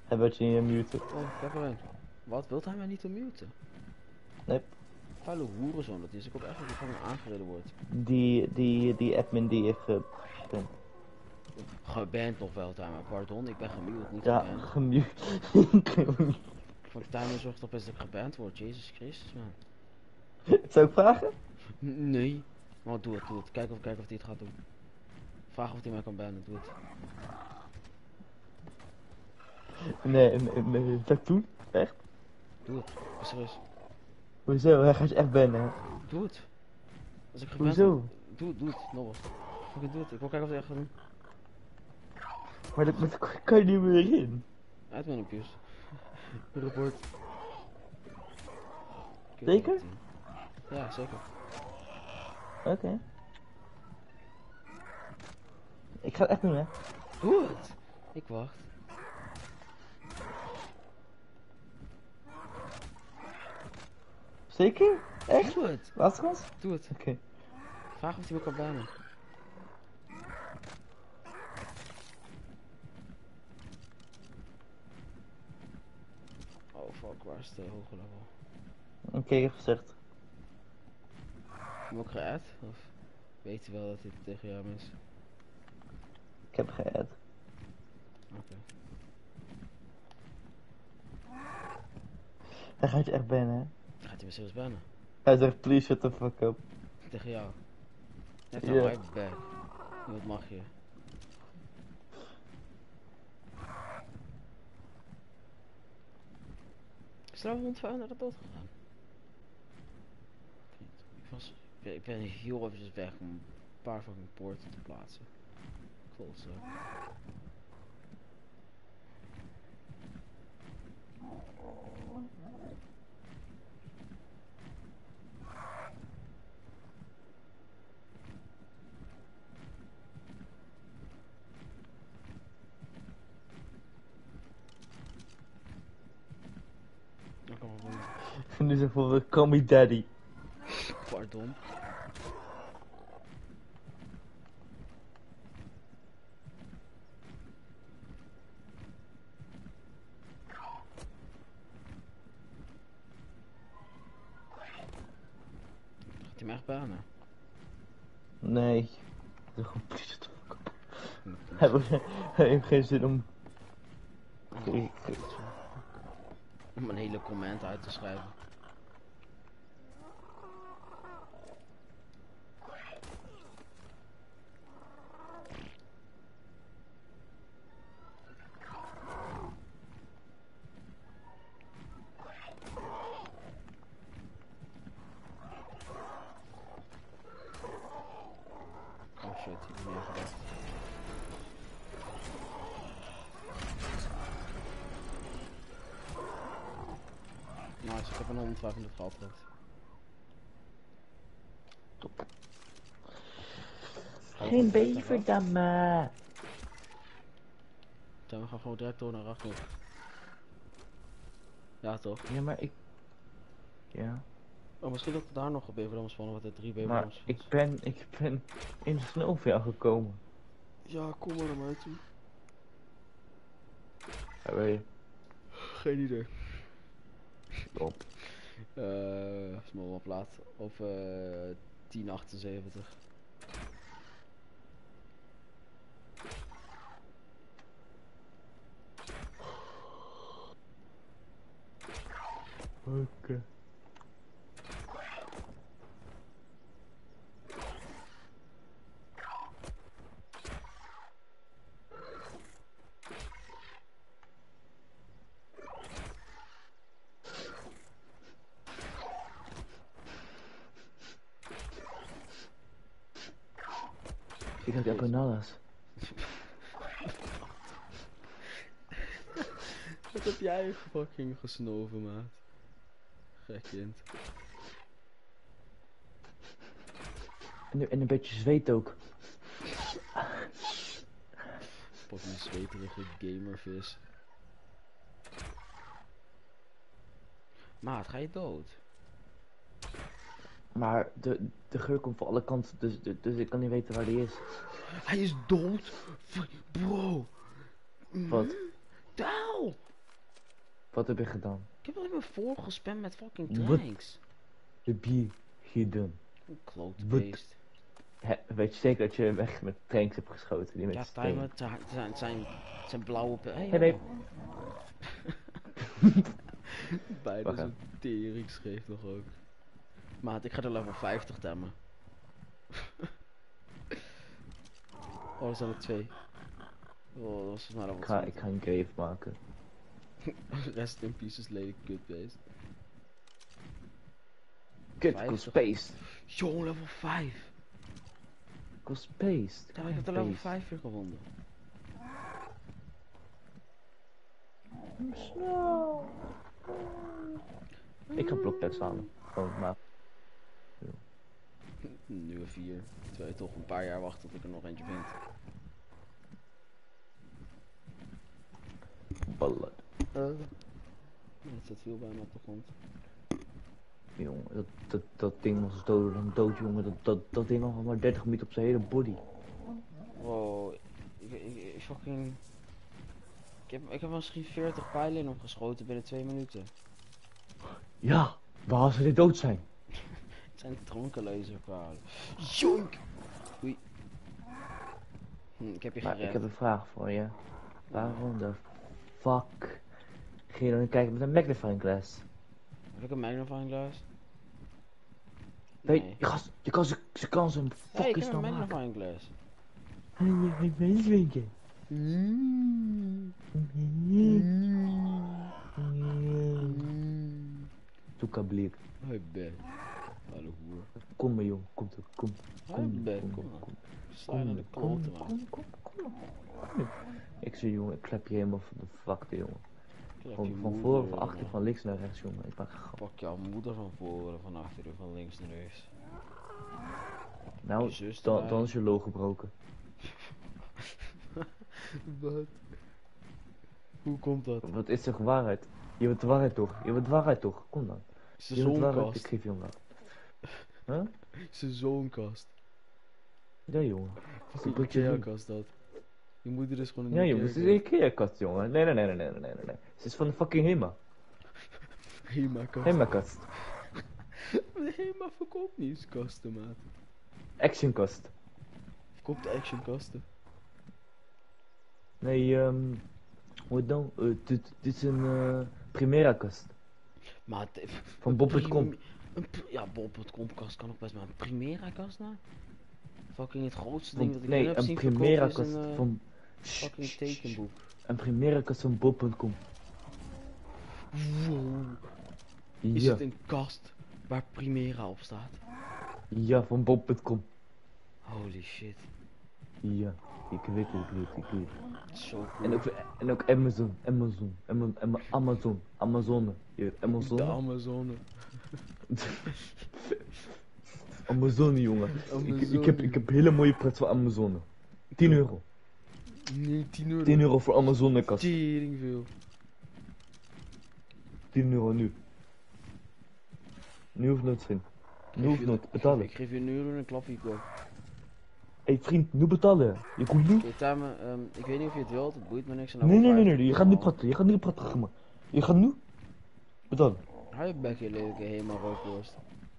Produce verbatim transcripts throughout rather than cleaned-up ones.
Hij werd je niet muten. Oh, ik heb er een. Wat, wilt hij mij niet unmuten? Nee. Vuile hoerenzoon dat is. Ik hoop echt dat hij van me aangereden wordt. Die, die, die admin die heeft ge... ge- Geband nog wel, timer. Pardon, ik ben gemute, niet ja, geband. gemute. Voor de timer zorgt op eens dat ik geband word. Jezus Christus, man. Zou ik vragen? N nee. Maar doe het, doe het. Kijk of, kijk of hij het gaat doen. Vraag of hij mij kan bannen, doe het. Nee, nee, nee. Zou ik doen? Echt? Doe het. Ben serieus. Hoezo? Hij gaat je echt bannen, hè? Doe het. Als ik geband Hoezo? word. Doe het, doe het. Nog wat. Fucking doe het. Ik wil kijken of hij echt gaat doen. Maar dat, dat kan je niet meer in. Admin abuse. Rapport. Zeker? Ja, zeker. Oké. Okay. Ik ga het echt doen, hè? Doe het! Ik wacht. Zeker? Echt? Doe het! Laatste kans? Doe het. Oké. Okay. Vraag of hij me kan bannen. Oh fuck, waar is de hoge level? Oké, okay, ik heb gezegd. Heb je hem ook geadd? Of weet je wel dat dit tegen jou is? Ik heb geadd. Oké. Okay. Hij gaat je echt bannen, hè? Gaat hij me zelfs bannen? Hij zegt, please shut the fuck up. Tegen jou? Net Ja. aan my back. Wat mag je? Is er nou hondvijf naar de dood gegaan? Ik was... Ik ben heel eventjes weg om een paar fucking poorten te plaatsen. Ik voel het zo. Nu zeg voor call me daddy. Pardon. Gaat hij me echt banen? Nee. Zeg gewoon please shut the fuck up. Hij, wil, hij heeft geen zin om... Oh, om een hele comment uit te schrijven. Oh shit, ik heb niet gedacht. Nice, ik heb een honderdvijfhonderd gehad. Top. Geen beverdamme. Dan we gaan gewoon direct door naar achter. Ja toch? Ja, maar ik... Ja. Oh, misschien dat er daar nog een beverdam spannen, wat er drie Maar beverdams ik ben, ik ben in de sneeuw voor jou gekomen. Ja, kom maar naar mij toe. Ja, weet je. Geen idee. Top. Eh, small op laat. Of eh tien achtenzeventig. Oké. Okay. Ik heb empanadas. Wat heb jij fucking gesnoven, maat? Gek kind. En, en een beetje zweet ook. Fucking zweterige gamervis. Maat, ga je dood? Maar de, de geur komt van alle kanten, dus, dus, dus ik kan niet weten waar die is. Hij is dood? Bro. Wat? De hel! Wat heb je gedaan? Ik heb alleen maar volgespamd met fucking Wat? tanks. Heb je gedaan? Een klote Wat? beest. Hè, weet je zeker dat je weg met tanks hebt geschoten? Die met Ja, steen? timer, het zijn, het zijn, het zijn, het zijn blauwe pe- hey, Hey, nee. Bijna Wacht zo'n tering scheef nog ook. Maat, ik ga de level vijftig temmen. Oh, er zijn er twee. Oh, dat was volgens mij Ik level ga, ik ga een grave maken. twintig. Rest in pieces, lelijk kutbeest. Kut, ik spaced. Yo, level vijf. Ik was spaced. Ja, ik heb de level vijf weer gewonnen. Snel. Ik ga blokpacks halen. Gewoon maar. Nu een vier. Terwijl je toch een paar jaar wacht tot ik er nog eentje vind. Ballen. Uh. Het zit veel bij me op de grond. Jongen, dat, dat, dat ding was dood dan dood, jongen. Dat, dat, dat ding had maar dertig minuten op zijn hele body. Wow, ik, ik, ik fucking... Ik heb, ik heb misschien veertig pijlen in hem geschoten binnen twee minuten. Ja, waar ze dit dood zijn. Het zijn dronkenlaserkwalen. Jonk! Oei. Hm, ik heb je Maar gered. ik heb een vraag voor je. Waarom de fuck ging je dan niet kijken met een magnifying glass? Heb ik een magnifying glass? Nee, Nee. je, gast, je kan ze, ze kan ze Hey, ik fucking heb snel een maken. magnifying glass. Hij weet weten. Toeka blik. Hoi Ben. Hallo hoer. Kom maar jong, kom toch, kom. Hoi Kom, Ben, kom, kom kom, maar. kom. Sla je naar de Kom, kloten kom, man. kom, kom, kom, kom. Ik zie jongen, ik klep je helemaal van de vlakte jongen. Klap Van, je van moeder, voren, van achter, jongen. van links naar rechts jongen. Ik maak grap. Pak jouw moeder van voren, van achteren, van links naar rechts. Nou, Je zus dan, erbij. dan is je logo gebroken. Wat? Hoe komt dat? Wat is toch waarheid? Je bent de waarheid toch? Je bent de waarheid toch? Kom dan. Zijn Je bent de waarheid, ik zoonkast. geef je een raad. Huh? Zijn zoonkast. Ja jongen. Fucking moet je doen. Ikea-kast dat. Je moeder is gewoon een Ja jongen, het is een Ikea-kast jongen. Nee, nee, nee, nee, nee, nee, nee, nee. Het is van de fucking Hema. Hema-kast. Hema-kast. De Hema verkoopt niet eens kasten, maat. Action-kast. Verkoopt de actionkasten. Nee, ehm... Um, hoe het nou? Uh, dit, dit is een uh, Primera-kast. Maar het- Van een Bob punt com. prim- een pr- Ja, Bob punt com kast kan ook best, maar een Primera-kast nou? Fucking het grootste ding dat ik Nee, nu heb een zien verkocht Primera-kast is een uh, van... fucking tekenboek. Een Primera-kast van Bob punt com. Wow. Is Ja, het een kast waar Primera op staat? ja, van Bob punt com. Holy shit. Ja, ik weet het, ik weet het, ik weet het. Zo cool. En ook, en ook Amazon, Amazon, Amazon, Ama- Amazon, Amazone. Je weet De Amazone? Amazone. Amazone, jongen. Ik, Amazone. ik, heb, ik heb hele mooie prijs voor Amazone. tien euro. Nee, tien euro. tien euro voor Amazone kast. Tering veel. tien euro nu. Nu hoeft nooit vriend. Nu hoeft nooit. Betalen. Ik geef je een euro en een klap je kop. Hé hey, vriend, nu betalen. Je komt nu. Oké, Tame, um, ik weet niet of je het wilt, het boeit me niks. En Nee, nee, nee, nee, je gaat niet praten. Je gaat niet praten, ga maar. Je gaat nu betalen. Hou je bek, je lelijke helemaal rookworst.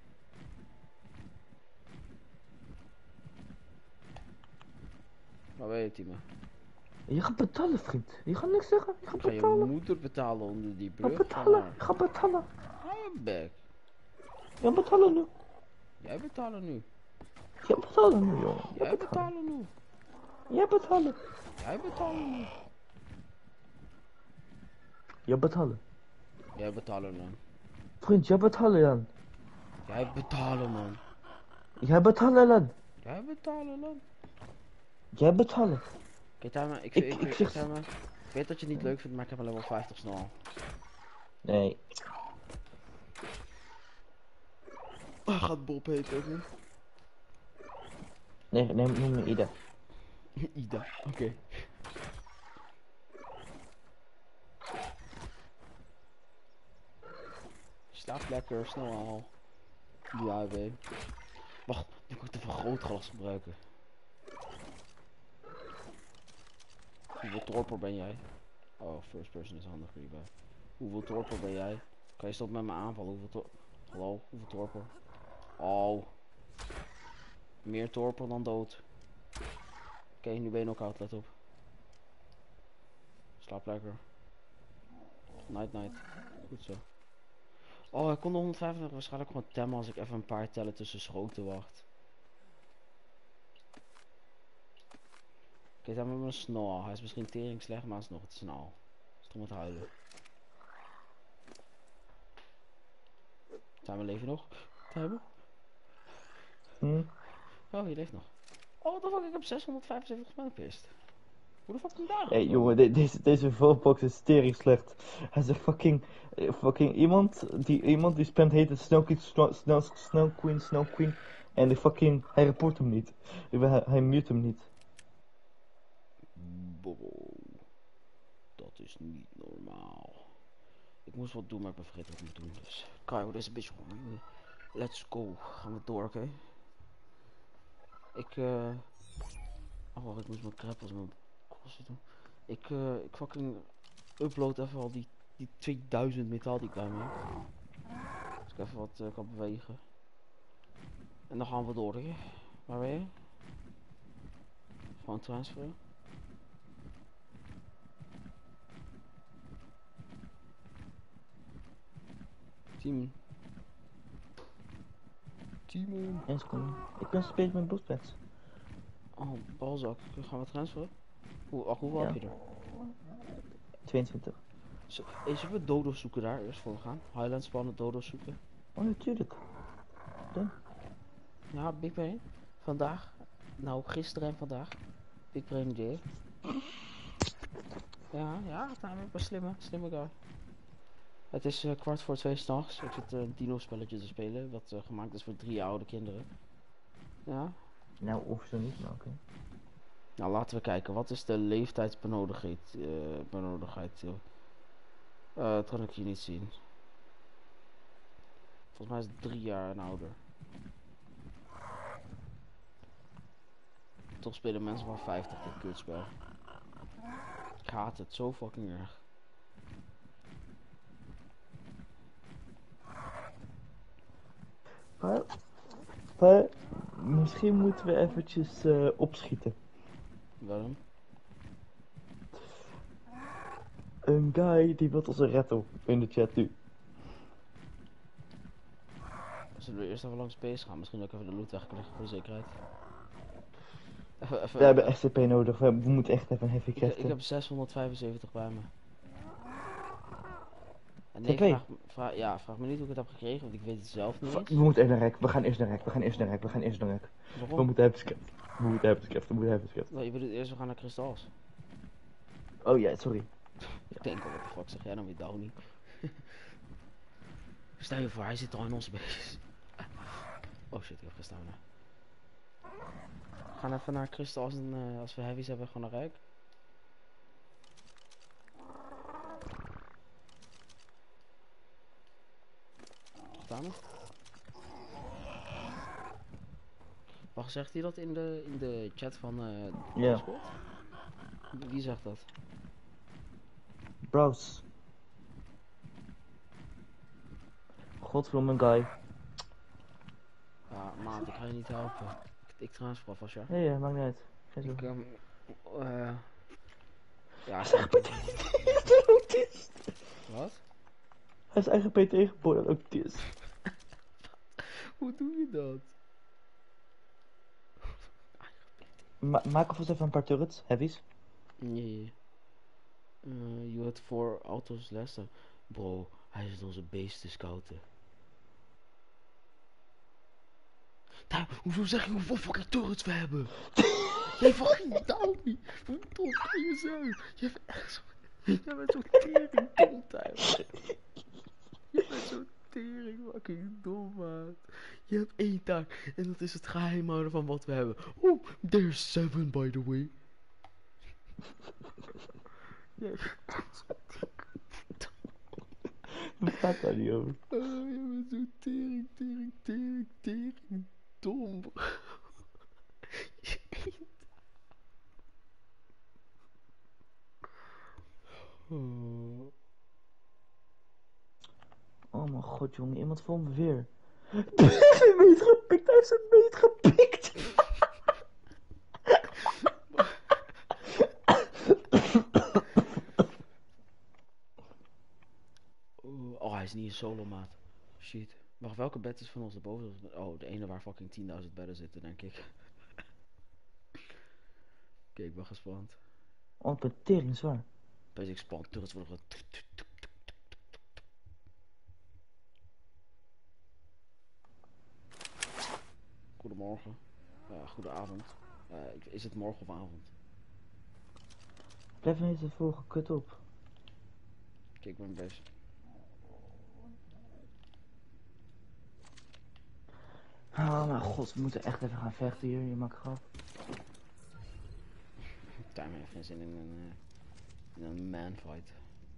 Waar ben je, Timo? Je gaat betalen, vriend. Je gaat niks zeggen. Je gaat Ik ga je betalen. moeder betalen onder die Je gaat brug. betalen. maar- Je gaat betalen. Hou je bek. Je betalen nu. Jij betalen nu. Je betalen nu, jongen. Je Jij betalen. betalen nu. Je betalen. Jij betalen nu. Je betalen. Jij betalen dan. Vriend, jij betalen dan. Jij betalen man. Jij betalen dan. Jij betalen dan. Jij betalen. Oké, Tame, ik, Ik- ik, ik ik, zeg- Tame, ik weet dat je het niet leuk vindt, maar ik heb een level vijftig snel. Nee. Oh, gaat Bob heten ook niet? Nee, neem, neem me Ida. Ida, oké. Slaap lekker, snel al. Die A W. Wacht, nu kan ik het vergrootglas gebruiken. Hoeveel torper ben jij? Oh, first person is handig hierbij. Hoeveel torpel ben jij? Kan je stoppen met me aanvallen? Hoeveel tor... Hallo, hoeveel torpel? Oh. Meer torpel dan dood. Oké, okay, nu ben je knock-out, let op. Slaap lekker. Night night. Goed zo. Oh, ik kon de honderdvijfenveertig waarschijnlijk gewoon temmen als ik even een paar tellen tussen schoten wacht. Oké, dan hebben we een snor. Hij is misschien tering slecht, maar alsnog, het is een al. Stom het huilen. Zijn we leven nog? Timer? Hm? Oh, je leeft nog. Oh, what the fuck, ik heb zeshonderdvijfenzeventig spellen gepist. Hoe de fuck ben ik daar Hé hey, gekomen? jongen, de- deze, deze Volbox is tering slecht. Hij zegt fucking, eh, fucking iemand die, iemand die spamt heet het Snow Queen, Snow, Snow, Snow Queen, Snow Queen. En de fucking, hij report hem niet. Hij, hij mute hem niet. Bobo. Dat is niet normaal. Ik moest wat doen, maar ik ben vergeten wat ik moet doen. Dus, Kyle, deze bitch gewoon. Let's go. Gaan we door, oké? Okay? Ik, eh... Oh, wacht, ik moest mijn crappels mijn crossfit doen. Ik, eh, ik fucking upload even al die, die tweeduizend metaal die ik bij me heb. Dus ik even wat uh, kan bewegen. En dan gaan we door, hè? Waar ben je? Gewoon transferen. Timon. Timon. Eens kom. Ik ben spelen met boostpads. Oh, balzak. Gaan we transferen? Hoe, oh, hoeveel Ja. heb je er? tweeëntwintig. Zo, hey, zullen we dodo's zoeken daar eerst voor we gaan? Highland spannen, dodo's zoeken. Oh, natuurlijk. Ja, Big Brain. Vandaag. Nou, gisteren en vandaag. Big Brain J. Ja, ja, nou, ik ben slimme, slimme guy. Het is uh, kwart voor twee s'nachts. Ik zit een uh, dino-spelletje te spelen, wat uh, gemaakt is voor drie oude kinderen. Ja. Nou, of zo niet, maar oké. Okay. Nou, laten we kijken. Wat is de leeftijdsbenodigheid? Uh, benodigheid, uh, dat kan ik hier niet zien. Volgens mij is het drie jaar en ouder. Toch spelen mensen van vijftig dit kutspel. Ik haat het zo fucking erg. Maar, maar misschien moeten we eventjes uh, opschieten. Waarom? Een guy die wil ons een retto in de chat nu. Zullen we eerst even langs base gaan? Misschien ook even de loot wegkrijgen voor de zekerheid. Even, even, we hebben even. S C P nodig, we, we moeten echt even een heavy craften. Ik, ik heb zeshonderdvijfenzeventig bij me. En nee, T P? vraag, vraag, ja, vraag me niet hoe ik het heb gekregen, want ik weet het zelf niet eens. We moeten even naar rek, we gaan eerst naar rek, we gaan eerst naar rek, we gaan eerst naar rek. Waarom? We moeten hebben script. We moeten hebben script, we moeten hebben script. Nou, je bedoelt eerst we gaan naar Kristals. Oh ja, sorry. Ik denk al, wat de fuck zeg jij nou weer Downy? Stel je voor, hij zit al in onze base. Oh shit, ik heb gestaan. Hè. We gaan even naar Kristals en uh, als we heavies hebben, gewoon naar Rijk. Staan we? Wacht, zegt hij dat in de, in de chat van uh, Ja. Discord? Wie zegt dat? Browse. Godveel mijn guy. Ja, maat, ik ga je niet helpen. Ik, ik transfer alvast, ja. Nee, ja, maakt niet uit. Geen Ik, zorgen. um, uh, ja, Hij is eigen P T autist. Wat? Hij is eigen P T geboren autist. Hoe doe je dat? Ma maak alvast even een paar turrets, heavies. Nee. Uh, je had voor auto's lessen. Bro, hij zit onze beest te scouten. Daar, hoezo zeg je hoeveel fucking turrets we hebben? Jij fucking Downy. Hoe dom kan je zijn? Je bent echt zo... Jij bent zo tering dom, Tyler. Je bent zo tering fucking dom, maat. Je hebt één taak. En dat is het geheim houden van wat we hebben. Oh, there's seven by the way. Jij Wat gaat daar niet over? Uh, je bent zo tering, tering, tering, tering dom. Oh. god jongen, iemand voor me weer. Hij heeft een meet gepikt, hij heeft een meet gepikt. Oh, hij is niet een solo maat. Shit. Wacht, welke bed is van ons erboven? Oh, de ene waar fucking tienduizend bedden zitten, denk ik. Oké, ik ben gespannen. Oh, ik ben tering zwaar. Basic spawn, turrets worden gewoon... Goedemorgen. Uh, goedenavond. Uh, is het morgen of avond? Blijf niet te volgen, kut op. Kijk, ik ben bezig. Oh mijn god, we moeten echt even gaan vechten hier, je maakt grap. Time heeft geen zin in een, uh, in een manfight.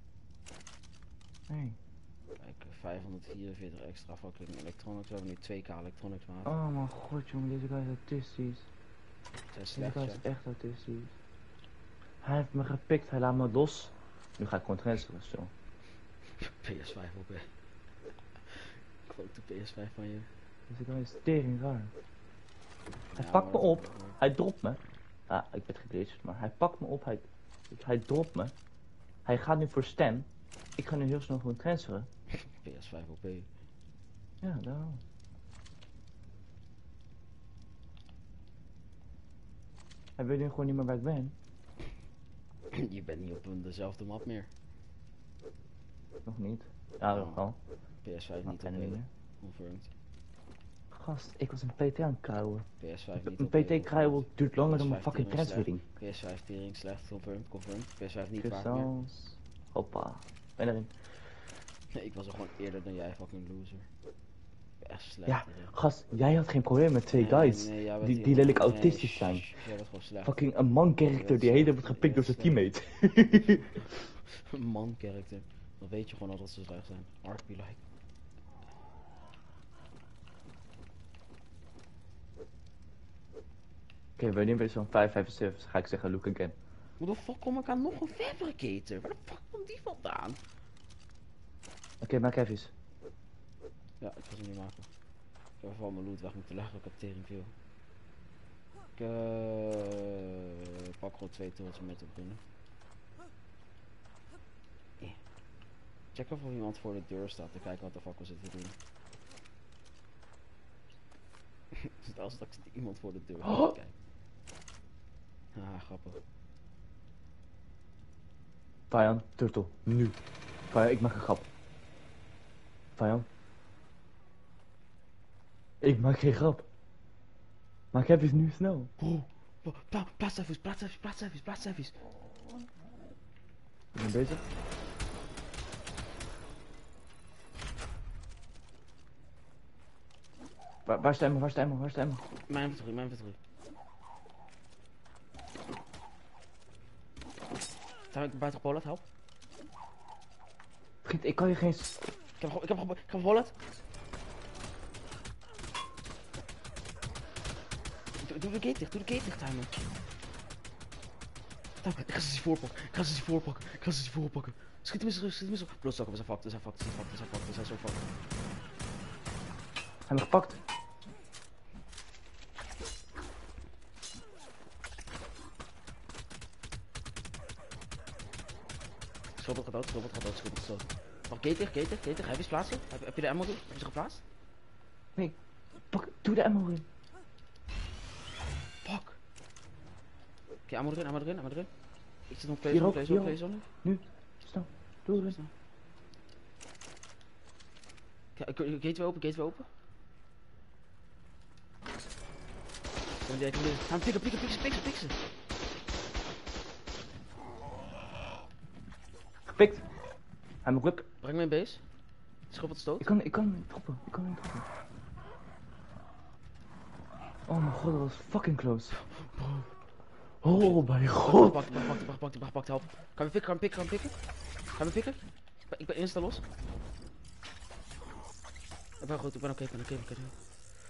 Nee. Kijk, vijfhonderdvierenveertig extra fucking electronics. We hebben nu twee k electronics maken. Oh mijn god jongen, deze guy is autistisch. Deze guy is echt autistisch. Hij heeft me gepikt, hij laat me los. Nu ga ik gewoon transferen, zo. P S vijf op, hè. Ik wil ook de P S vijf van je. Deze guy is tering raar. Hij Ja, pakt me maar- op, hij dropt me. Ah, ik werd geglitcht, maar hij pakt me op, hij, hij dropt me. Hij gaat nu voor stem. Ik ga nu heel snel gewoon transferen. P S vijf op, Ja, daarom. Hij weet nu gewoon niet meer waar ik ben. Je bent niet op een dezelfde map meer. Nog niet. Ja, dat Oh. wel. P S vijf Maar niet bijna op, niet hè. meer. Confirmed. Gast, ik was een P T aan het kouwen. P S vijf niet Een op. P T-kruiwel duurt langer dan mijn P S vijf fucking tering transferring. slecht. P S vijf tering slecht, confirmed, confirmed. P S vijf niet waard meer. Croissants. Hoppa. Ben erin. Nee, ik was er gewoon eerder dan jij, fucking loser. Echt slecht. Ja, hierin. gast, jij had geen probleem met twee Nee, guys. nee, jij bent die, hier die lelijk gewoon- autistisch nee, zijn. shh, Jij bent gewoon slecht. Fucking een man-character die hele wordt gepikt door zijn teammate. Een man character. Dan weet je gewoon al dat ze slecht zijn. Ark be like. Oké, okay, wanneer ben je zo'n vijf vijf zeven? Ga ik zeggen, look again. Hoe de fuck kom ik aan nog een fabricator? Waar de fuck komt die vandaan? Oké, okay, maak even eens. Ja, ik ga ze niet maken. Ik heb even al mijn loot weg moeten leggen, ik heb tering veel. Ik uh, pak gewoon twee tools om mee te beginnen. Eh. Check even of iemand voor de deur staat te kijken wat de fuck we zitten doen. Stel straks iemand voor de deur staat te kijken. Ah, grappig. Vijand, turtle, nu. Vijand, ik maak een grap. Vijand. Ik maak geen grap. Maar ik heb eens nu snel. Oh, pla plaats even, plaats even, plaats even, plaats even. Ik ben bezig. Waar, waar is de emmer, waar is de emmer, waar is de emmer? Mijn inventory, mijn inventory. Zijn we buiten gepollet, help? Vriend, ik kan je geen... Ik heb, ik heb, ik heb een wallet. Doe, doe de gate dicht, doe de gate dicht, Simon. Nou, ik ga ze voorpakken, ik ga ze voorpakken, ik ga ze voorpakken. Schiet hem eens terug, schiet hem eens op. Bloedzakken, we zijn fucked, we zijn fucked, we zijn fucked, we zijn fucked, we zijn zo fucked. Hij me gepakt. Schildpad gaat dood, schildpad gaat dood, schildpad gaat dood. Wacht, gate dicht, gate dicht, gate dicht. Heb je ze plaatsen? Heb, heb je de ammo? Heb je ze geplaatst? Nee, pak, doe de ammo in. Fuck. Oké, okay, ammo erin, ammo erin, ammo erin. Ik zit op Hier playzone, ook, playzone, hier ook. playzone. Nu, snel, doe erin. Snel. Kijk, gate weer open, gate weer open. Kom die, kom die. Ga hem pikken, pikken, pikken, pikken, pikken. Gepikt. Hij moet lukken. Breng me in base. Schop het stoot. Ik kan, ik kan niet droppen, ik kan niet droppen. Oh mijn god, dat was fucking close. Oh mijn god. Pak, pak, pak, pak, pak, pak, pak, help. Kan we pikken, kan we pikken, kan we pikken? Kan we pikken? Ik ben, ik ben insta los. Ik ben goed, ik ben oké, okay, ik ben oké, okay, ik ben oké.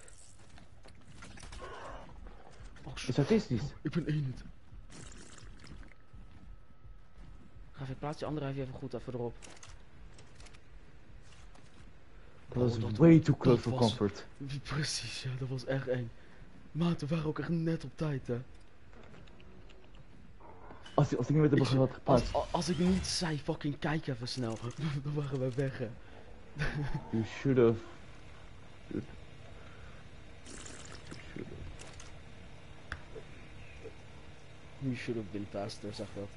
Oh, Is autistisch. ik ben één het. Ga even plaats die andere even, even goed even erop. Dat was Oh, dat- way too close dat for was- comfort. Precies, ja, dat was echt eng. Maat, we waren ook echt net op tijd, hè. Als, als ik niet met de Ik bagger had als, geplaatst. als, als ik niet zei, fucking kijk even snel, dan waren we weg, hè. You should have. You should have. You should have been faster, zeg dat.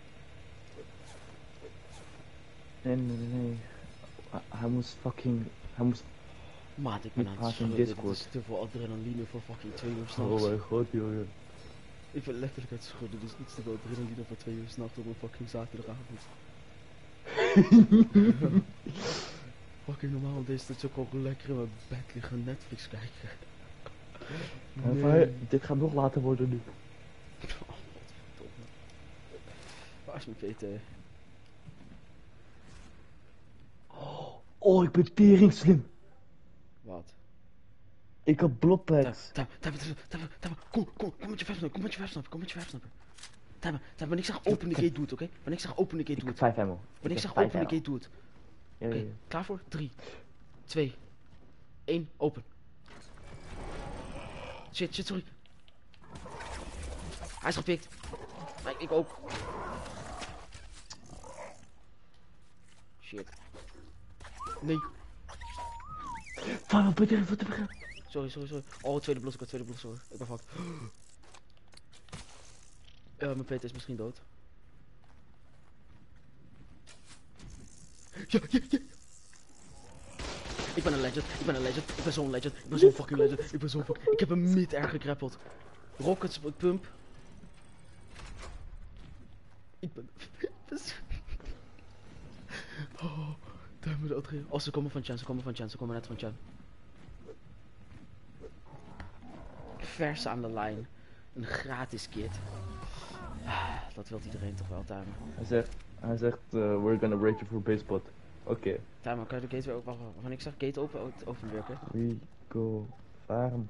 Nee, nee, nee, nee. Hij- Hij moest fucking. Hij moest. Maat, ik ben Die aan het praat in schudden, dit Discord. is te veel adrenaline voor fucking twee uur Oh s'nachts. mijn god, joh. Ik ben letterlijk aan het schudden, dus iets te veel adrenaline voor twee uur s'nachts op een fucking zaterdagavond. Fucking normaal op deze tijd ook al lekker in mijn bed liggen Netflix kijken. Nee. Dit gaat nog later worden nu. Oh, godverdomme. Waar is mijn P T? Oh, ik ben tering slim. Wat? Ik had bloodpads. Time, time, time, time, time, kom, kom, kom met je vijfsnapper, kom met je vijfsnapper, kom met je vijfsnapper. Time, time, wanneer ik zeg open de gate, doe het, oké? Wanneer ik zeg open de gate, Ik doe heb het. vijf ammo. Wanneer ik heb zeg vijf open de ammo. gate, doe het. Ja, Oké, ja, ja. klaar voor? drie, twee, één, open. Shit, shit, sorry. Hij is gepikt. Maar ik ook. Shit. Nee. Vaar, wat ben je wat te beginnen? Sorry, sorry, sorry. Oh, tweede bloedstoker, tweede bloedstoker. Ik ben fucked. Ja, mijn P T is misschien dood. Ja, ja, ja. Ik ben een legend, ik ben een legend, ik ben zo'n legend, ik ben zo'n fucking legend, ik ben zo'n fucking... Ik heb hem niet erg gegrappeld. Rockets, pump. Ik ben... Oh, daar moet het Oh, ze komen van Chan, ze komen van Chan, ze komen net van Chan. Vers aan de lijn. Een gratis kit. Dat wil iedereen toch wel, Timer. Hij zegt, hij zegt, uh, we're gonna rate you for base spot. Oké. Okay. Timer, kan je de gate weer open? Wanneer ik zeg gate open, open weer, oké? We go farm.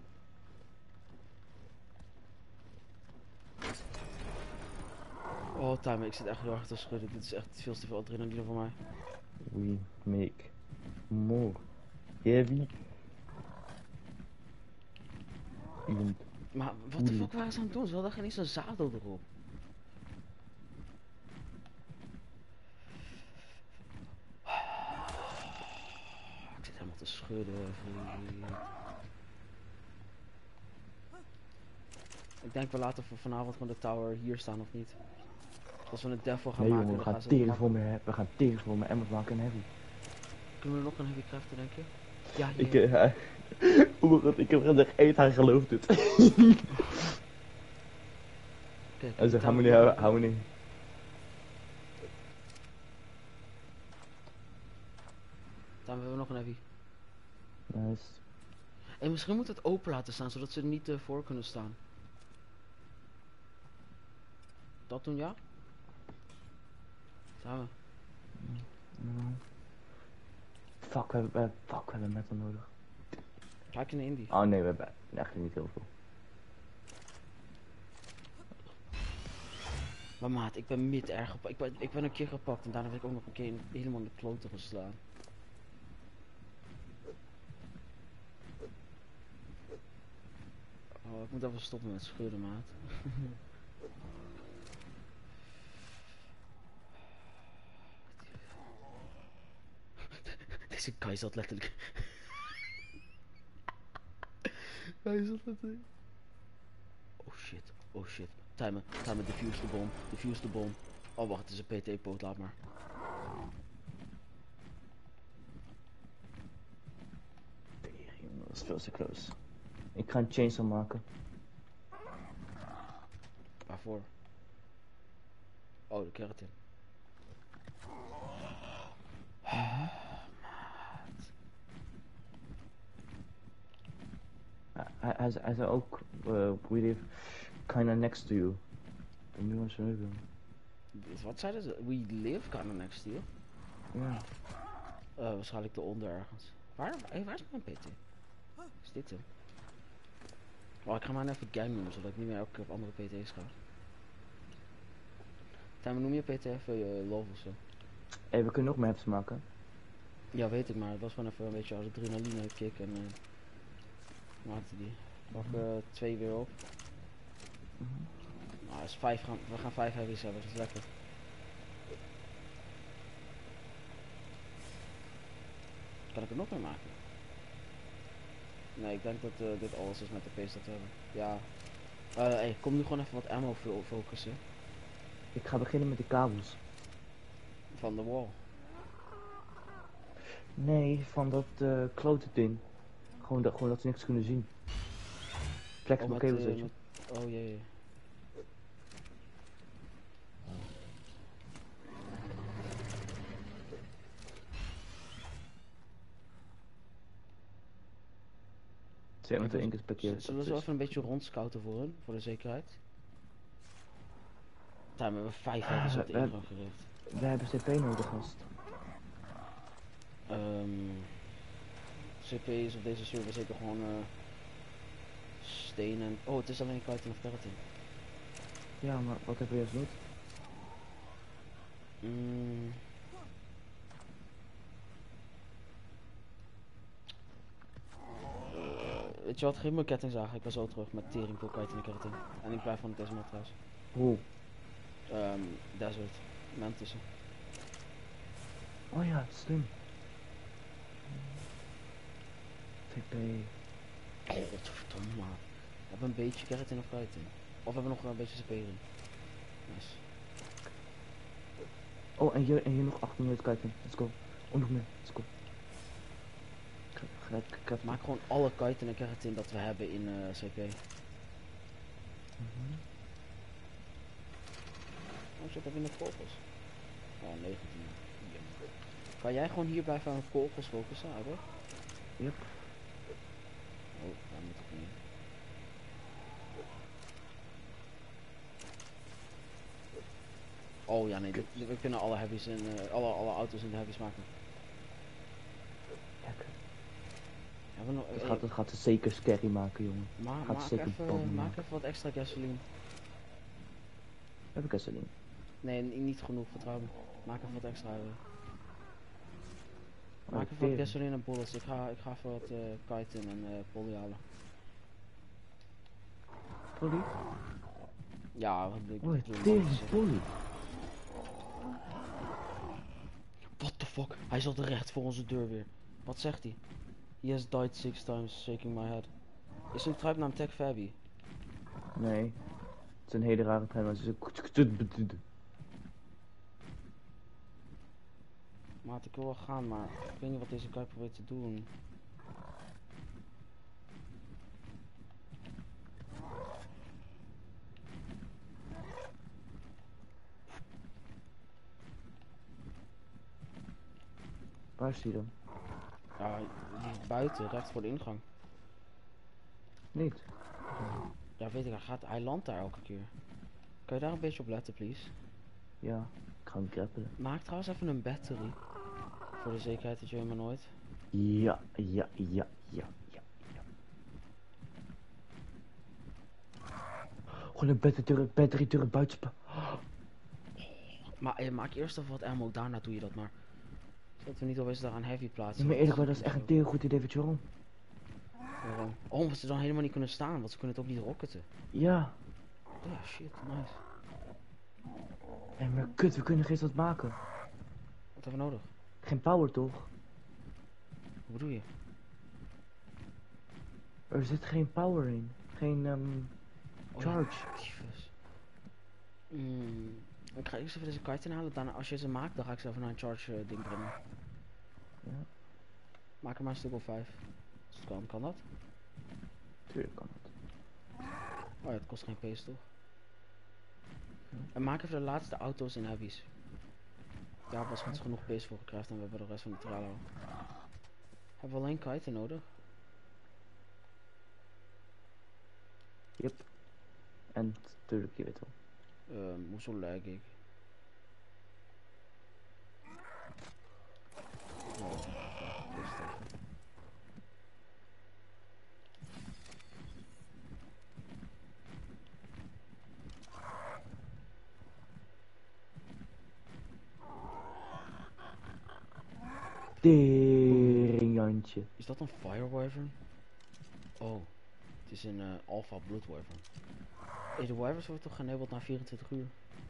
Oh, Timer, ik zit echt heel erg te schudden. Dit is echt veel te veel adrenaline voor mij. We make more heavy. Even. Maar wat de fuck waren ze aan het doen? Ze hadden geen eens een zadel erop. Ik zit helemaal te schudden. Vriend. Ik denk we laten voor vanavond gewoon de tower hier staan of niet. Als we een devil gaan Nee maken, jongen, we dan gaan gaan ze tegen het voor me, we gaan tegen voor me emmers maken en heavy. Kunnen we nog een heavy craften, denk je? Ja, hier. Ik, uh, oh mijn god, ik heb gezegd, eet, hij gelooft het. Kijk, Hij zegt, hou me tower- niet, hou, hou me niet. Dan hebben we nog een heavy. Nice. En misschien moet het open laten staan, zodat ze er niet uh, voor kunnen staan. Dat doen, ja? Samen. Mm. Fuck, we hebben, fuck, we hebben metal nodig. Kijk in de indie. Oh nee, we hebben eigenlijk niet heel veel. Maar maat, ik ben mid erg gepakt. Ik ben, ik ben een keer gepakt en daarna werd ik ook nog een keer in- helemaal in de kloten geslaan. Oh, ik moet even stoppen met schudden, maat. Deze guy zat letterlijk. Hij zat letterlijk. Oh shit, oh shit. Timer, timer, defuse de bom, defuse de bom. Oh wacht, het is een P T-poot, laat maar. Dat is veel te close. Ik ga een chainsaw maken. Waarvoor? Oh, de keratin. Uh, Hij, hij, hij zei ook, uh, we live kinda next to you. En nu was er Wat zeiden ze? We live kinda next to you. ja. Uh, waarschijnlijk eronder ergens. Waar? Hey, waar is mijn P T? Is dit hem? Oh, ik ga maar even gang noemen, zodat ik niet meer elke keer op andere P T's ga. Timer, noem je P T even je love of zo? Hé, hey, we kunnen nog maps maken. Ja, weet ik, maar het was gewoon even een beetje adrenaline kick en uh, maakte die. Pak uh, twee weer op. Mm-hmm. Nou, is vijf gaan, we gaan vijf heavies hebben, dat is lekker. Kan ik er nog meer maken? Nee, ik denk dat uh, dit alles is met de pace dat we hebben. Ja. Uh, hey, kom nu gewoon even wat ammo focussen. Ik ga beginnen met de kabels. Van de wall. Nee, van dat uh, klote ding. Gewoon dat, gewoon dat ze niks kunnen zien. Flexible oh, cables, uh, weet je. Met... Oh jee. zevenentwintig per keer. Zullen we zo even een beetje rondscouten voor hun, voor de zekerheid? Daar hebben we vijf heavies op de ingang gericht. We hebben C P nodig, gast. Um, C P's op deze server zeker gewoon uh, steen en... Oh, het is alleen Titan of Keratin. Ja, maar wat hebben we juist niet? Mm. Uh, weet je wat, geef me een kettingzaag, ik ben zo terug met tering voor Titan en Keratin. En ik blijf van het deze matras. Hoe? Um, desert, Mantussen. Oh ja, slim. C P. Oh, wat verdomme man. We hebben een beetje Keratin of Titan. Of hebben we nog een beetje C P erin. Nice. Oh, en hier, en hier nog achthonderd kijken. Let's go. Oh, nog meer. Let's go. Gelijk, ik heb... Maak gewoon alle kiten en keratin dat we hebben in uh, C P. Mm-hmm. Oh shit, heb je nog kogels? Oh, negentien. Ja. Kan jij gewoon hier blijven aan kogels focussen, ouwe? Yep. Oh, daar moet ik niet. Oh ja, nee, dit, we kunnen alle heavies in, uh, alle, alle auto's in de heavies maken. Lekker. Ja, we nog, het, eh, gaat, het gaat er zeker scary maken, jongen. Ma gaat maak, zeker even, maak even wat extra gasoline. Heb ik gasoline? Nee, niet genoeg, vertrouw me. Maak even wat extra. Uh. Oh, Maak even wat gasoline en bullets. Ik ga, ik ga even wat uh, kiten en uh, poly halen. Poly? Ja, wat ik oh, doe. Poly. What the fuck? Hij zat recht voor onze deur weer. Wat zegt hij? He has died six times, shaking my head. Is een tribenaam Tech Fabi? Nee. Het is een hele rare trein, maar ze is... Maat, ik wil wel gaan, maar ik weet niet wat deze guy probeert te doen. Waar is hij dan? Ja, die is buiten, recht voor de ingang. Niet. Ja, weet ik, hij, gaat, hij landt daar elke keer. Kan je daar een beetje op letten, please? Ja, ik ga hem grappelen. Maak trouwens even een battery. Voor de zekerheid dat je helemaal nooit. Ja, ja, ja, ja, ja, ja. Gewoon een battery, battery terug buiten. Maar eh, maak eerst even wat ammo, daarna doe je dat maar. Zodat we niet alweer daar aan heavy plaatsen. Ja, maar eerlijk waar, dat is echt een tegen goed idee, weet je waarom? Waarom? Oh, omdat ze dan helemaal niet kunnen staan, want ze kunnen het ook niet rocketen. Ja. Oh ja, shit, nice. Hé, maar kut, we kunnen geen wat maken. Wat hebben we nodig? Geen power toch? Hoe bedoel je? Er zit geen power in. Geen, um, charge. Oh, ja. mm, ik ga eerst even deze kite inhalen, daarna als je ze maakt, dan ga ik ze even naar een charge uh, ding brengen. Ja. Maak er maar een stuk of vijf. Als het kan, kan dat? Tuurlijk kan het. Oh ja, het kost geen pace toch? Ja. En maak even de laatste auto's in heavies. Daar was ons genoeg pace voor gekregen en we hebben de rest van de tralo. Hebben we alleen kite nodig? Yep. En tuurlijk, je weet wel. Uh, hoezo lag ik? Oh, De shit. Is dat een Fire Wyvern? Oh, het is een uh, Alpha Blood Wyvern. Hey, de Wyverns worden toch genebled na vierentwintig uur?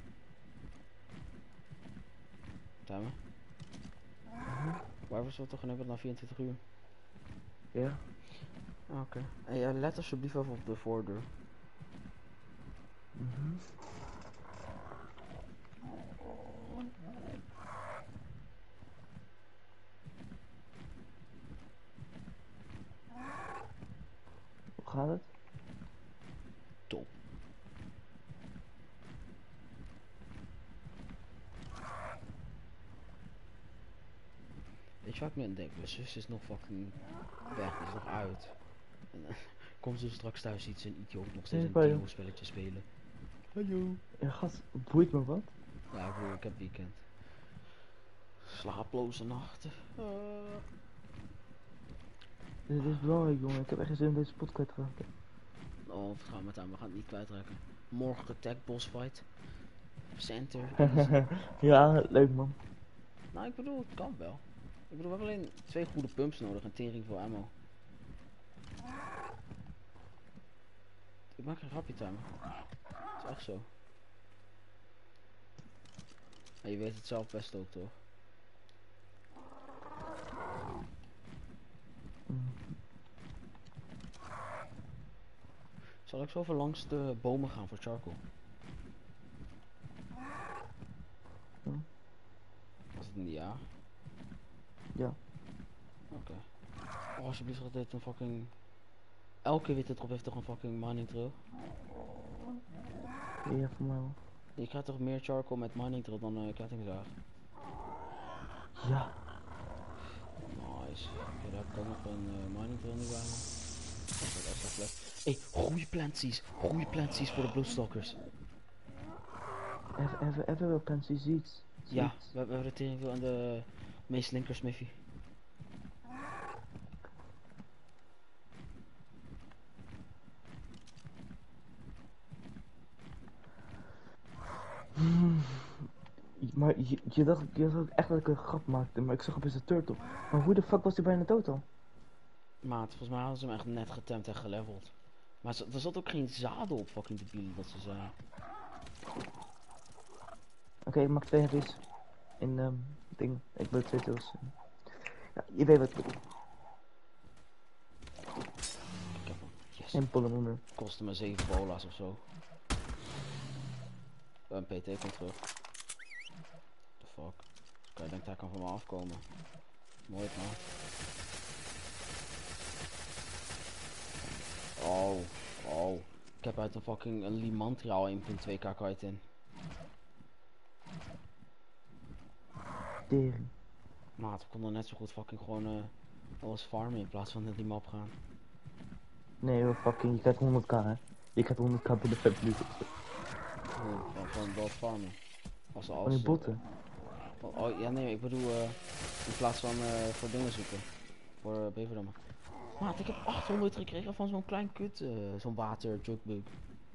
Zijn we? Mhm. Wyverns worden toch genebled na vierentwintig uur? Ja. Oké. Okay. Hey, uh, let alsjeblieft even op de voordeur. Mhm. Hoe gaat het? Top. Weet je wat ik me aan denk? Mijn zus is nog fucking weg, die is nog uit. En, uh, komt ze straks thuis, ziet ze een ietje ook nog steeds een Dino spelletje spelen. Hallo. Ja, gast, boeit me wat? Ja, ik bedoel, ik heb weekend. Slaaploze nachten. Uh. Dit is belangrijk, jongen. Ik heb echt geen zin in deze spot kwijtraken. Oh, wat gaan we met aan? We gaan het niet kwijtraken. Morgen tech boss fight. Center. Ja, leuk man. Nou, ik bedoel, het kan wel. Ik bedoel, we hebben alleen twee goede pumps nodig en tering voor ammo. Ik maak geen grapje, timer. Het is echt zo. En je weet het zelf best ook, toch? Mm. Zal ik zo even langs de bomen gaan voor charcoal? Hm? Was het niet ja? Ja. Oké. Okay. Oh, alsjeblieft dat dit een fucking... Elke witte drop heeft toch een fucking mining drill? Ja, voor mij wel. Je krijgt toch meer charcoal met mining drill dan uh, kettingzaag? Ja. Nice. Oké, okay, daar heb ik ook nog een uh, mining drill nu bij me. Dat is extra flat. Hé, hey, goede planties. Goede planties voor de Bluestalkers. Even, even, even wel planties iets. Ja, we, we hebben de tering veel aan de meest linker smithy. Hmm. Maar je, je, dacht, je dacht echt dat ik een grap maakte, maar ik zag opeens de turtle. Maar hoe de fuck was hij bijna dood al? Maat, volgens mij hadden ze hem echt net getemd en geleveld. Maar er zat ook geen zadel op fucking debiel dat ze zeiden. Oké, okay, ik maak twee heavies. In, um, ding. Ik wil twee tails. Ja, je weet wat ik bedoel. Ik heb hem. Yes. En pollen onder. Kostte me zeven bola's of zo. Een P T komt terug. The fuck. Oké, ik denk hij kan van me afkomen. Mooi man. Oh, oh. Ik heb uit een fucking een Limantria één komma twee k kite in. Tering. Maat, we konden net zo goed fucking gewoon uh, alles farmen in plaats van naar die map gaan. Nee hoor, fucking, je krijgt honderd k hè. Je krijgt honderd k binnen vijf minuten. Oh, van, van dat farmen. Als, als, Van die botten. Van, oh ja nee, ik bedoel uh, in plaats van uh, voor dingen zoeken. Voor uh, beverdammen. Maat, ik heb achthonderd gekregen van zo'n klein kut, uh, zo'n water jugbug.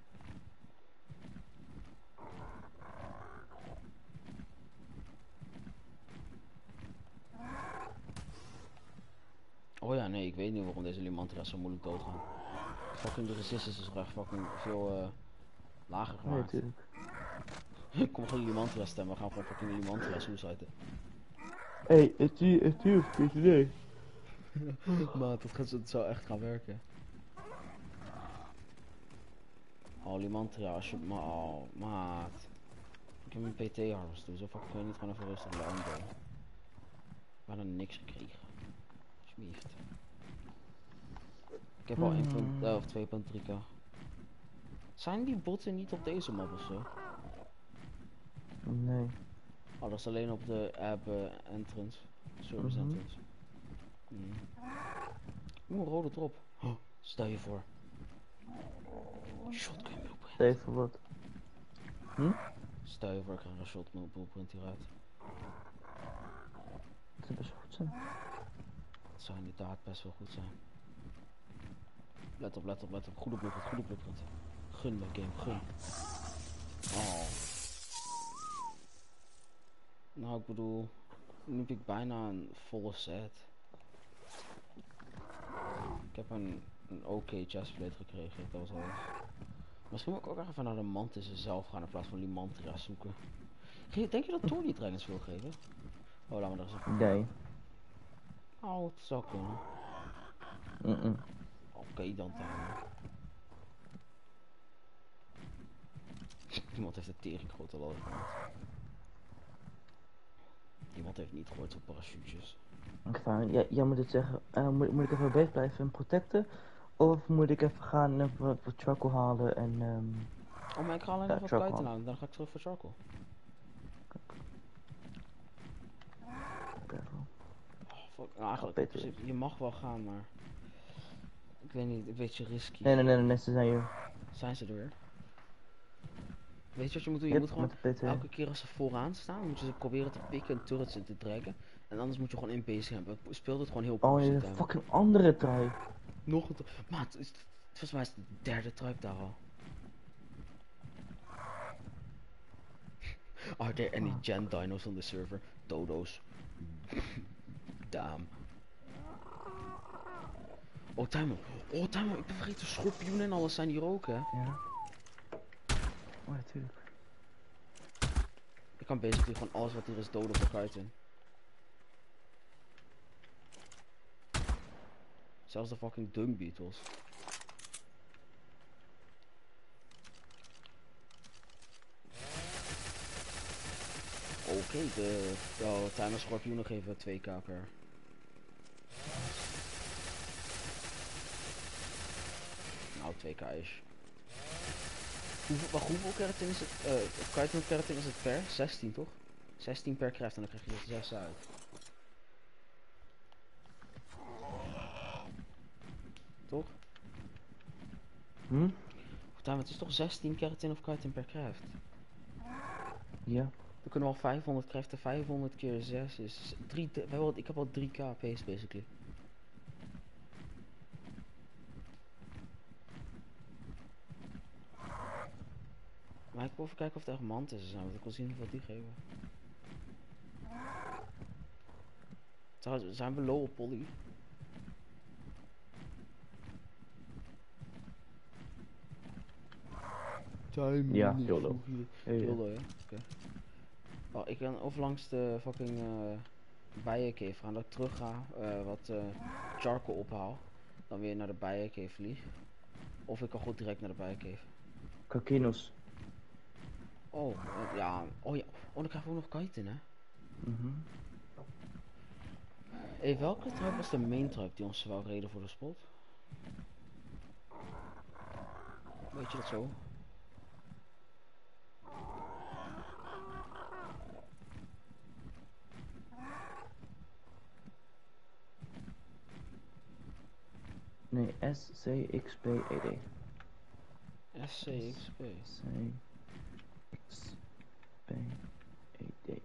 Oh ja, nee, ik weet niet waarom deze Limantria's zo moeilijk doodgaan. Fucking de resistance is echt fucking veel uh, lager gemaakt. Nee, Ik kom gewoon Limantria stemmen, we gaan gewoon fucking Limantria suiciden. Hé, hey, is die, is die of niet? Nee. Maat, dat, gaat, dat zou echt gaan werken. Oh, Limantria, als je... Ma oh, maat. Ik heb mijn P T harvest, dus zo fucking kun je niet gewoon even rustig landen. We hadden niks gekregen. Alsjeblieft. Ik heb al één punt of twee punt drie k. Zijn die botten niet op deze map ofzo? Nee. Oh, dat is alleen op de app uh, entrance. Service Mm-hmm. entrance. Mm. Oeh, een rode drop. Oh, stel je voor. Shotgun blueprint. Stel je voor wat? Hm? Stel je voor, ik krijg een shotgun blueprint hieruit. Dat zou best goed zijn. Dat zou inderdaad best wel goed zijn. Let op, let op, let op. Goede blueprint, goede blueprint. Gun me game, gun. Oh. Nou, ik bedoel, nu heb ik bijna een volle set. heb een, een oké chestplate gekregen, dat was alles. Misschien moet ik ook even naar de mantissen zelf gaan in plaats van die mantria zoeken. Denk je dat Thor die dragons wil geven? Oh, laat me dat eens even. Nee. Oh, het zou kunnen. Mm -mm. Oké okay, dan dan. Iemand heeft een tering grote ladder gehad. Iemand heeft niet gehoord van parachutes. Enfin, ja, jij moet het zeggen. Uh, moet, moet ik even bezig blijven en protecten? Of moet ik even gaan en wat, wat charcoal halen en... Um... Oh, maar ik ga alleen ja, nog wat kiten halen. Dan ga ik terug voor charcoal. Okay. Oh, fuck. Nou, eigenlijk, in principe, je mag wel gaan, maar... Ik weet niet, een beetje risky. Nee, nee, nee, nee, ze zijn hier. Zijn ze er weer? Weet je wat je moet doen? Je yep, moet gewoon elke keer als ze vooraan staan, moet je ze proberen te pikken en turrets in te trekken. En anders moet je gewoon in basic hebben. Speel het gewoon heel Oh, nee, een fucking andere trui. Nog een trui. Maat, volgens mij is het de derde trui daar al. Are there any gen dinos on the server? Dodo's. Damn. Oh, timer. Oh, timer. Ik ben vergeten, schorpioenen en alles zijn hier ook, hè? Ja. Oh, natuurlijk. Ik kan basically gewoon alles wat hier is doden voor kuiten. Zelfs de fucking dung beetles. Oké, okay, de oh, timer schorpioenen geven twee k per. Nou, twee k is. Hoeveel, wacht, hoeveel keratin is het? Uh, Chitin keratin is het per? zestien toch? zestien per kracht en dan krijg je er zes uit. Toch? Hm? Goed, het is toch zestien keratin of chitin per kracht? Ja. We kunnen al vijfhonderd krijgen, vijfhonderd keer zes is drie, ik heb al drie k pace basically. Maar ik wil even kijken of er echt mantissen zijn, want ik wil zien wat die geven. Trouwens, zijn we low op poly? Time ja, heel low. Heel low, ja? Oké. Okay. Oh, ik kan of langs de fucking uh, bijencave gaan, dat ik terug ga, uh, wat uh, charcoal ophaal. Dan weer naar de bijencave vlieg. Of ik kan goed direct naar de bijencave. Kakinos. Oh, uh, ja. Oh ja. Oh, dan krijgen we ook nog kiten, hè? Mhm. Mm hey, welke truik was de main truik die ons wou reden voor de spot? Weet je dat zo? Nee, S C X P E D. S C X P. S C X P E D.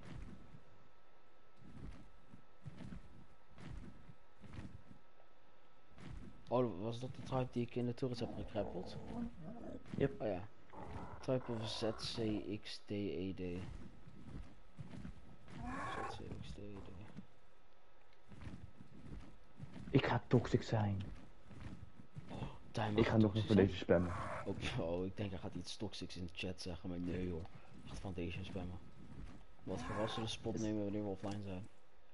Oh, was dat de tribe die ik in de turrets heb gekreppeld? Yep. Oh ja. Tribe of Z C X T E D. Z C X T E D. Ik ga toxic zijn. Oh, ik ga nog eens voor deze spammen. Oh, oh, ik denk hij gaat iets toxics in de chat zeggen, maar nee hoor. Hij gaat van deze spammen. Wat vooral ze de spot nemen wanneer we offline zijn.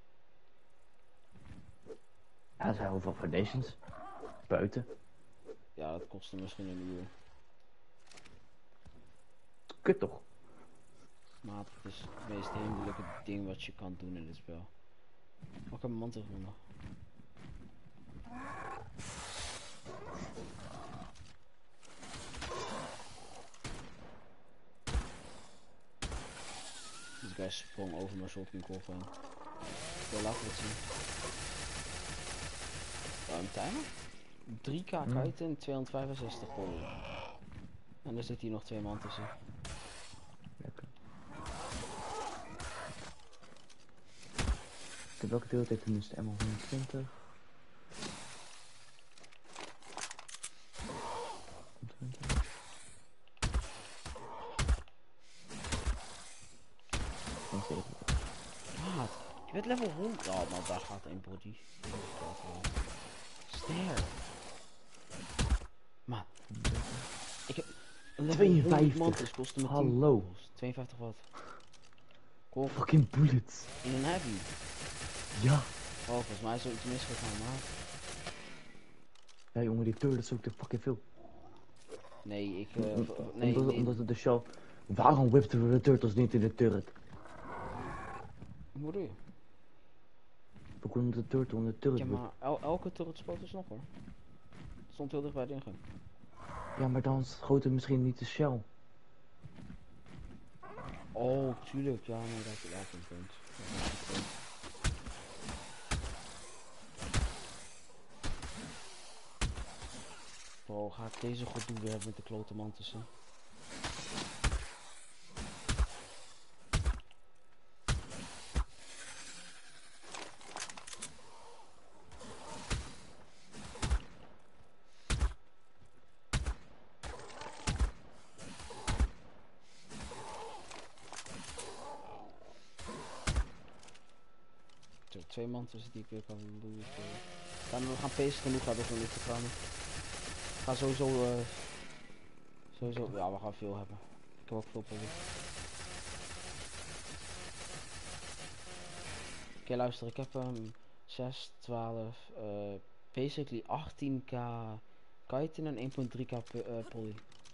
Ja, er zijn heel veel foundations. Buiten. Ja, dat kostte misschien een uur. Kut toch? Maar het is het meest hinderlijke ding wat je kan doen in dit spel. Oh, ik heb een mantel gevonden. Deze guy sprong over mijn shotgun kop heen. Wel, laten we het zien. Oh, een timer? drie k mm. kite en tweehonderdvijfenzestig poly. En er zitten hier nog twee man tussen. Lekker. Ik heb welke deel heeft tenminste M honderdtwintig. Maat, je bent level honderd. Oh, nou daar gaat een body. Ster. tweeënvijftig. Mantis kostte me tien Hallo. kogels. tweeënvijftig watt. Kogel Fucking bullets. in een heavy. Ja. Oh, volgens mij is er iets misgegaan, maar... Ja jongen, die turret is ook te fucking veel. Nee, ik... Uh, Om- nee, omdat, nee. omdat het de shell... Waarom whipten we de turtles niet in de turret? Hoe bedoel je? We konden de turtle in de turret Ja, whippen. maar el elke turret spoot is nog hoor. Het stond heel dicht bij de ingang. Ja, maar dan schoot het misschien niet de shell. Oh, tuurlijk. Ja, nee, dat is ook een punt. Dat is een punt. Oh, ga ik deze goed doen weer met de klote mantussen. Zo, twee mantussen die ik weer kan doen. Gaan we gaan pace genoeg hebben om niet te gaan. We gaan sowieso, uh, sowieso, ja, we gaan veel hebben. Ik heb ook veel poly. Oké, okay, luister, ik heb um, zes, twaalf, uh, basically achttien k kiten en één komma drie k uh, poly.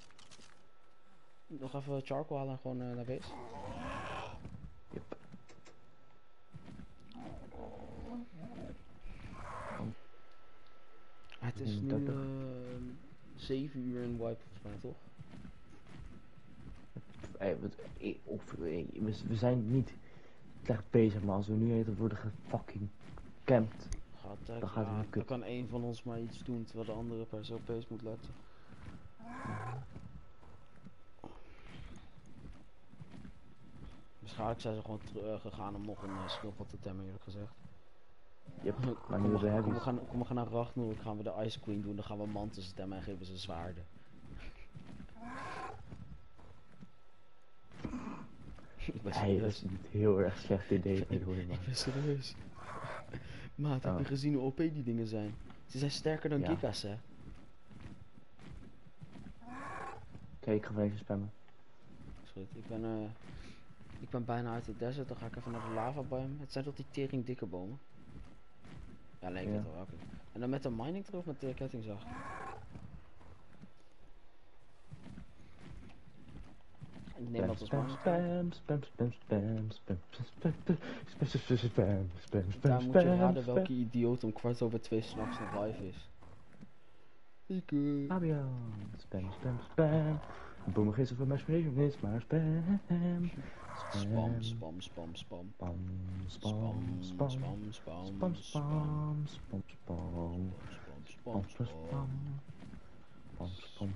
Nog even charcoal halen en gewoon uh, naar base. Yep. Het is nu uh, zeven uur in wipe volgens mij, toch? Hey, wat, hey, of, hey, we, we zijn niet slecht bezig, maar als we nu even worden gefucking camped, Gaat, uh, dan gaat het ja, niet dan kut. kan één van ons maar iets doen terwijl de andere per se op pace moet letten. Waarschijnlijk zijn ze gewoon uh, gegaan om nog een uh, schildpad te temmen, eerlijk gezegd. Yep, Kom, maar kom, nu we, hebben kom, we we gaan, kom we gaan naar Ragnarok, gaan we de Ice Queen doen, dan gaan we mantis temmen en geven ze zwaarden. Ik ben Hey, dat is serieus. niet heel erg slecht idee, Ik, hoor je ik maar. ben serieus. Maat, heb Oh. je gezien hoe O P die dingen zijn? Ze zijn sterker dan Ja. gigas, hè? Oké, ik ga wel even spammen. Is goed, ik ben, uh, ik ben bijna uit de desert, dan ga ik even naar de lava biome. Het zijn toch die tering dikke bomen? Ja, nee, ik Ja. weet wel welke. En dan met de mining terug met de kettingzaag. Ik neem dat als Spam, mining. spam, spam, spam, spam, spam, spam, spam, spam, spam, spam, spam, Daar spam, moet je spam, raden spam. welke idioot om kwart over twee s'nachts nog live is. Ik uh... Fabian, spam, spam, spam. Boem gisteren voor mijn spreken is maar spam. Spam, spam, spam, spam. Spam, Spam, spam, spam, spam, spam, spam, spam, spam, spam, spam, spam, spam, spam, spam, spam, spam, spam,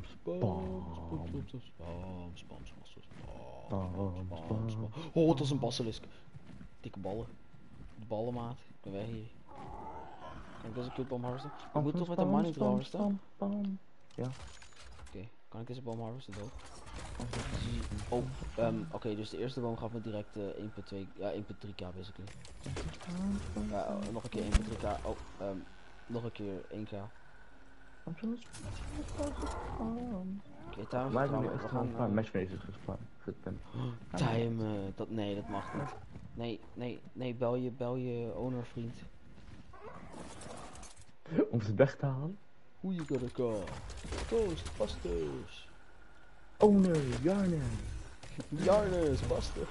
spam, spam. Oh, het was een basilisk. Dikke ballen. De ballenmaat. Ik ben weg hier. Kan ik deze kutboom harvesten? Ik moet toch met de mining tool harvesten? Ja. Oké, okay. Kan ik deze boom harvesten ook? Oh, um, oké, okay, dus de eerste boom gaf me direct uh, één komma twee, ja één komma drie k basically. Ja, uh, nog een keer één komma drie k, oh, um, nog een keer één k. Oké, okay, time Maar vertrouwen, we we gaan... gaan Uh, matchmakers gespamd. time, uh, dat, nee, dat mag niet. Nee, nee, nee, bel je, bel je owner vriend. Om ze weg te halen? Who you gonna call? Ghostbusters! Owner, Jarne! Jarnes, Buster!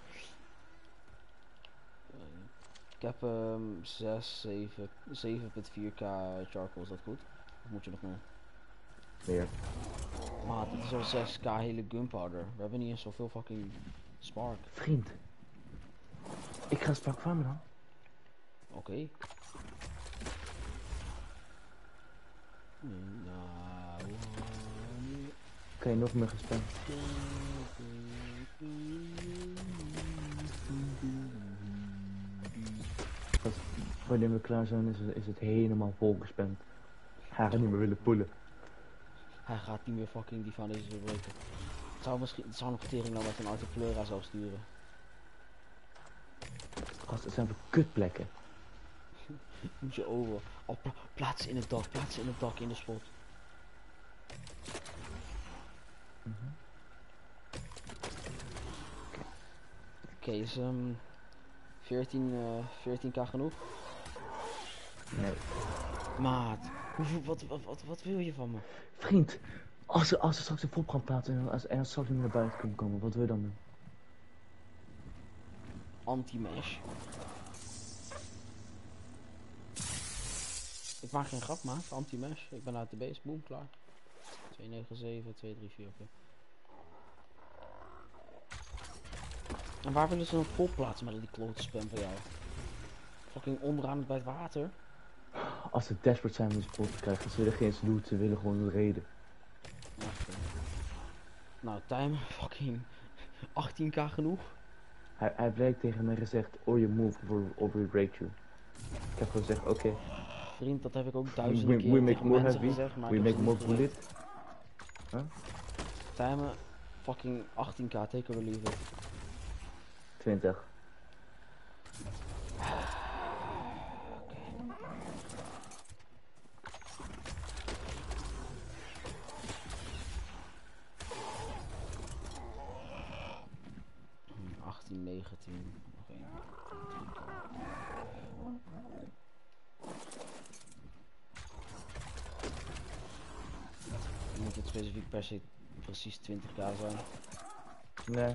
Ik heb um, zes, zeven, zeven komma vier k charcoal, is dat goed? Of moet je nog meer? Meer. Maat, het is al zes k hele gunpowder. We hebben niet eens zoveel fucking spark. Vriend. Ik ga spark farmen dan. Oké. Okay. Nou, Oké, nog meer gespamd. Als, wanneer we klaar zijn is het, is het helemaal vol gespamd. Hij gaat niet meer willen poelen. Hij gaat niet meer fucking die foundation breken. Het zou misschien, het zou nog tering nou met een articulera zou sturen. Gast, het zijn voor kutplekken. Moet je over. Oh, pla plaatsen in het dak, plaatsen in het dak in de spot. Mm-hmm. Oké, is um, veertien, uh, veertien k genoeg? Nee. Maat, hoeveel, wat, wat, wat, wat wil je van me? Vriend, als we, als we straks een vol gaan praten en als, en als straks niet naar buiten kunnen komen, wat wil je dan doen? Anti-mesh. Ik maak geen grap, maat. Anti-mesh. Ik ben uit de base. Boom, klaar. twee negen zeven, twee drie vier, oké. En waar willen ze een vol plaatsen met die klote spam van jou? Fucking onderaan bij het water. Als ze desperate zijn om die spot te krijgen, ze willen geen eens doen, ze willen gewoon een reden. Wacht, nou, time fucking achttien k genoeg. Hij, hij heeft gelijk tegen mij gezegd, or you move or, or we break you. Ik heb gewoon gezegd, oké. Okay. Vriend, dat heb ik ook duizenden we, keer we make tegen more mensen heavy, gezegd, maar we ik make heb more ze niet bullet. Huh? Time fucking achttien k, take or leave it. twintig. achttien, negentien. Nog één. Moet het specifiek per se precies twintig k zijn? Nee.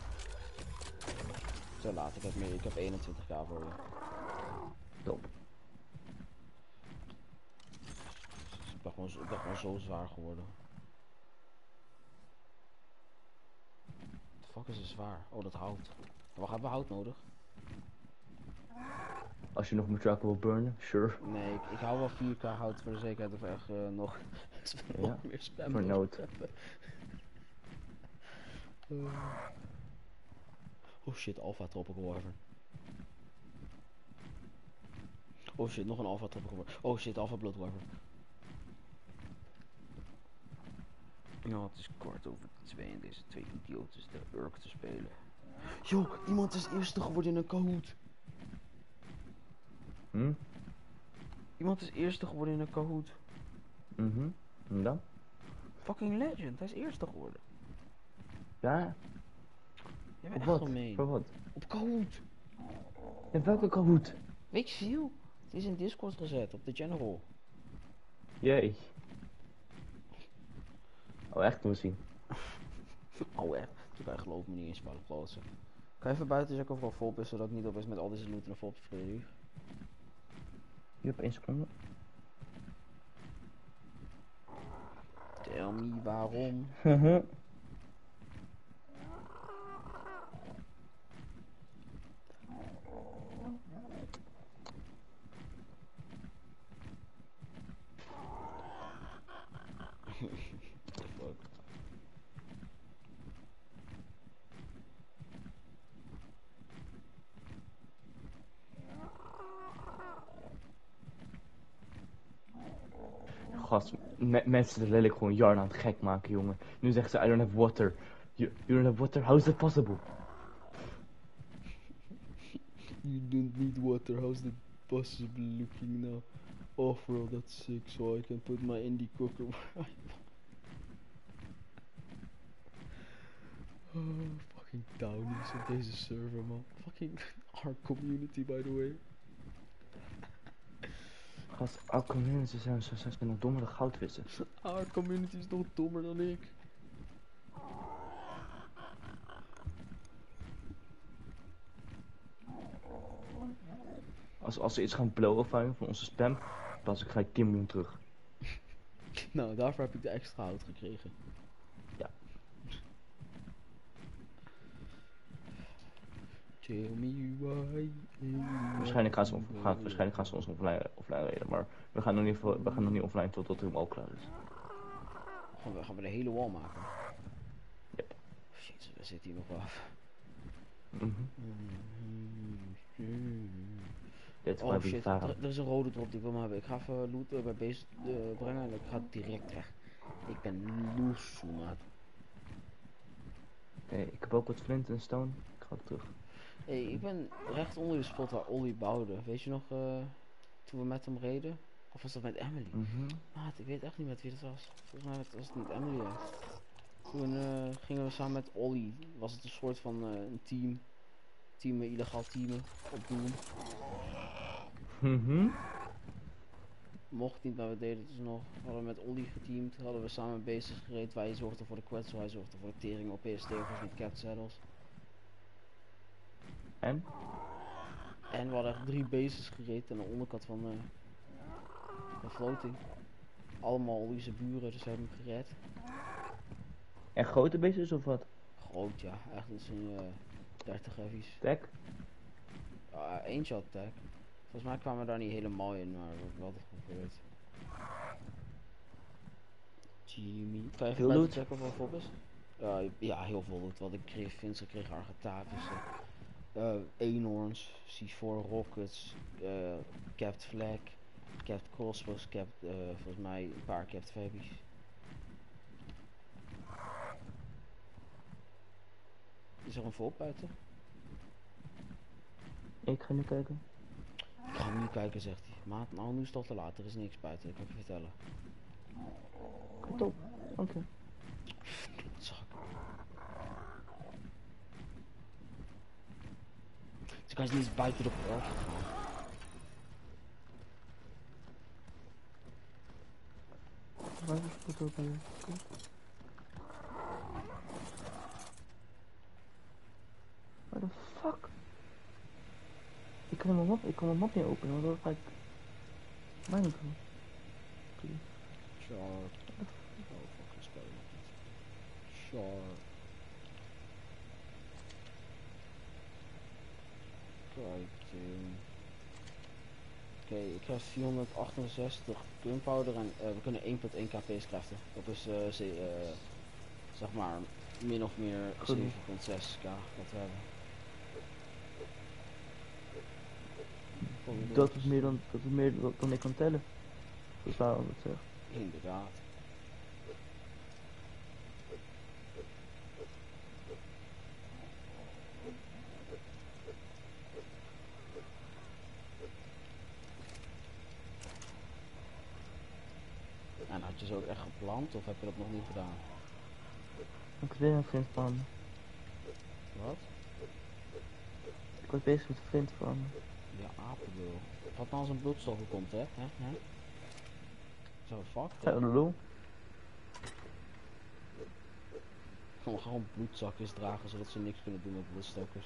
Zo laat, ik heb meer, ik heb eenentwintig k voor je. Top. Ik ben gewoon, ik ben gewoon zo zwaar geworden. Wat de fuck is er zwaar? Oh, dat hout. Wacht, hebben we hout nodig? Als je nog mijn truck wil burnen, sure. Nee, ik, ik hou wel vier k hout voor de zekerheid of echt uh, nog, Ja, nog meer spam voor nood. uh. Oh shit, Alpha Tropical Wyvern. Oh shit, nog een Alpha Tropical Wyvern. Oh shit, Alpha Blood Wyvern. Nou, het is kwart over twee en deze twee idioten de Urk te spelen. Yo, iemand is eerste geworden in een Kahoot. Hm? Iemand is eerste geworden in een Kahoot. Mhm. Mm en dan? Fucking legend, hij is eerste geworden. Ja? Jij bent Op echt wat? gemeen. Voor wat? Op Kahoot. In welke Kahoot? Weet je veel? Het is in Discord gezet, op de general. Jee. Oh, echt moet zien. Oh echt? Toen kan je geloof me niet eens spelen plaatsen. Kan je even buiten checken of er al vol is, zodat ik niet opeens met al deze loot en een vol vervredig? Je hebt één seconde. Tell me waarom. Haha. Gast, me mensen de lelijk gewoon Jarn aan het gek maken, jongen. Nu zeggen ze, I don't have water. You, you don't have water? How is that possible? You don't need water, how's that possible looking now? Oh bro, that's sick, so I can put my indie cooker where I want. Oh, fucking townies op deze server, man. Fucking our community, by the way. Gast, our community zijn, zijn, zijn, zijn nog dommer dan goudvissen. Our community is nog dommer dan ik. Als, als ze iets gaan blowen van, van onze spam, pas ik gelijk tien miljoen terug. Nou, daarvoor heb ik de extra hout gekregen. Ja. Tell me why. Waarschijnlijk gaan ze, on, gaan, waarschijnlijk gaan ze ons offline, offline reden, maar we gaan nog niet, we gaan nog niet offline tot, tot het helemaal klaar is. Gaan we, gaan we de hele wall maken? Yep. Jezus, we zitten hier nog wel af. Mm-hmm. Dit Oh shit, er, er is een rode drop die ik wil maar hebben. Ik ga even loot uh, bij base uh, brengen en ik ga direct weg. Ik ben loes, maat. Hey, ik heb ook wat flint en stone. Ik ga ook terug. Hé, hey, ik ben recht onder de spot waar Ollie bouwde. Weet je nog, uh, toen we met hem reden? Of was dat met Emily? Mm-hmm. Maat, ik weet echt niet met wie dat was. Volgens mij was het niet Emily. Hè. Toen uh, gingen we samen met Ollie. Was het een soort van uh, een team. teamen, illegaal teamen op doen. Mhm. Mocht niet, maar we deden het dus nog. Hadden we met Olly geteamd, hadden we samen bezig gereed. Wij zorgden voor de kwetsel, hij zorgde voor de tering op eerste tegels met capped saddles. En? En we hadden echt drie bases gereed aan de onderkant van de, van floating. Allemaal Olly's buren, dus we hebben hem gered. En grote beestjes of wat? Groot, ja. Echt is een uh, dertig heavies. Tag? Uh, eentje had tag. Volgens mij kwamen we daar niet helemaal in, maar we hebben wel het geprobeerd. Jimmy. Kan je Veel even loot? checken wat op is? Uh, ja, heel veel loot. Wat ik kreeg, Vince kreeg Argentavissen. Uh, Eenhoorns, C vier Rockets, uh, Capped Flag, Capped Crossbows, Capped, uh, volgens mij een paar Capped Fabies. Is er een volk buiten? Ik ga nu kijken. Ik ga nu kijken, zegt hij. Maat, nou nu is het al te laat, er is niks buiten, ik kan je vertellen. Top, oké. Okay. Zak. Dus kan je niet eens buiten de poort gaan. Waar is het ook weer? Waar de fuck? Ik kan mijn map, ik kan mijn map niet openen, want dan ga ik... Mijn doen. Sharp. Oh, fucking spelen. Sharp. Kijk, Oké, okay, ik krijg vierhonderdachtenzestig gunpowder en uh, we kunnen één komma één kp's craften. Dat is uh, z, uh, zeg maar min of meer zeven komma zes k wat we hebben. Dat is meer dan, dat is meer dan, dan ik kan tellen. Dat is waarom het zegt. Inderdaad. En had je ze ook echt gepland of heb je dat nog niet gedaan? Ik was weer een vriend van me. Wat? Ik was bezig met een vriend van me. Ja, apenbeul. Wat nou als een bloedstoffen komt, hè? Hè? Hè? Zo, fuck. Ga je de lul? Ik kan gewoon bloedzakjes dragen zodat ze niks kunnen doen met bloedstokers.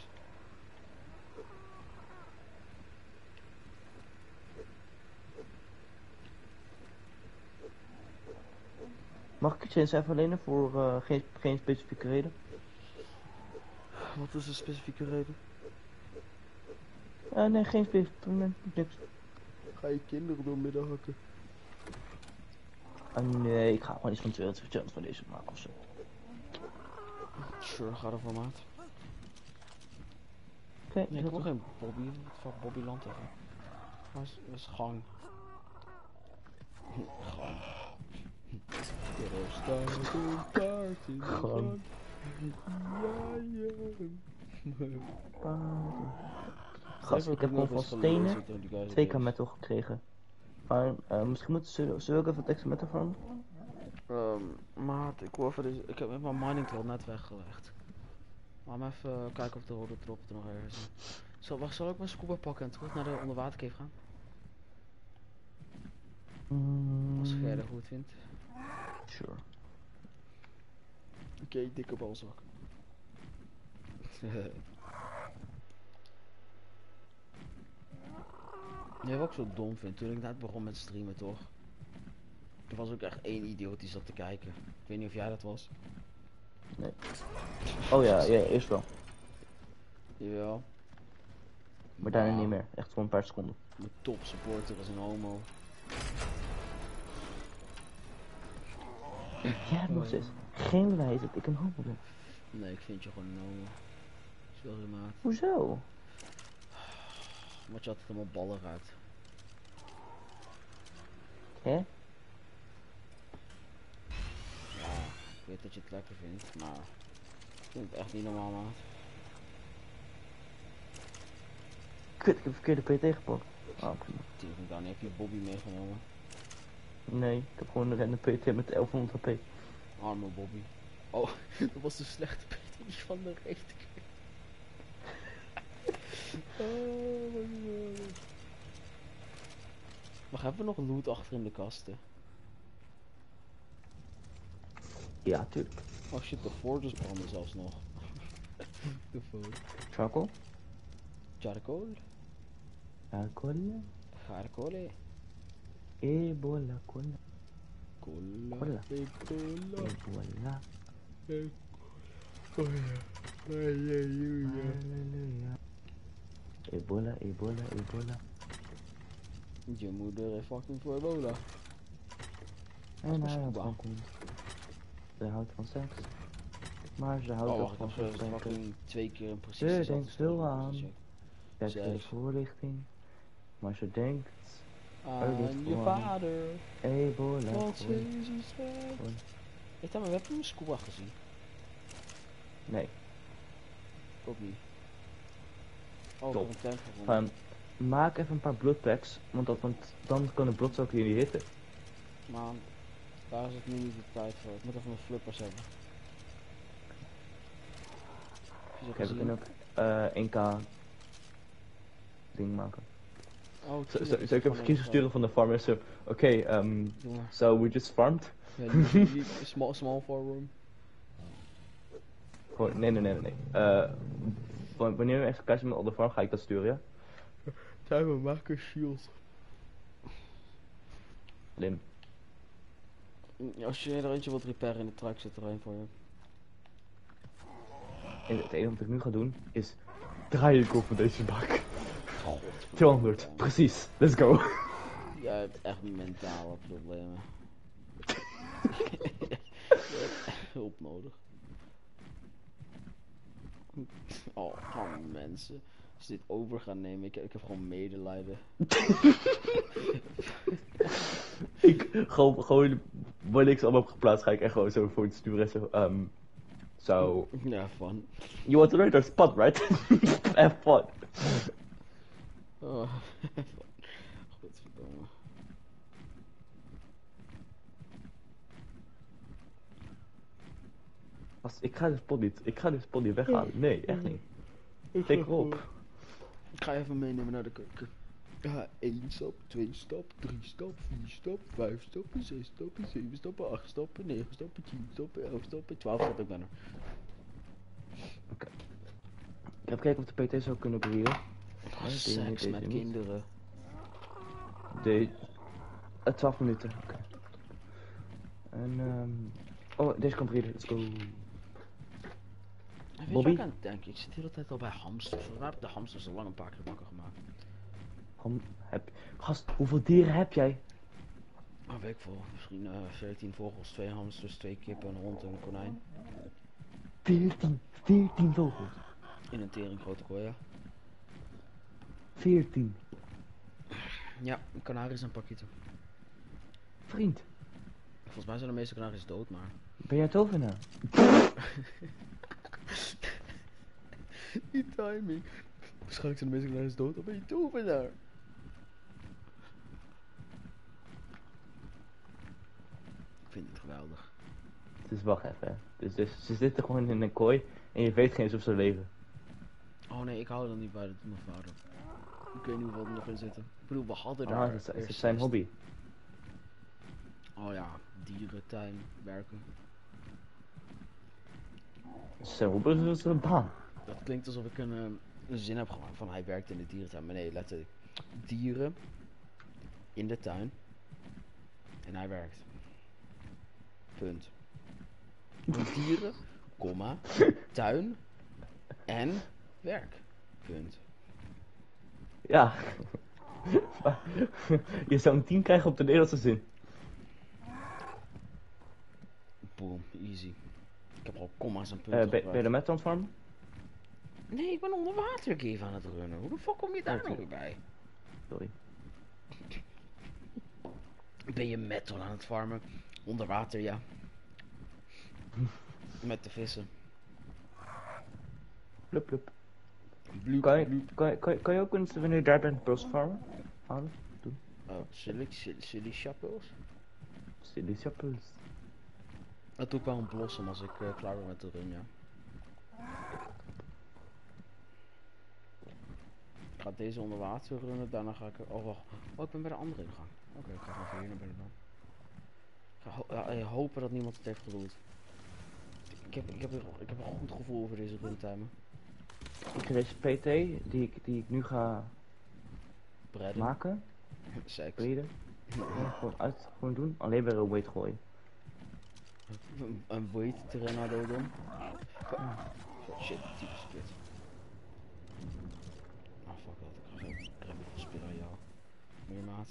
Mag ik je eens even lenen voor uh, geen, geen specifieke reden? Wat is de specifieke reden? Uh, nee, geen specifieke reden, niks. Ga je kinderen door midden hakken? Uh, nee, ik ga gewoon iets van tweehonderd van deze maken ofzo. Sure, ga ervoor maat. Oké, okay, nee, ik wil geen Bobby, wat fuck Bobby Land even. Waar is, waar is gang? Gang. Gang. Gast, ik heb gewoon van stenen twee k metal gekregen. Maar uh, misschien moeten ze, zullen we ook even teksten metal van? Um, maat, ik hoor even deze, ik heb mijn mining tool net weggelegd. Laat me even uh, kijken of de rode drop er nog ergens is. Zal, wacht, zal ik mijn scuba pakken en terug naar de onderwatercave gaan? Mm. Als jij dat goed vindt. Sure. Oké, okay, dikke balzak. Nee, wat ik zo dom vind, toen ik net begon met streamen toch? Er was ook echt één idioot die zat te kijken. Ik weet niet of jij dat was. Nee. Oh ja, ja, eerst wel. Jawel. Maar daarna niet meer, echt voor een paar seconden. Mijn top supporter was een homo. Jij hebt nog steeds geen bewijs dat ik een homo ben. Nee, ik vind je gewoon een homo. Sorry maat. Hoezo? Want je altijd allemaal ballen raakt. Hè? Ja, ik weet dat je het lekker vindt, maar ik vind het echt niet normaal maat. Kut, ik heb verkeerde P T gepakt. Ah, prima. Tegen dan heb je Bobby meegenomen. Nee, ik heb gewoon een random P T met elfhonderd H P. Arme Bobby. Oh, dat was de slechte P T van de rechter. Wacht, hebben we nog loot achter in de kasten? Ja, tuurlijk. Oh shit, de forges branden zelfs nog. De fuck. Charcoal? Charcoal? Charcoal? Charcoal? Ebola, cola. Cola. Cola. Cola. Ebola. Halleluja. Halleluja. Ebola, ebola, ebola. Je moeder heeft fucking voor ebola. En hij houdt Wauw. van kunst. Ze houdt van seks. Maar ze houdt Oh ook wacht, van ik heb gesprekken. fucking twee keer een precies Ze dezelfde denkt story veel aan. gezegd. Kijk Zes. de voorlichting. Maar ze denkt... Aan je voor. vader. Ebola. Want cola. Jezus werkt. Cola. Hé, maar we hebben een scuba gezien. Nee. Ik ook niet. Oh, ik Top. heb een tank gevonden. Van, maak even een paar bloodpacks. Want, dat, want dan kan de bloedzakken jullie hitten. Maar daar is het nu niet de tijd voor. Ik moet even mijn flippers hebben. Heb je ze Kijk, we gezien? kunnen ook eh één K ding maken. Oh, Zo, tuurlijk, zo, het zou is ik even van kiezen een- sturen van de farmer? Zo, oké, um, Doe maar. so we just farmed? Ja, die- die- die- small, small foreroom. Gewoon, nee, nee, nee, nee. nee. Uh, wanneer we echt kijken met op de farm, ga ik dat sturen, ja? Zijn we maken shield. Lim. Als je er eentje wilt repairen in de truck, zit er een voor je. En het enige wat ik nu ga doen, is draaien ik over deze bak. God. tweehonderd, precies. Let's go. Jij hebt echt mentale problemen. Je hebt echt hulp nodig. Oh, gewoon mensen. Als dit over gaan nemen, ik, ik heb gewoon medelijden. ik, gewoon, gewoon, wanneer ik ze allemaal heb geplaatst, ga ik echt gewoon zo voor het sturen. Zo, um, so, Ja, fun. you want to ride our spot, right? Have fun. Oh, godverdomme. Als, ik ga de spot niet, ik ga de spot niet weghalen. Nee, echt niet. Tik op. Ik ga even meenemen naar de keuken. Ja, één stap, twee stap, drie stap, vier stap, vijf stappen, zes stappen, zeven stappen, acht stappen, negen stappen, tien stappen, elf stappen, twaalf stappen, ik ben er. Oké. Ik heb kijken of de P T zou kunnen breeden. Oh, Nee, deze seks niet, deze met niet. kinderen. De... Uh, twaalf minuten, oké. En um... oh, deze kan breeden, let's go. En weet je Bobby? wat ik aan het denken? Ik zit de hele tijd al bij hamsters. Waar heb ik de hamsters al lang een paar keer wakker gemaakt? Ham, heb... Gast, hoeveel dieren heb jij? Oh, weet ik veel. Misschien uh, veertien vogels, twee hamsters, twee kippen, een hond en een konijn. veertien, veertien vogels. In een tering grote kooi, ja. veertien. Ja, kanaries en pakieten. Vriend, Volgens mij zijn de meeste kanaries dood, maar... ben jij tovenaar? Die timing. Waarschijnlijk zijn de meeste kanaries dood, dan ben je tovenaar. Ik vind het geweldig. Dus wacht even, hè. Dus, dus ze zitten gewoon in een kooi en je weet geen eens of ze leven. Oh nee, ik hou er niet bij, dat doet mijn vader. Ik weet niet hoeveel er nog in zitten. Ik bedoel, we hadden daar... Ah, het is, het eerst is zijn zes. hobby. Oh ja, dierentuin, werken. Zijn hobby is een baan. Dat klinkt alsof ik een, eh, een zin heb gemaakt van hij werkt in de dierentuin. Maar nee, letterlijk. Dieren in de tuin. En hij werkt. Punt. Dieren, komma, tuin en werk. Punt. Ja. Je zou een tien krijgen op de Nederlandse zin. Boom, easy. Ik heb al komma's en Uh, punten ben, ben je er met aan het farmen? Nee, ik ben onder water game aan het runnen. Hoe de fuck kom je daar Oh, nou tuurlijk. weer bij? Sorry. Ben je metal aan het farmen? Onder water, ja. Met de vissen. Plup, plup. Bloep, Kan je, bloep. kan, je, kan, je, kan je ook eens wanneer je daar bent pearls farmen? Halen? Oh, silly, silly, silly chapels. Silly apples. Dat doe ik wel een blossom als ik uh, klaar ben met de run, ja. Ik ga deze onder water runnen, daarna ga ik er... Oh, wacht. Oh, ik ben bij de andere ingang. Oké, okay, ik ga even hier naar binnen dan. Ik ga ho ja, eh, hopen dat niemand het heeft geroerd. Ik heb, ik, heb er, ik heb een goed gevoel over deze runtime. Ik ga deze P T die ik, die ik nu ga Bredden. maken. Seks. Breden. Ja, gewoon uit, gewoon doen. Alleen weer een weight gooien. Een, een weight Pteranodon. Ja. Shit, typisch kut. Ah, fuck dat. Ik ga zo krabben van spiraal. Meer maat.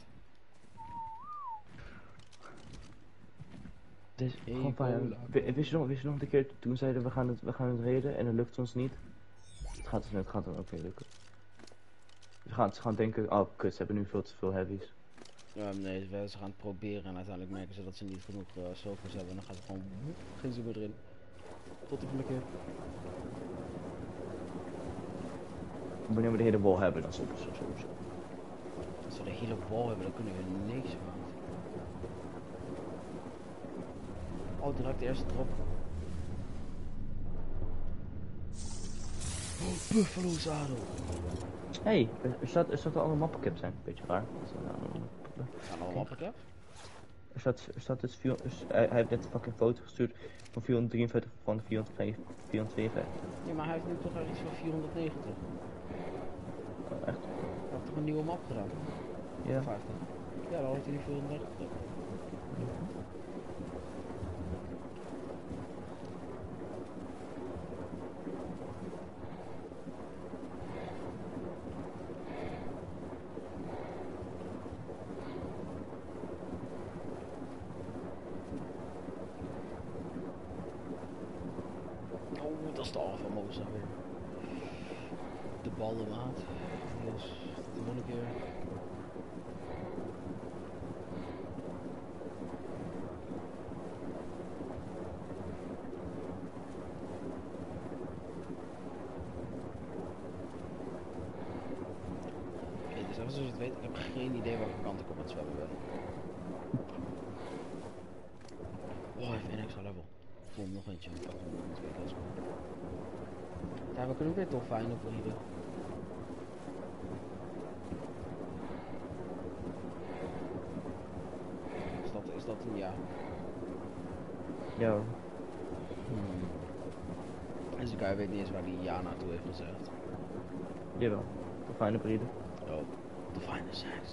Dus Hey, gewoon fijn. cola. Wist je nog, wist je nog de keer toen zeiden we gaan het, we gaan het reden en dan lukt het ons niet? Het gaat dus het gaat dan ook weer lukken. Ze gaan, ze gaan denken, oh kut, ze hebben nu veel te veel heavies. Ja, nee, ze gaan het proberen en uiteindelijk merken ze dat ze niet genoeg uh, silvers hebben en dan gaan ze gewoon, geen ze weer erin. Tot de volgende keer. Wanneer we de hele wall hebben, dan stoppen ze sowieso. Als we de hele wall hebben, dan kunnen we niks van. Oh, direct de eerste drop. Oh, Buffalo zadel. Hé, hey, er staat, er staat al een mappencap zijn. Beetje raar. Gaan allemaal mappencap? Er staat, er staat dus, vier, dus hij, hij heeft net een fucking foto gestuurd van vierhonderddrieënveertig van vierhonderdtweeënvijftig. Ja, maar hij heeft nu toch al iets van vierhonderdnegentig. Oh, echt? Hij heeft toch een nieuwe map gedaan? Ja. vijftig. Ja, dan heeft hij die vierhonderdnegentig. Oh, dat is de alpha motor weer. De ballenmaat. Yes, de volgende keer. Oké, dus even zoals je het weet, ik heb geen idee welke kant ik op het zwemmen ben. Oh, even een extra level. Ik voel hem nog eentje. Ik pak hem nog twee keer. Ja, we kunnen ook weer dolfijnen breeden. Is dat, is dat een ja? Ja hoor. Hmm. Deze guy weet niet eens waar die ja naartoe heeft gezegd. Jawel. De fijne breden. Oh, dolfijnen seks.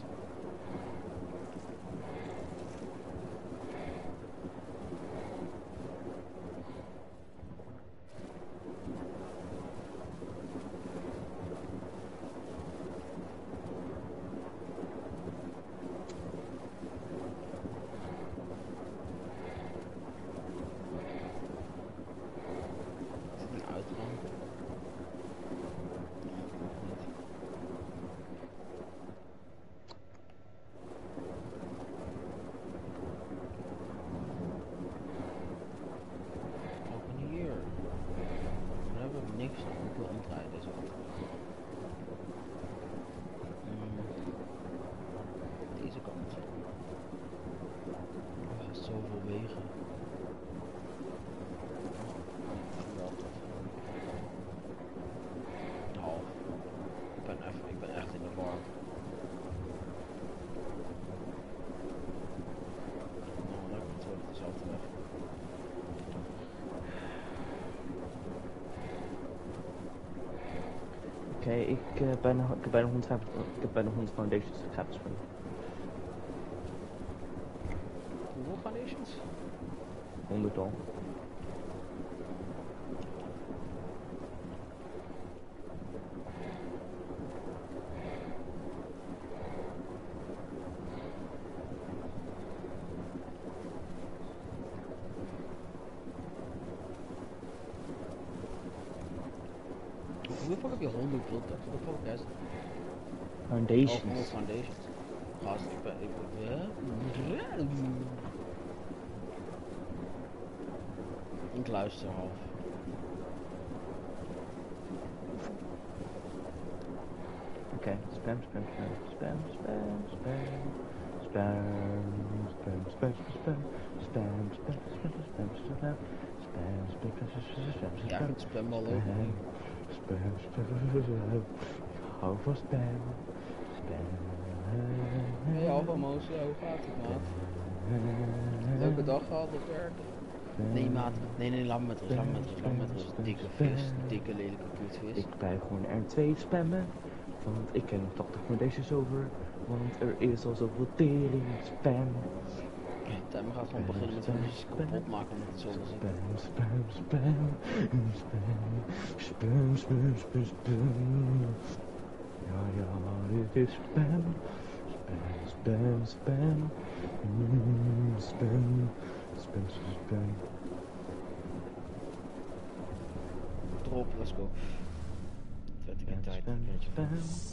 Oké, okay, ik, uh, bijna, ik heb bijna honderdvijftig, ik heb bijna honderd foundations gehad spelen. Hoeveel foundations? honderd al. Hoeveel heb je honderd wilt? Hoeveel heb je? Foundations. Oh, honderd foundations. Gast, ik ben... Ik ben... Ik luister half. Oké, okay. spam, spam, spam, spam, spam, spam, spam, spam, spam, spam, spam, spam, spam, spam, spam, spam, spam, spam, spam, Ja, ik spam al ook. Spam, spam, spam. Hou van spam. Spam. Hey Alpha Moosje, hoe gaat het maat? Leuke dag gehad op werk? Nee maat, nee nee, laat me met rust, laat me met rust, laat me met rust. Dikke vis, dikke lelijke kutvis. Ik blijf gewoon R twee spammen, want ik ken tachtig met deze over, want er is al zoveel tering spam. Tim gaat gewoon beginnen met filmpjes kapot maken omdat het zo is. Spam, spam, spam, spam, spam, spam, spam, spam. Ja, ja, dit is spam. Spam, spam, spam. Mm, spam, spam, spam. Drop, let's go. Vet, ik heb tijd. Spam, spam.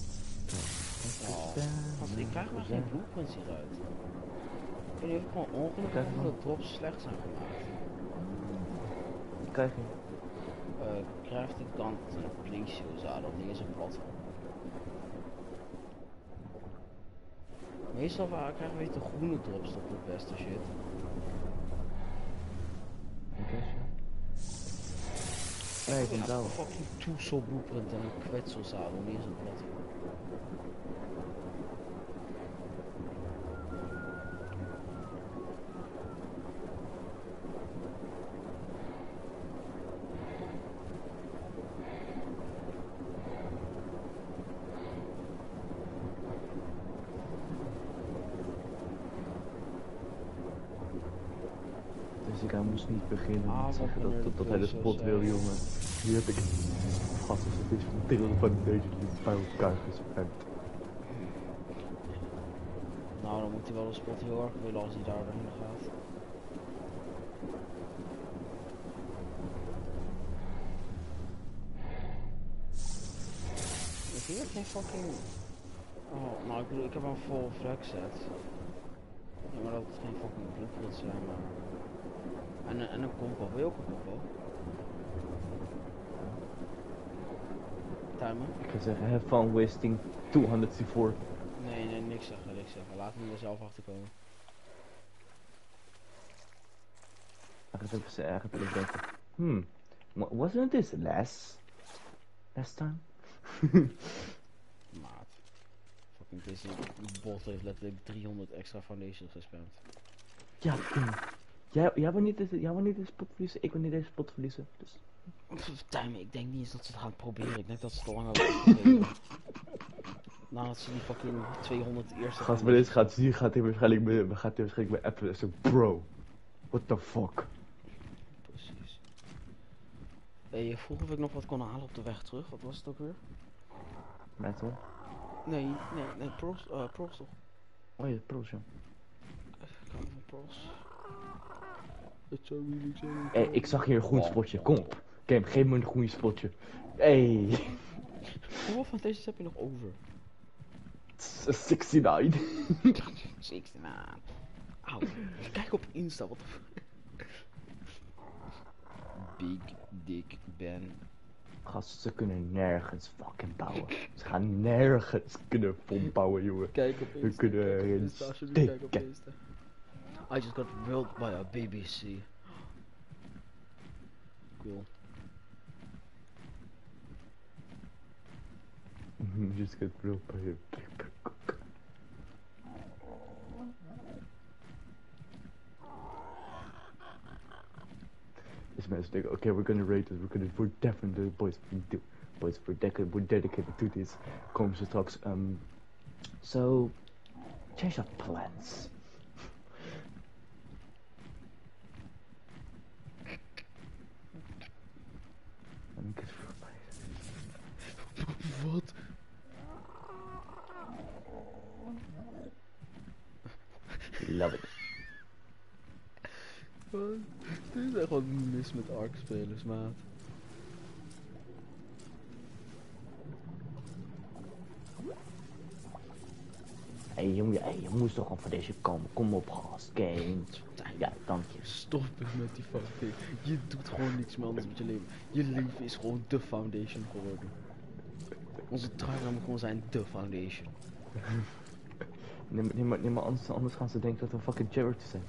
Oh, ik krijg maar geen blueprints hieruit. Ik weet niet of ik gewoon ongelukkig of de drops slecht zijn gemaakt. Krijg je? Uh, crafting kant Glacio zadel, niet eens een platform. Meestal waar krijgen we de groene drops op de beste shit. Nee, ik vind ja, wel. fucking toesel blueprint en een kwetselzadel, niet eens een platform. Dus ik moest niet beginnen Ah, met zeggen dat, dat, dat hij de spot zo. wil, jongen. Hier heb ik gasten, het is van deel van deze die bij elkaar gespamd. Nou, dan moet hij wel de spot heel erg willen als hij daar doorheen gaat. Ik heb hier geen fucking... Oh, nou ik bedoel, ik heb een vol flex set. Ja, maar dat het geen fucking blueprints zijn, maar... En, een- en een compo, wil je ook een compo? Timer? Ik ga zeggen, have fun wasting tweehonderd C vier. Nee, nee, niks zeggen, niks zeggen. Laat me er zelf achterkomen. Hij gaat even zeggen, hij gaat even denken. Hmm, wa- wasn't this last? Last time? Maat. Fucking deze bot heeft letterlijk driehonderd extra foundations gespamd. Ja, Tim. Jij, jij wil niet deze, jij wil niet deze spot verliezen, ik wil niet deze spot verliezen. Dus. Timing, ik denk niet eens dat ze het gaan proberen. Ik denk dat ze het al lang hebben geprobeerd. Nadat ze die fucking tweehonderd eerste... Gast, bij deze gaat, hier gaat hij waarschijnlijk bij, gaat hij waarschijnlijk bij Apple zo, bro. What the fuck? Precies. Hey, je vroeg of ik nog wat kon halen op de weg terug. Wat was het ook weer? Metal? Nee, nee, nee, pros, uh, pros toch? Oh ja, pros, ja. Even kijken van pros. Het zou really zijn. Hé, ik zag hier een groen spotje, kom op. Game, geef me een groen spotje. Hey. Hoeveel van deze heb je nog over? zesennegentig. zestig. Auw, kijk op Insta, wat de fuck. Big Dick Ben. Gast, ze kunnen nergens fucking bouwen. Ze gaan nergens kunnen pomp bouwen, jongen. Kijk op We Insta, kunnen kijk op erin Insta, alsjeblieft, kijk op stikken. Insta. I just got willed by a B B C. Cool. Just get real by a big cook. Dus mensen denken, okay, we're gonna rate it, we're gonna, we're definitely, boys, we do, boys, we're, dedicated, we're dedicated to this. Komen ze straks, um, so, change your plans. En ik is voorbij. Wat? Love it. Wat? Dit is echt wat mis met Ark spelers, maat. Hé hey, jongen, hey, je moest toch gewoon voor deze komen. Kom op, gast. Game. Ja, dank je. Stop eens met die foundation. Je doet gewoon niks meer anders met je leven. Je leven is gewoon de foundation geworden. Onze trui moet gewoon zijn de foundation. Nee, maar- nee, maar, nee, maar anders, anders gaan ze denken dat we fucking charity zijn.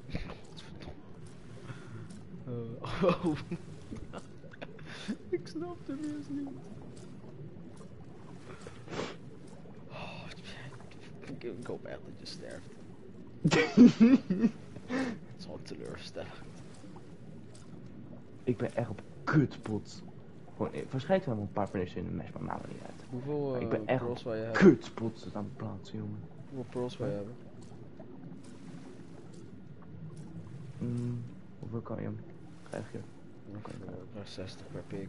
Uh, oh. Ik snap hem eerst niet. Ik hoop echt dat je sterft. Het is wel teleurstellend. Ik ben echt op kutspot. Gewoon, eh, waarschijnlijk zijn er wel een paar punten in de match, maar maakt me niet uit. Hoeveel Maar uh, ik ben echt pearls op wil je hebben? kutspot aan het plaatsen, jongen. Hoeveel pearls wil je hebben? Mm, hoeveel kan je hem? Krijg je? Ik krijg zestig per pik.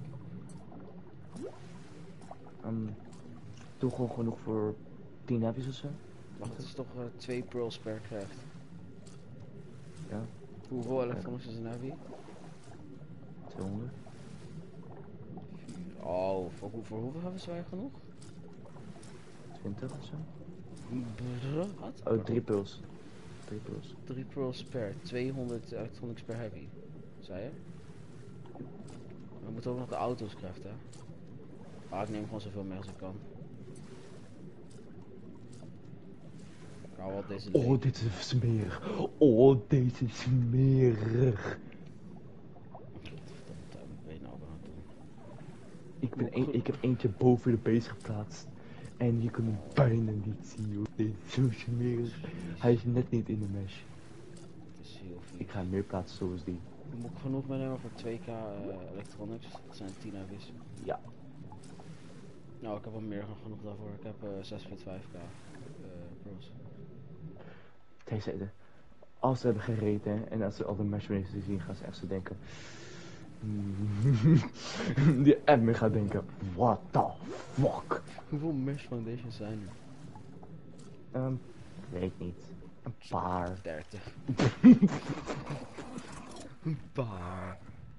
Um, doe gewoon genoeg voor tien heavies of zo. Wacht, het is toch uh, twee pearls per craft. Ja, Hoeveel electronics is een heavy? tweehonderd. Oh, voor, hoe, voor hoeveel hebben wij genoeg? twintig of zo. Brrr, wat? Oh, drie puls. Drie puls. drie pearls per, tweehonderd electronics per heavy. Zei je? We moeten ook nog de auto's craften, hè? Ah, ik neem gewoon zoveel mee als ik kan. Ik hou wel deze Oh, leeg. dit is smerig. Oh, deze is smerig. Wat ben je nou aan het doen? Ik, ben een, ik heb eentje boven de base geplaatst. En je kunt hem bijna niet zien, joh. Dit is zo smerig. Hij is net niet in de mesh. Het is heel veel. Ik ga meer plaatsen zoals die. Moet ik genoeg meenemen voor twee k uh, electronics? Dat zijn tien heavies. Ja. Nou, ik heb wel meer dan genoeg daarvoor. Ik heb uh, zes komma vijf k uh, pearls. Deze, de, als ze hebben gereden hè, en als ze al de matchwinners zien, gaan ze echt zo denken. Die admin gaat denken, what the fuck? Hoeveel mesh foundations zijn er? Um, weet niet. Een paar. dertig. Een paar.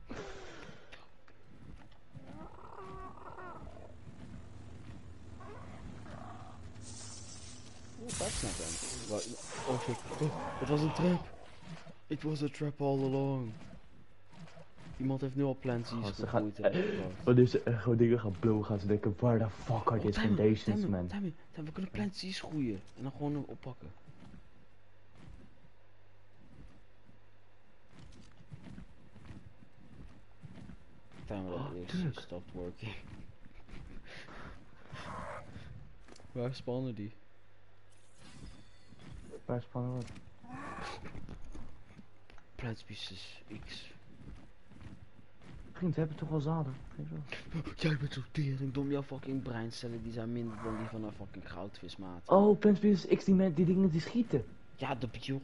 Oh, dat snap ik. Oh shit. Oh, het was een trap. It was a trap all along. Iemand heeft nu al planties Oh, ze gaan, gegroeid. eh, wanneer ze echt gewoon dingen gaan blowen, gaan ze denken, waar the fuck are these foundations, man? Tammy, we kunnen planties groeien en dan gewoon hem oppakken. Tammy, dat Oh, is tuurlijk. stopped working. Waar spannen die? Waar is van wat? Plantspecies X. Vriend, we hebben toch wel zaden? Geen zo. Jij bent zo tering dom, jouw fucking breincellen die zijn minder dan die van een fucking goudvismaat. Oh, Plant Species X, die, met, die dingen die schieten. Ja, de joh.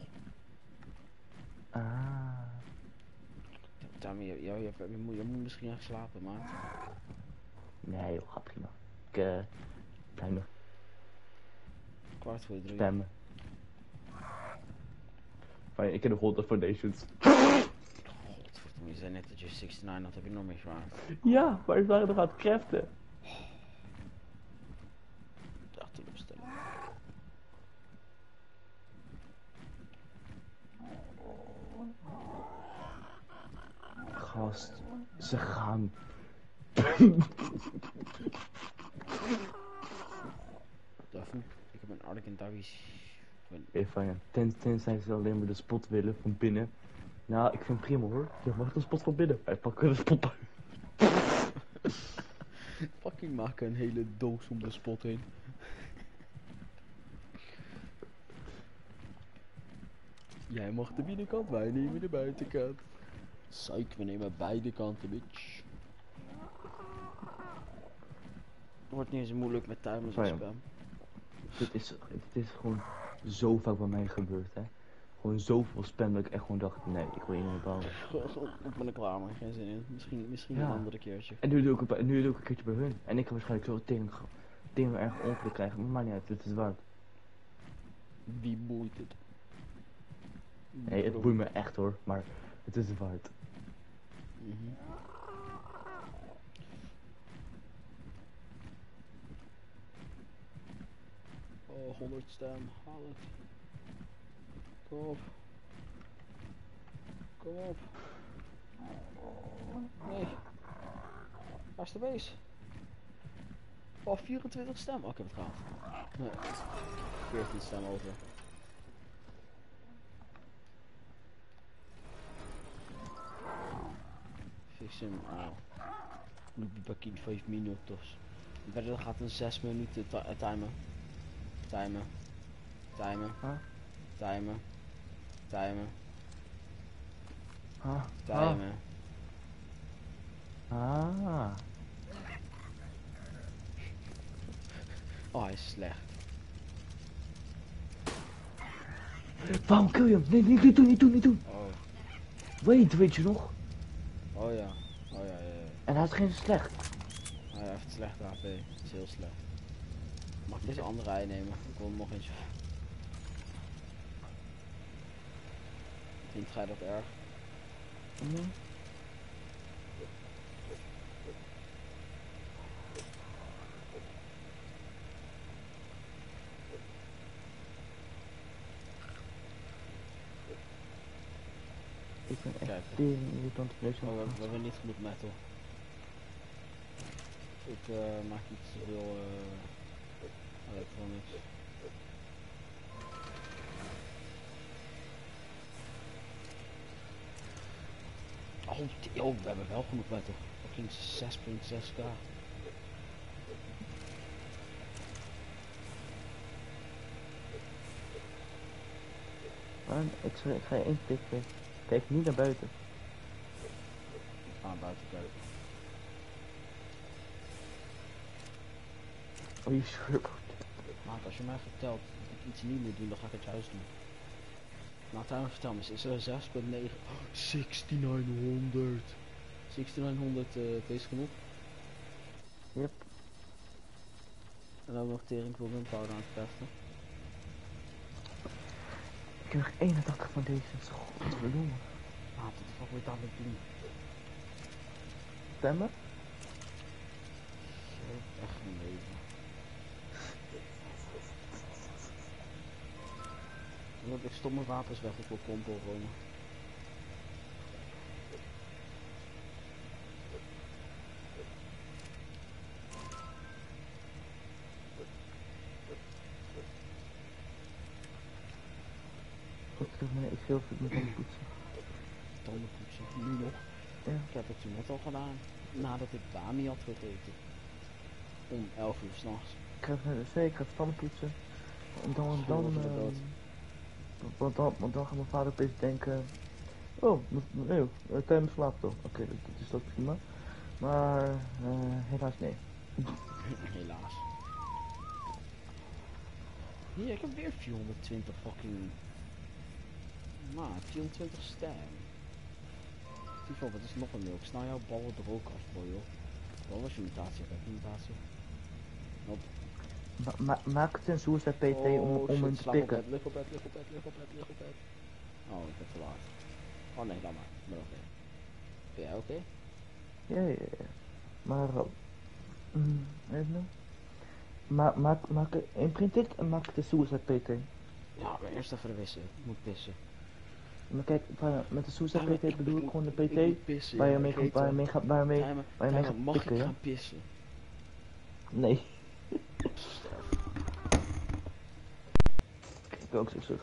Ah. Tammy, je, je, je, je, moet, je moet misschien echt slapen, maat. Nee joh, gaat prima. Ik, eh, blijf nog Kwart voor drie. stemmen. Fijn, ik heb nog honderd foundations. Godverdomme, je zei net dat je negenenzestig had, heb je nog meer zwaar. Ja, maar ze waren nog aan het craften. Echt teleurstellend. Gast, ze gaan. Daphne, ik heb een Arctic Davies. Even ja, ten, tenzij ze alleen maar de spot willen van binnen. Nou, ik vind het prima hoor. Je mag de spot van binnen. Wij pakken de spot uit. Fucking maken een hele doos om de spot heen. Jij mag de binnenkant, wij nemen de buitenkant. Psych, we nemen beide kanten, bitch. Wordt niet eens moeilijk met timers en Fijn. spam. Dit is, dit is gewoon zo vaak bij mij gebeurd hè. Gewoon zoveel spam dat ik echt gewoon dacht, nee, ik wil hier niet meer bouwen. Ik ben er klaar mee, geen zin in. Misschien, misschien Ja. een andere keertje. En nu doe ik het, bij- nu doe ik een keertje bij hun. En ik ga waarschijnlijk zo tegen, tegen erg ongeluk krijgen, maar maakt niet uit, het is waard. Wie boeit het? Nee, het boeit me echt hoor, maar het is het waard. Mhm. Oh, honderd stem, haal het. Kom op. Kom op. Nee. Waar is de base? Oh, vierentwintig stem. Oh, ik heb het gehaald. Nee. veertien stem over. Fix hem. Oh. Nu ben ik in vijf minuten. Verder gaat een zes minuten timen. Timen. Timen. Huh? Timen. Timen. Huh? Timen. Ah. Oh, hij is slecht. Waarom kill je hem? Nee, niet doen, niet doen, niet doen. Oh. Wait, weet je nog? Oh ja. Oh ja, ja, ja. En hij is geen slecht. Hij heeft slechte H P. Dat is heel slecht. Mag ik deze andere ei nemen? Ik wil er nog eentje. Vindt gij dat erg? Nee. Ik ben echt Kijk. tering irritant op deze Oh, we, man. we hebben niet genoeg metal. Ik uh, maak iets te veel uh, electronics. Oh, die- oh, we hebben wel genoeg metal. Fucking zes komma zes k. Man, ik, zal, ik ga je één tip geven. Kijk niet naar buiten. Ik ga naar buiten kijken. Oh, je schurp. Maat, als je mij vertelt dat ik iets niet moet doen, dan ga ik het juist doen. Nou, trouwens, vertel me, is er zes komma negen? zestignegenhonderd. zestignegenhonderd uh, is genoeg? Yep. En dan hebben we nog tering voor gunpowder aan te testen. Ik heb nog eenentachtig van deze. Godverdomme. Maat, wat de fuck wil je daarmee doen? Stemmen? Je hebt echt geen leven. Ik stop mijn wapens weg, ik wil pompen gewoon. Ik zeg maar, ik wil het met tanden poetsen. Tanden poetsen, nu nog. Ja. Ik heb het toen net al gedaan, nadat ik Dami had gegeten. Om elf uur s'nachts. Ik ga naar de zee, ik ga tanden poetsen. En dan, School dan, over de uh, dood. want dan, want dan gaat mijn vader opeens denken, oh, nee, uh, tijdens slaapt toch. Oké, okay, dat, dat is dat prima. Maar, uh, helaas nee. Helaas. Hier, ik heb weer vierhonderdtwintig fucking... Maar, vierhonderdtwintig stem. Tivo, wat is nog een milk? Snel jouw ballen er ook af, boy, joh. Wat was je mutatie? Heb je mutatie? Nope. Ma ma maak het een suicide P T oh, om, om shit, hem te slaap pikken. op bed, lig op bed, lig op bed, lig op bed, lig op bed. Oh, ik ben te laat. Oh nee, laat maar. Ik ben oké. Okay. Ben jij oké? Okay? Ja, ja, ja. Maar, uh, mm, even nou. Ma maak, maak het, imprint dit en maak het een suicide P T. Ja, maar eerst even de wc. Ik moet pissen. Maar kijk, met de suicide ja, P T bedoel ik, ik gewoon de P T pissen, waar je ja, mee gaat, waar je mee gaat, waar je mee, waar je mee gaat mag pikken, ik ja? gaan pissen? Nee. Ik ook zo terug.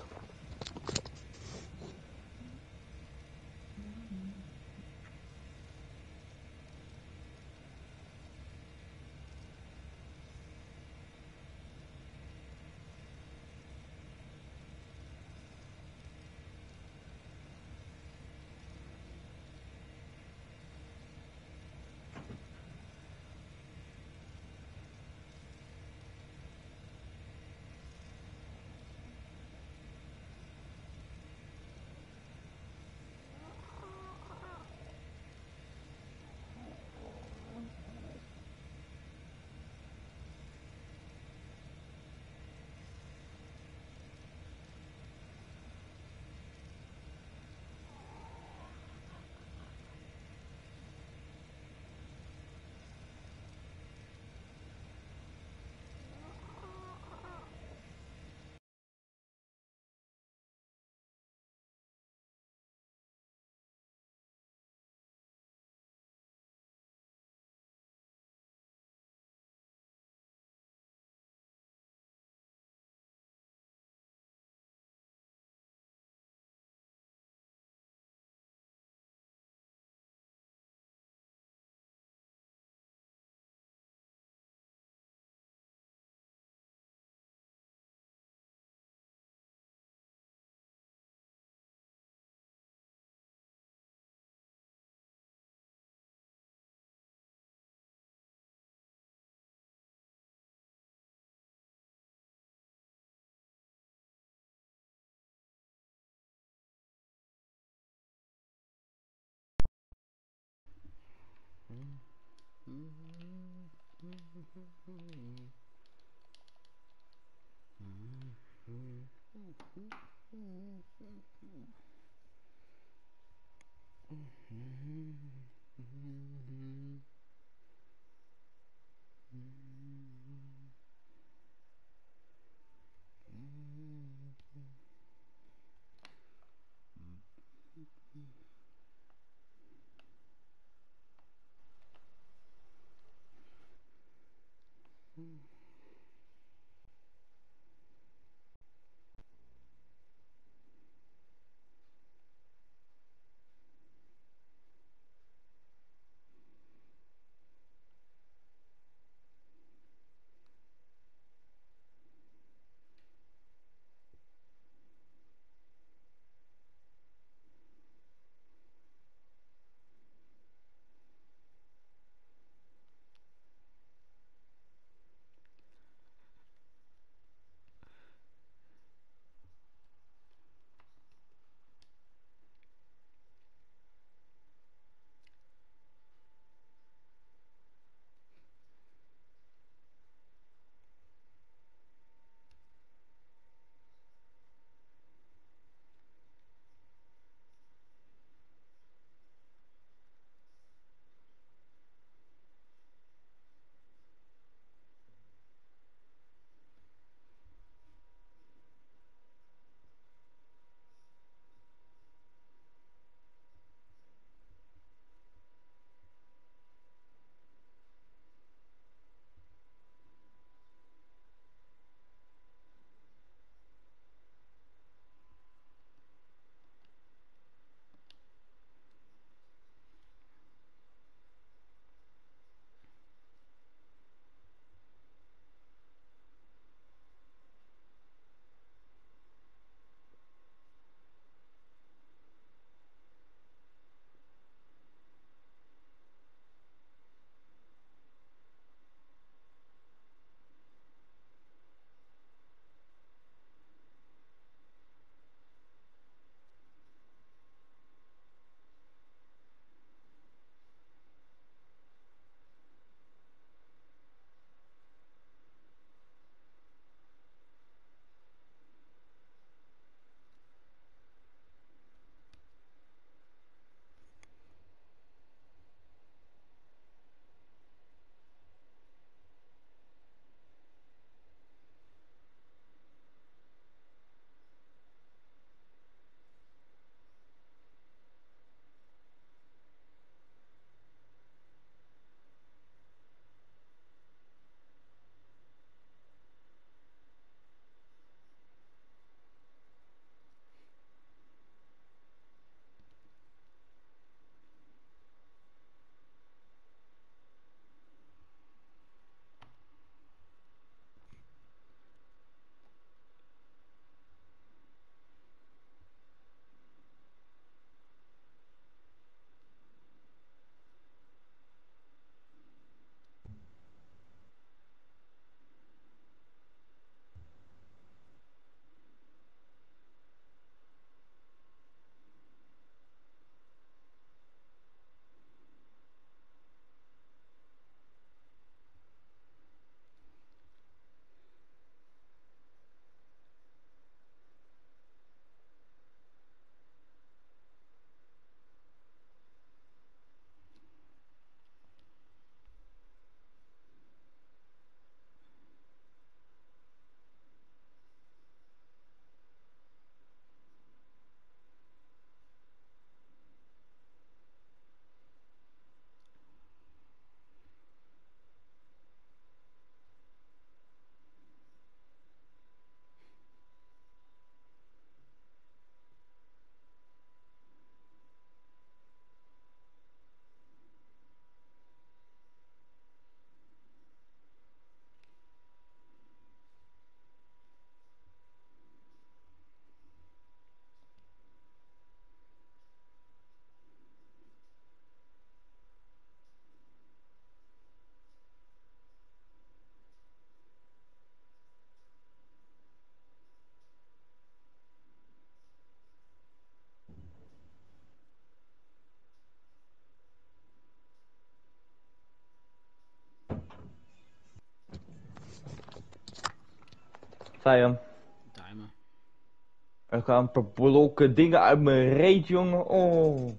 Vijand. Timer. Er gaan een paar blokken dingen uit mijn reet, jongen. Oh.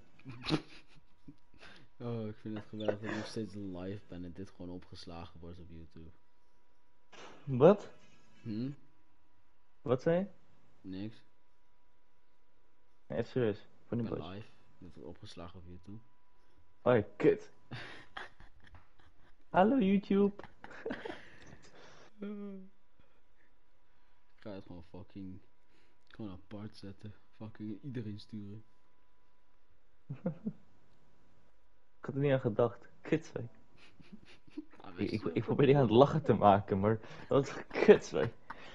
Oh, ik vind het geweldig dat ik nog steeds live ben en dit gewoon opgeslagen wordt op YouTube. Wat? Hm? Wat zei je? Niks. Nee, even serieus. Van Ik die ben boys. live. Dit wordt opgeslagen op YouTube. Oh ja, kut. Hallo YouTube. Ik ga het gewoon fucking... Gewoon apart zetten. Fucking iedereen sturen. Ik had er niet aan gedacht. Kut, zei. Ah, Ik, weet je ik, zo ik voor probeer niet aan het lachen te maken, maar dat is kut, zei.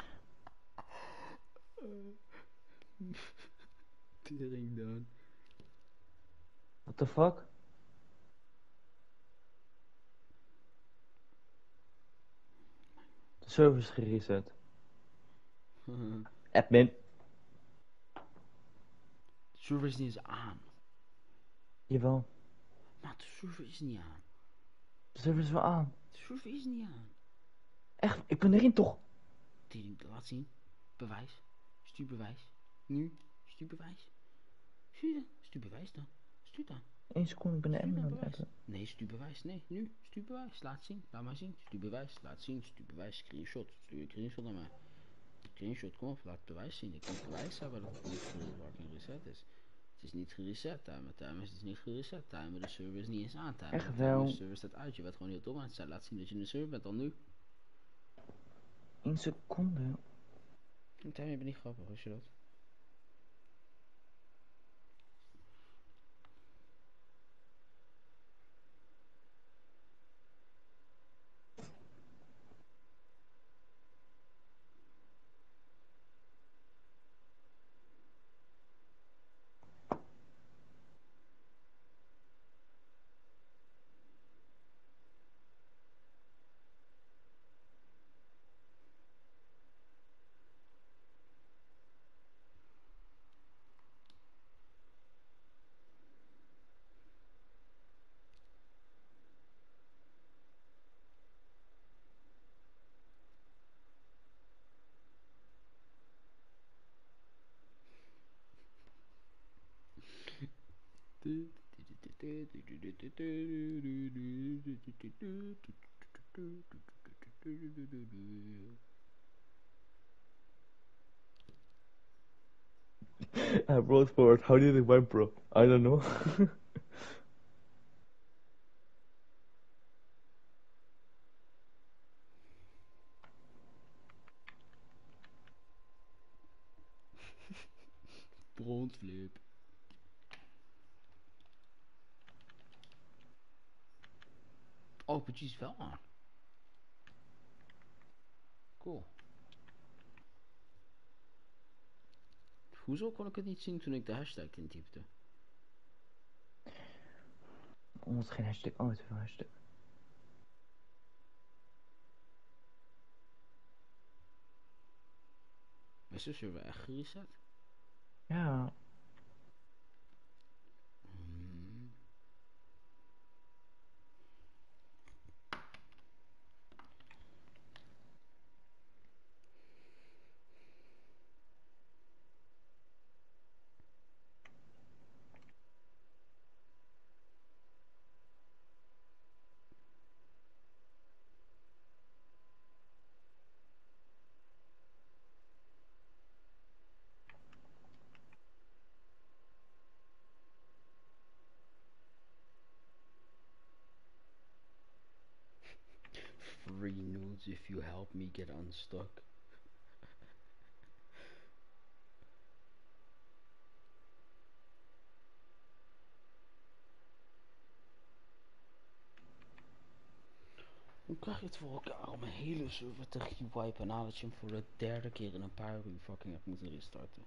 Tering dan. What the fuck? De server is gereset. Admin. De server is niet eens aan. Jawel. Maar de server is niet aan. De server is wel aan. De server is niet aan. Echt, ik ben erin toch? Tering, laat zien. Bewijs. Stuur bewijs. Nu. Stuur bewijs. Stuur dan. Stuur bewijs dan. Stuur dan. Eén seconde, ik ben de Stuur admin dan aan het bewijs. hebben. Nee, stuur bewijs. Nee, nu. Stuur bewijs. Laat zien. Laat maar zien. Stuur bewijs. Laat zien. Stuur bewijs. Screenshot. Stuur een screenshot naar mij. Screenshot, kom op. Laat bewijs zien. Ik moet bewijs hebben dat het niet fucking reset is. Het is niet gereset. Timer. Timer is niet gereset. Timer. De server is niet eens aan. Timer. Echt Timer. wel. De server staat uit. Je bent gewoon heel dom aan het zijn. Laat zien dat je in de server bent dan nu. Eén seconde. Timer, je bent niet grappig. Wist je dat? I brought forward. How did it went, bro? I don't know. Bronsflip. Oh, Pudgy is wel aan. Cool. Hoezo kon ik het niet zien toen ik de hashtag intypte? Omdat geen hashtag. Oh, het is een hashtag. Is de server echt gereset? Ja. Hmm. Free nudes if you help me get unstuck. Hoe krijg je het voor elkaar om een hele server te rewipen nadat je hem voor de derde keer in een paar uur fucking hebt moeten restarten?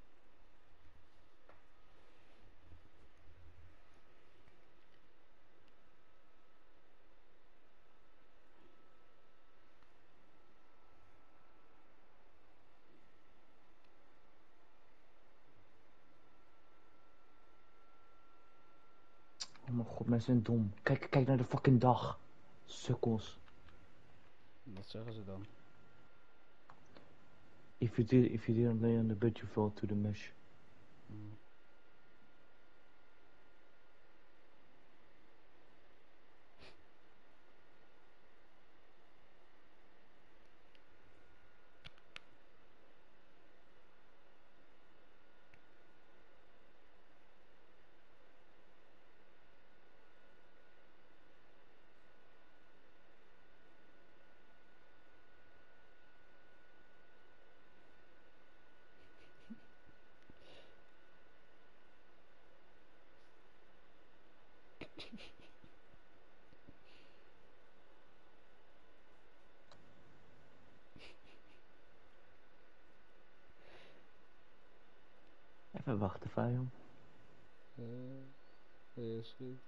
Oh mijn god, mensen zijn dom. Kijk, kijk naar de fucking dag. Sukkels. Wat zeggen ze dan? If you did, if you didn't lay on the bed, you fall to the mesh. Mm. Even wachten, Fajon. Uh, ja, is goed.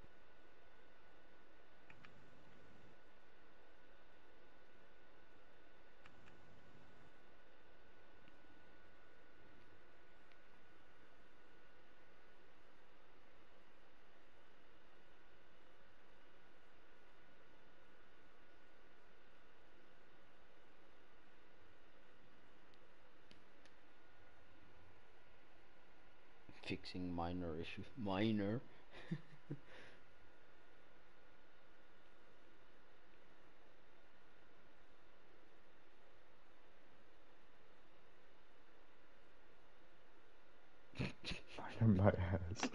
Fixing minor issue. Minor? My ass.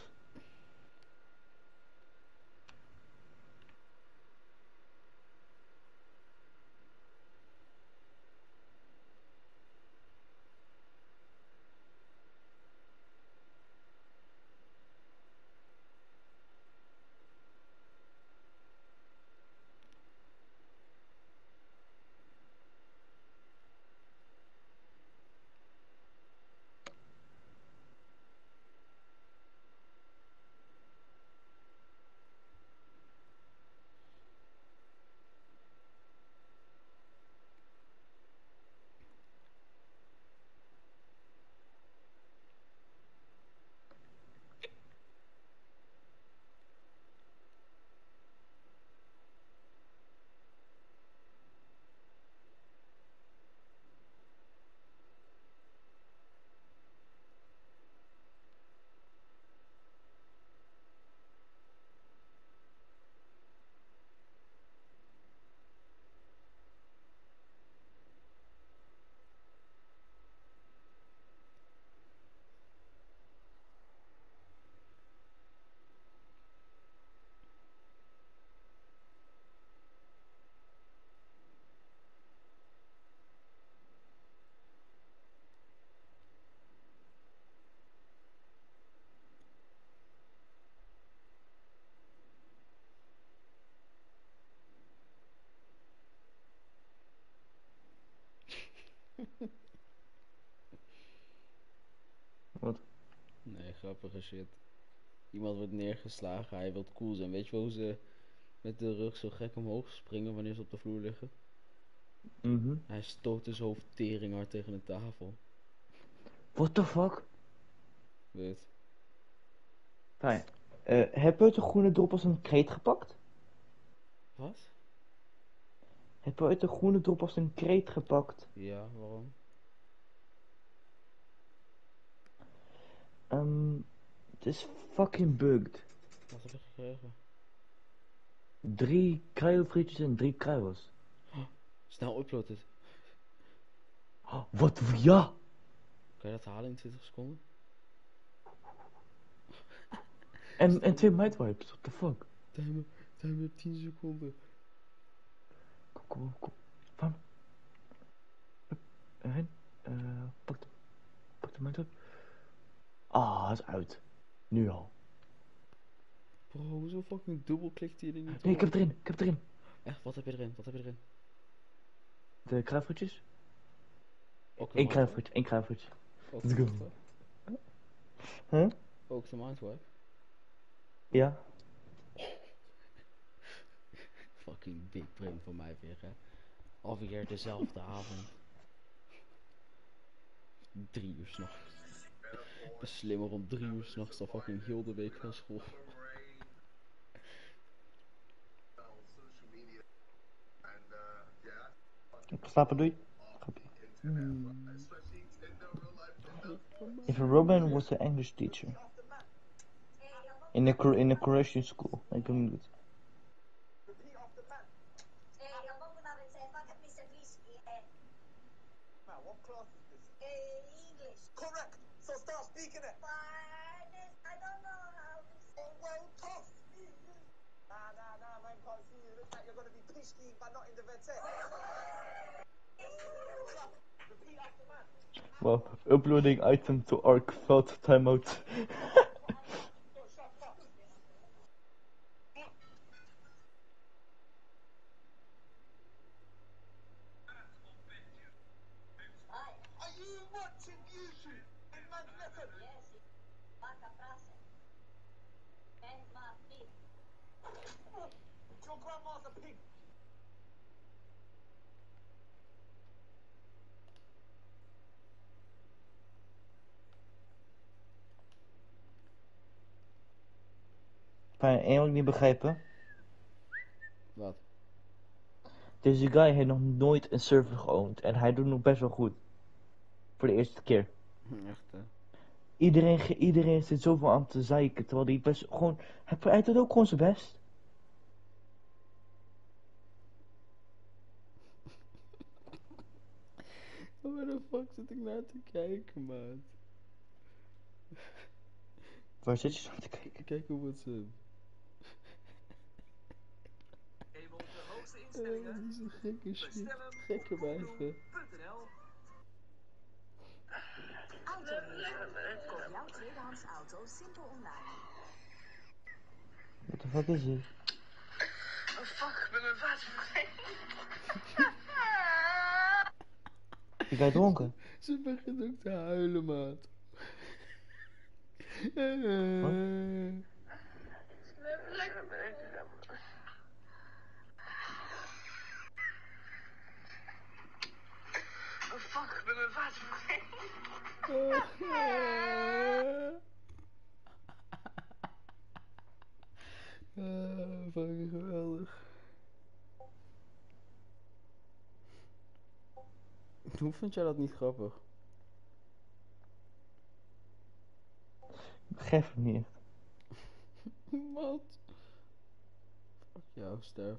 Wat? Nee, grappige shit. Iemand wordt neergeslagen, hij wil cool zijn. Weet je wel hoe ze met de rug zo gek omhoog springen wanneer ze op de vloer liggen? Mhm. Hij stoot zijn hoofd teringhard tegen de tafel. What the fuck? Weet. Fijn. Uh, heb je ooit de groene drop als een kreet gepakt? Wat? Heb je ooit de groene drop als een kreet gepakt? Ja, waarom? Um, het is fucking bugged. Wat heb je gekregen? Drie cryo-frietjes en drie cryo's. Oh, snel upload het. Oh, wat? Ja! Kan je dat halen in twintig seconden? En, en twee midwipes, what the fuck? Timer, timer tien seconden. Kom, kom, kom. Van. En, uh, pak de, pak de midwipe. Ah, het is uit. Nu al. Bro, hoezo fucking dubbelklikt hij er niet op? Nee, ik heb het erin, ik heb het erin. Echt, wat heb je erin? Wat heb je erin? De kruifvoetjes? Ook de Eén mindwipe? kruifvoetje, één kruifvoetje. Ook Let's de go. mindwipe? Huh? Ook de mindwipe? Ja. Fucking big brain van mij weer, hè. Alweer dezelfde avond. Drie uur s'nachts. Ik ben slimmer om drie uur s'nachts dan fucking heel de week van school. Ik ga slapen, doei. Grapje. Hmm. If Robin was an English teacher in a Cor- in a Croatian school, ik weet niet. Correct. So start speaking it. I don't know how to say. Oh, well, tough. Nah, nah, nah, man, can't see you. Looks like you're gonna be pishki, but not in the vet. Repeat after man. Well, uploading item to Arc failed timeout. Are you watching YouTube in man's lesson? Yes. Marca frase. And my pig. Your grandma's a pig. Fijn, één wat ik niet begrijpen. Wat? Deze guy heeft nog nooit een server geowned en hij doet nog best wel goed. Voor de eerste keer. Echt hè? Iedereen, ge- iedereen zit zoveel aan te zeiken, terwijl hij best gewoon... Hij, hij doet ook gewoon zijn best. Waar de fuck zit ik naar te kijken, maat? Waar zit je aan te kijken? Kijk op WhatsApp. Even onze hoogste Eh, instellingen. dat is een gekke shit. Bestellen Gekke op wijven. coolblue punt n l. Autoleaser. Koop jouw tweedehands auto simpel online. What the fuck is dit? Oh fuck, ik ben mijn vader vergeten. Die guy dronken. Ze begint ook te huilen, maat. Lekker bezig. Oh fuck, ik ben mijn vader vergeten. Ah, fucking geweldig. Hoe vind jij dat niet grappig? Ik begrijp het niet echt. Wat? Fuck jou, sterf.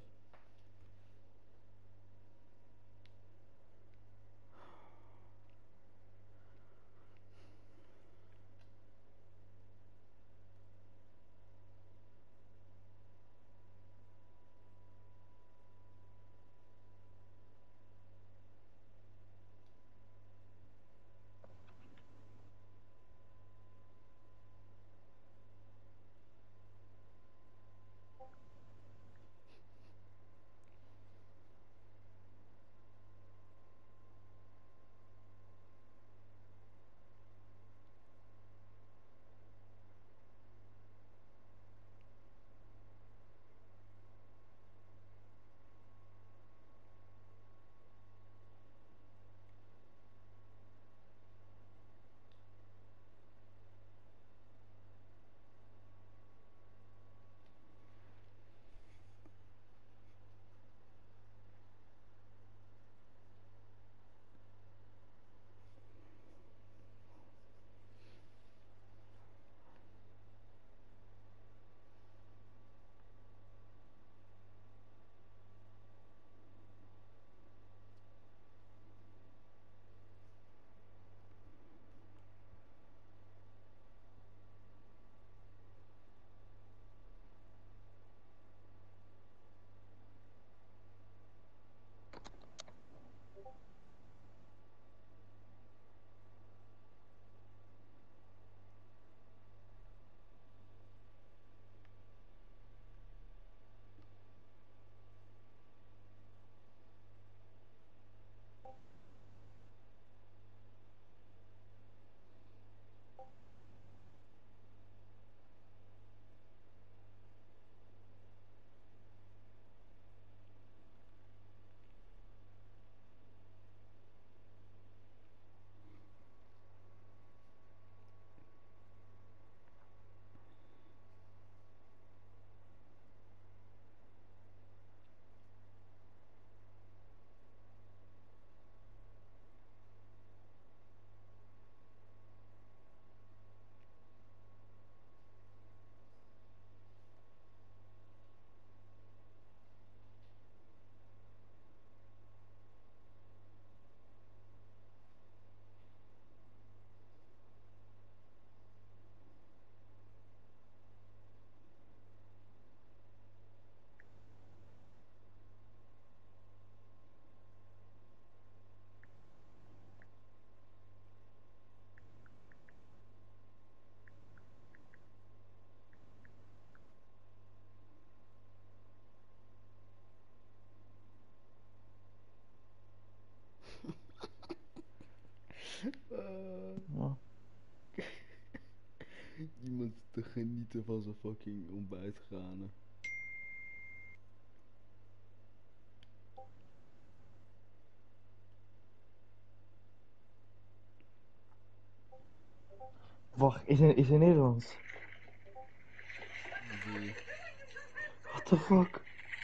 te genieten van zijn fucking ontbijtgranen. Wacht, is hij is hij Nederlands? Die... What the fuck?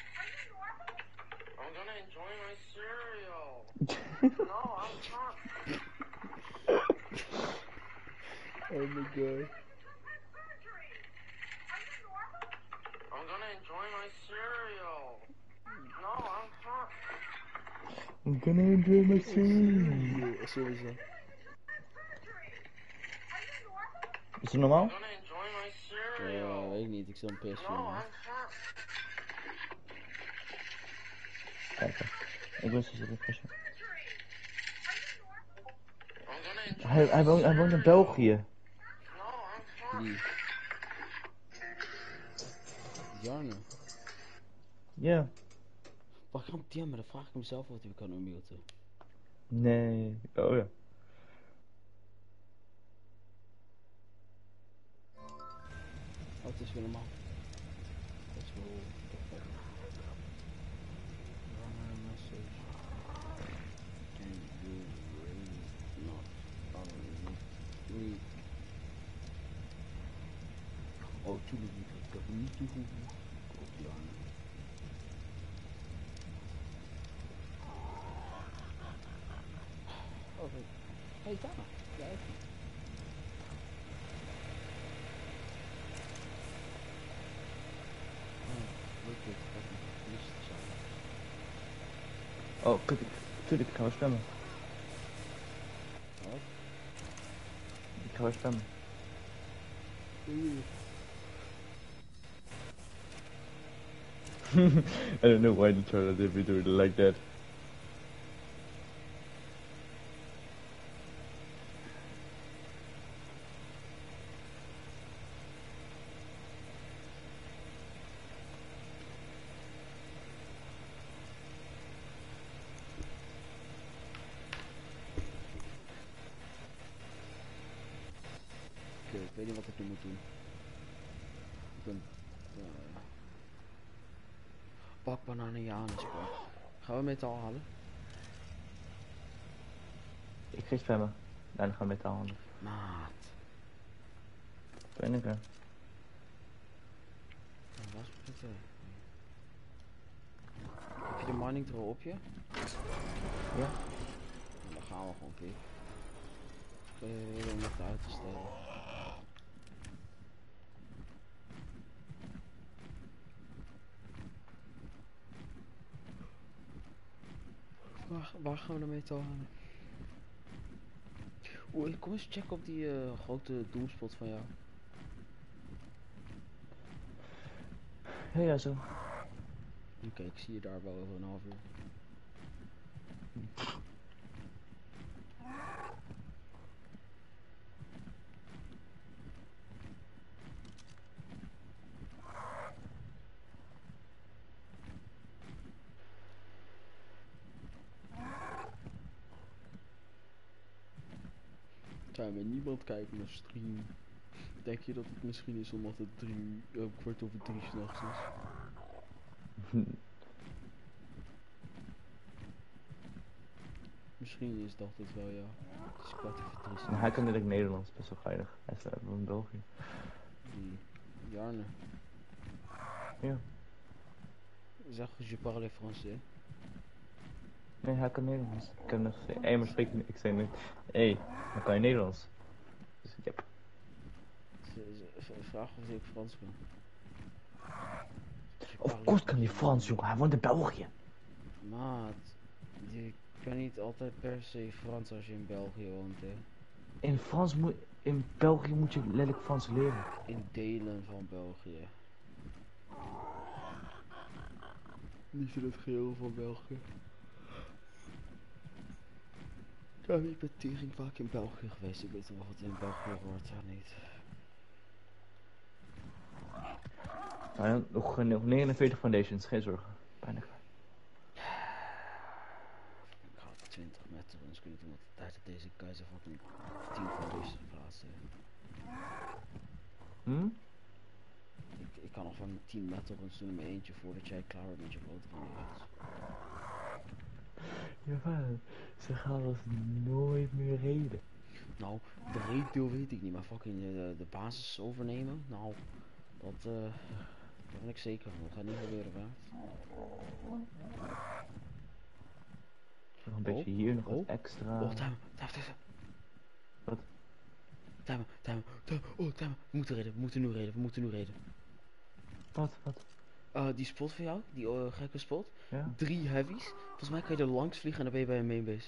I'm gonna enjoy my cereal. No, I'm not. Oh my god. I'm gonna enjoy my cereal. No, I'm not. I'm gonna enjoy my cereal. Ja, sowieso. Is het normaal? I'm gonna enjoy my cereal. Ja, weet ik niet, ik zal een P S vier No, man. I'm not. Kijk, ik wist het niet. I'm gonna enjoy Hij, my hij, woont, hij woont in cereal. België. No, I'm not. Die. Jarne. Ja. Pak hem die maar dan vraag ik mezelf wat hij kan unmuten. Nee. Oh ja. Oh, het is weer normaal. Dat is wel... Jarne message. Do you really not already read? Oh, tuurlijk niet. Ik heb hem niet toegevoegd. Klopt, Jarne. Oh, hey. Hey, daar. Ja, even. Oh, leuk dit. Ik heb hem gemist zijn. Oh, kut, tuurlijk, ik ga wel stemmen. Wat? Ik ga wel stemmen. I don't know why the trailer did we do it like that. Oké, ik weet niet wat ik nu moet doen. Ik ben... Uh, pak bananen Janus, bro. Gaan we metaal halen? Ik ga stemmen. En dan gaan we metaal halen. Maat. Ben ik er. Waar was het? Uh? Heb je de mining er al op je? Ja. Dan gaan we gewoon pik. Uh, om het uit te stellen. Waar, waar gaan we de metaal halen? Oeh, kom eens checken op die uh, grote doelspot van jou. Ja, ja, zo. Oké, okay, ik zie je daar wel over een half uur. Zijn we niemand kijken naar stream? Denk je dat het misschien is omdat het drie, uh, kwart over drie s'nachts is? Misschien is dat het wel, ja. Het is kwart over drie s'nachts. Maar hij kan natuurlijk Nederlands, best wel geinig. Hij is uh, in België. Die Jarne. Ja. Zeg, je parle français. Nee, hij kan Nederlands. Ik heb hem net gezegd. Hé, hey, maar spreek je niet? Ik zei niet. Hé, hey, dan kan je Nederlands. Dus yep. Vraag of ik Frans kan. Of course kan hij Frans, jongen. Hij woont in België. Maat, je kan niet altijd per se Frans als je in België woont, hè. In Frans moet... In België moet je letterlijk Frans leren. In delen van België. Niet in het geheel van België. Ja, ik ben tering vaak in België geweest. Ik weet wel wat in België wordt, ja niet. Nou, nog, nog negenenveertig foundations, geen zorgen. Bijna klaar. Ik ga twintig meter, anders kun je iemand tijd dat deze keizer fucking tien foundations plaatsen. Hm? kan nog van tien metal runs doen in mijn eentje voordat jij klaar bent met je grote van die runs. Jawel, ze gaan ons nooit meer reden. Nou, de raiddeal weet ik niet, maar fucking de, de basis overnemen, nou, dat, eh, daar ben ik zeker van. Dat gaat niet gebeuren, hè. Nog een beetje hier, nog wat oh. extra. Oh, time, time, time. Wat? Time, time, time, oh, time. We moeten reden, we moeten nu reden, we moeten nu reden. Wat, wat? Uh, die spot van jou, die uh, gekke spot, Ja? drie heavies. Volgens mij kan je er langs vliegen en dan ben je bij een mainbase.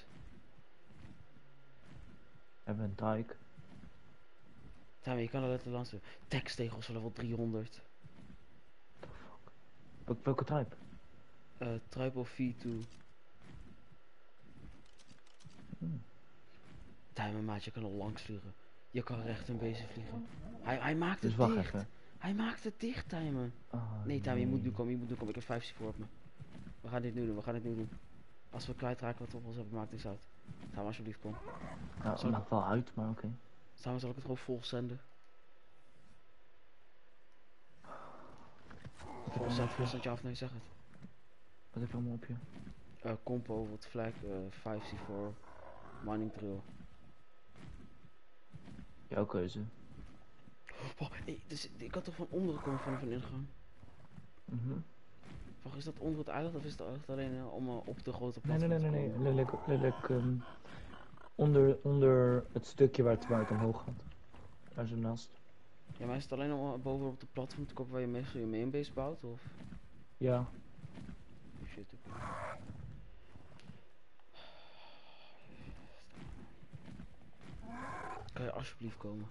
Hebben we een dike? Time, je kan er letterlijk langs doen. Teksttegels van level driehonderd. Wel- welke type? Uh, Triple V twee. Hmm. Time, maat, je kan er langs vliegen. Je kan recht een base vliegen. Hij, hij maakt het Dus wacht dicht. even. Hij maakt het dicht, Timer. Oh, Nee, Timer, je moet nu nee. komen, je moet nu komen. Ik heb vijf C voor op me. We gaan dit nu doen, we gaan dit nu doen. Als we kwijtraken wat we op ons hebben, maakt niks uit. Timer, alsjeblieft, kom. Nou, het Zal ik- maakt wel uit, maar oké. Timer, zal ik het gewoon vol zenden? Vol zend, vol zend, ja of nee, zeg het. Wat heb je allemaal op je? Uh, compo, wat flag, uh, vijf C voor mining drill. Jouw keuze. Oh, hey, dus, ik had toch van onderen komen van een ingang? Mhm. Wacht, is dat onder het eiland of is het echt alleen uh, om uh, op de grote Nee, plaats nee, nee, te nee, nee. komen? Lelijk, lelijk, um, onder, onder het stukje waar het, waar het omhoog gaat. Daar zo naast. Ja, maar is het alleen om uh, boven op de platform te kopen waar je meestal je mainbase bouwt, of? Ja. Oh, shit, ik... Kan je alsjeblieft komen?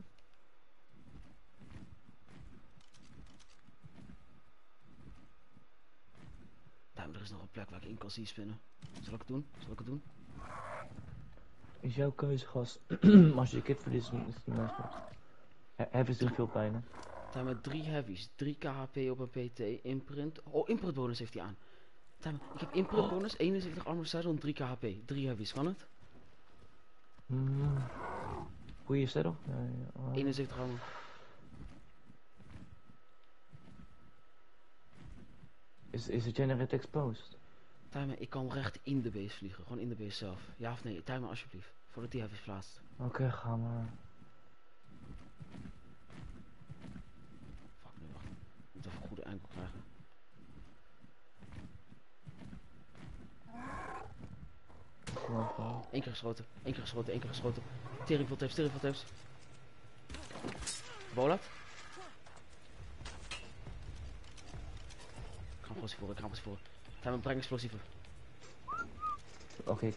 Ja, maar er is nog een plek waar ik in kan zien spinnen. Zal ik het doen? Zal ik het doen? Is jouw keuze, gast. Als je je kit verliest, is het een nice mod. Heavies doen veel pijn, hè? Daar met drie heavies, drie K H P op een P T, imprint. Oh, imprint bonus heeft hij aan. Time, ik heb imprint bonus, eenenzeventig armor saddle en drie K H P. drie heavies, kan het? Mm. Goeie saddle? Ja, ja. Oh. eenenzeventig armor. Is, is het generate exposed? Timer, ik kan recht in de base vliegen. Gewoon in de base zelf. Ja of nee? Timer alsjeblieft. Voordat die heavies plaatst. Oké, okay, ga maar. Fuck, nu wacht. Ik moet even een goede enkel krijgen. Kom op, wel. Eén keer geschoten. Eén keer geschoten. Één keer geschoten. Tering veel tapes. Tering veel tapes. Bolat. Ik ga hem gewoon zien voor. Ik ga hem gewoon zien voor. Timer, breng explosieven. Oké. Okay.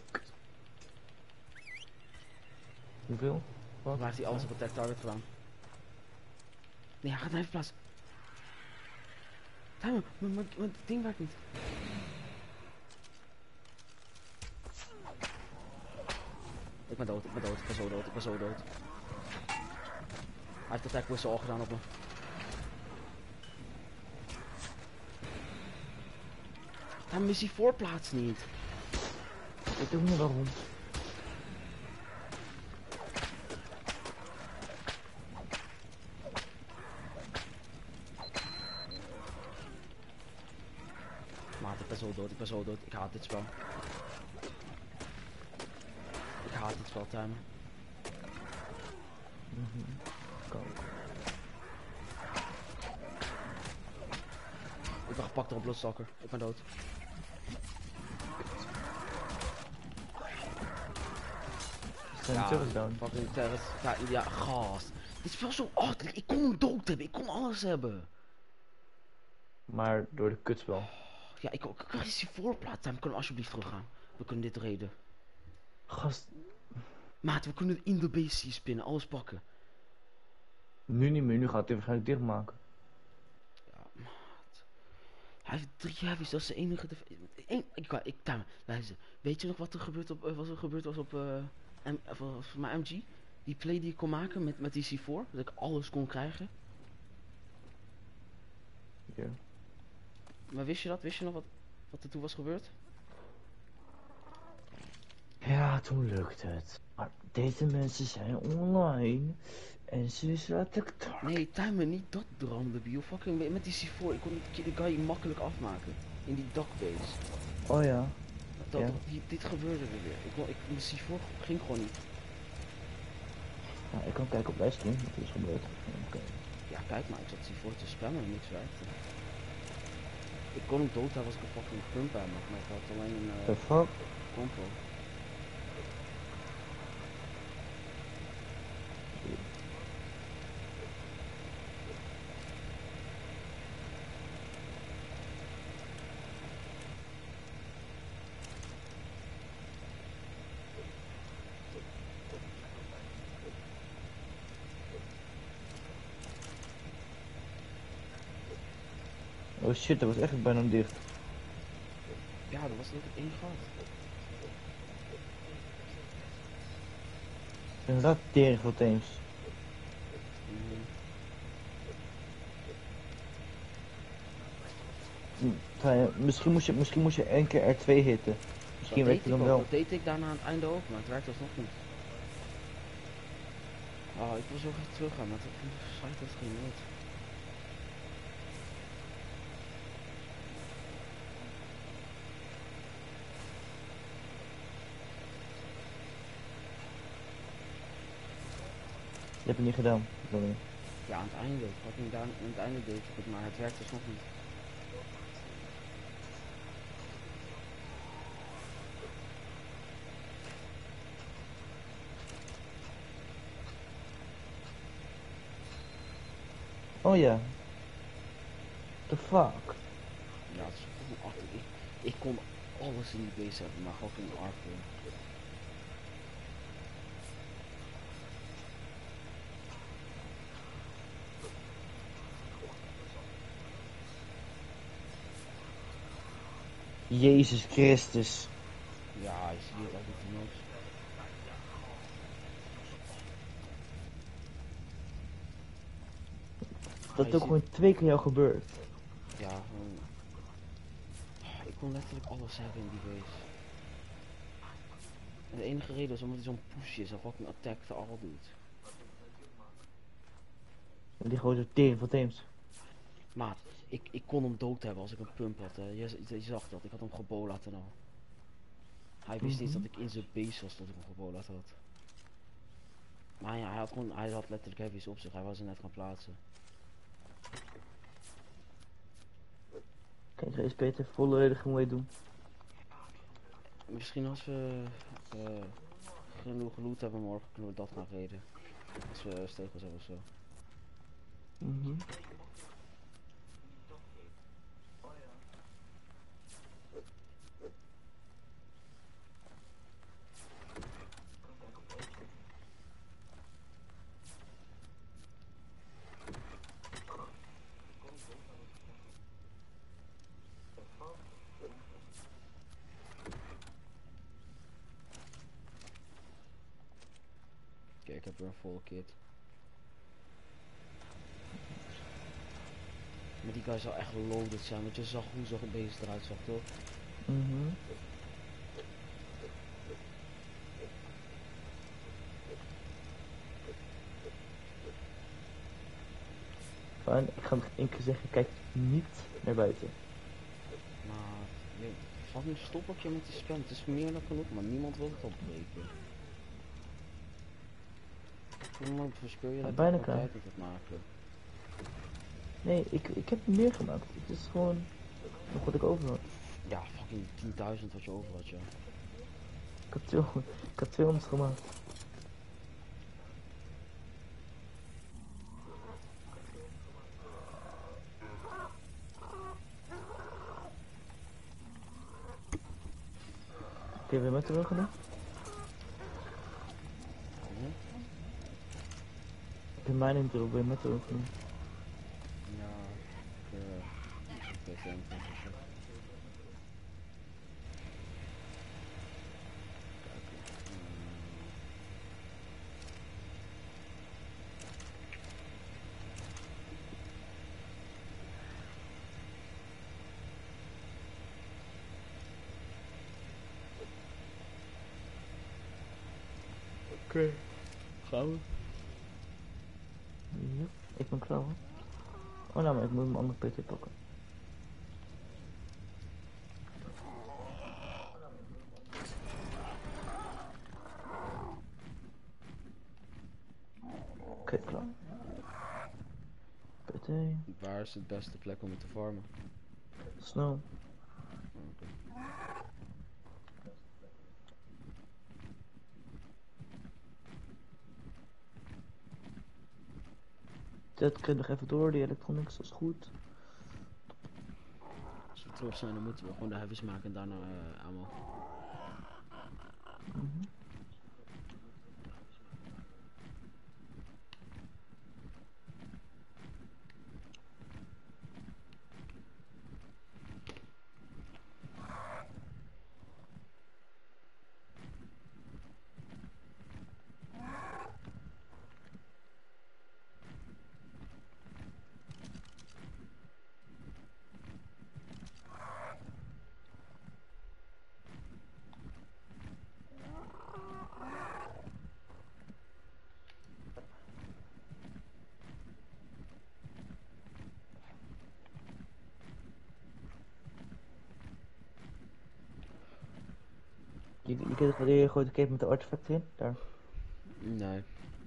Hoeveel? Wat? Waar heeft hij alles op attack target gedaan? Nee, hij gaat naar even plaatsen. Timer, mijn- mijn mijn ding werkt niet. Ik ben dood, ik ben dood, ik ben zo dood, ik ben zo dood. Hij heeft attack whistle al gedaan op me. Hij missie voorplaats niet. Ik weet niet waarom. Maat, ik ben zo dood, ik ben zo dood. Ik haat dit spel. Ik haat dit spel, Timer. Mhm. Go. Ik ben gepakt door een bloedzakker. Ik ben dood. Zijn Ja, turrets down? fucking terrorist. Ja, ja, gast. Dit spel is zo achterlijk. Ik kon hem dood hebben. Ik kon alles hebben. Maar door de kutspel. Ja, ik, ik kan eens die voorplaat. We kunnen alsjeblieft teruggaan. We kunnen dit reden. Gast, Maat, we kunnen in de base spinnen. Alles pakken. nu niet meer. Nu gaat hij waarschijnlijk dichtmaken. Ja, maat. Hij heeft drie heavies. Dat is de enige... Eén, ik, ik, Timer, luister. Weet je nog wat er gebeurd, op, wat er gebeurd was op... Uh, M, voor, voor mijn M G? Die play die ik kon maken met, met die C vier. Dat ik alles kon krijgen. Ja. Maar wist je dat? Wist je nog wat, wat er toen was gebeurd? Ja, toen lukte het. Maar deze mensen zijn online en ze zaten tak. Nee, timer, niet dat dram, debiel. Fucking met die C vier, ik kon die guy makkelijk afmaken. In die dakbase. Oh ja. Dat, Ja. dat, die, dit gebeurde er weer. Ik, kon- ik, de C vier ging gewoon niet. Ja, ik kan kijken op livestream wat er is gebeurd. Oké. Ja, kijk maar, ik zat C vier te spammen en niks werkte. Ik kon hem dood hebben als ik een fucking pump aan had, maar ik had alleen een The uh, fuck? compo. Oh shit, dat was echt bijna dicht. Ja, dat was net het één gat. Inderdaad, tering veel teams. Mhm. Hm, ja, misschien, moest je, misschien moest je één keer R twee hitten. Misschien Dat werkt deed het ik dan ook, wel. dat deed ik daarna aan het einde ook, maar het werkte alsnog niet. Oh, ik wil zo graag terug gaan, maar dat site heeft geen nood. Je hebt het niet gedaan. Sorry. Ja, aan het einde, fucking daar, aan het einde deed ik het, maar het werkte alsnog niet. Oh ja. The fuck? Ja, het is fucking achter. Ik, ik kon alles in die base hebben, maar fucking Arthur. Jezus Christus. Ja, je ziet het altijd te nooit. Dat je is ook ziet- gewoon twee keer jou gebeurd. Ja, gewoon... Ik kon letterlijk alles hebben in die base. En de enige reden is omdat hij zo'n push is en fucking attack the all doet. En die gooit er tering veel teams. Maat, ik, ik kon hem dood hebben als ik een pump had. Hè. Je, je zag dat, ik had hem gebolat en al. Hij wist niet Mhm. dat ik in zijn base was tot ik hem gebolat had. Maar ja, hij had gewoon, hij had letterlijk heavy's op zich, hij was er net gaan plaatsen. Kan je eens beter volledig meedoen? Misschien als we uh, genoeg loot hebben morgen kunnen we dat gaan reden. Als we stegels hebben ofzo. Mhm. Kijk, ik heb weer een volle kit. Maar die guy zou echt loaded zijn, want je zag hoe zo'n beest eruit zag, toch? Mhm. Fijn, ik ga nog één keer zeggen, kijk niet naar buiten. Maar, nee, fucking stop ook je met die spam, het is meer dan genoeg, maar niemand wil het opbreken. Niemand verspeel je dat Bijna je klaar. tijd met het maken. Nee, ik, ik heb meer gemaakt. Het is gewoon nog wat ik over had. Ja, fucking tienduizend wat je over had, ja. Ik had tweehonderd, ik had tweehonderd gemaakt. Kun je weer met de rug doen? Hm? Ik heb mijn intro weer met de rug doen. Ja, ik, uh, ik weet het niet. Oké. Gaan we? Ja, ik ben klaar hoor. Oh nou, maar ik moet mijn andere P C pakken. Oké, okay, klaar. P T. Waar is het beste plek om het te farmen? Snel. Oké. Dat kun je nog even door, die electronics, dat is goed. Als we terug zijn, dan moeten we gewoon de heavies maken en daarna uh, ammo. Mm-hmm. Je, je kent het wanneer je gooit de cape met de artefact in? Daar. Nee.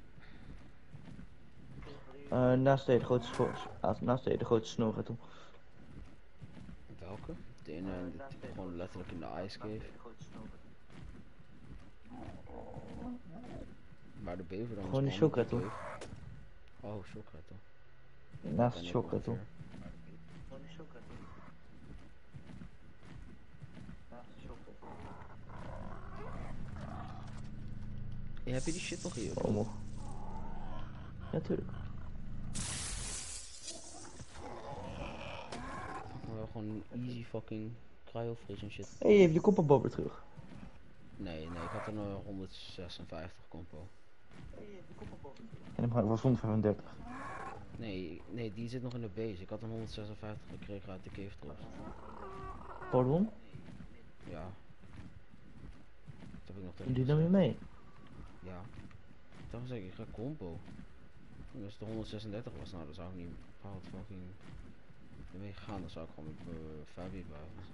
Uh, naast de grote scho- naast de grote snoergettel. Welke? De ene, de, gewoon letterlijk in de ice cave. Waar de bever dan gewoon die spawnde, shockrettel. die cave. Oh, shockrettel. Naast de shockrettel. Ja, heb je die shit nog hier? Oh, mo. Ja, tuurlijk. Wel gewoon easy fucking cryofreeze en shit. Hé, hey, je hebt je koppenbobber terug. Nee, nee, ik had er nog honderdzesenvijftig compo. En dan was honderdvijfendertig. Nee, nee, die zit nog in de base. Ik had hem honderdzesenvijftig gekregen uit de cave drops. Pardon? Ja. Dat heb ik nog En die nam je mee? Ja. Daarom zeg ik, ik ga compo. En als het de honderdzesendertig was, nou dan zou ik niet bepaald fucking mee gaan. Dan zou ik gewoon met uh, Fabi blijven.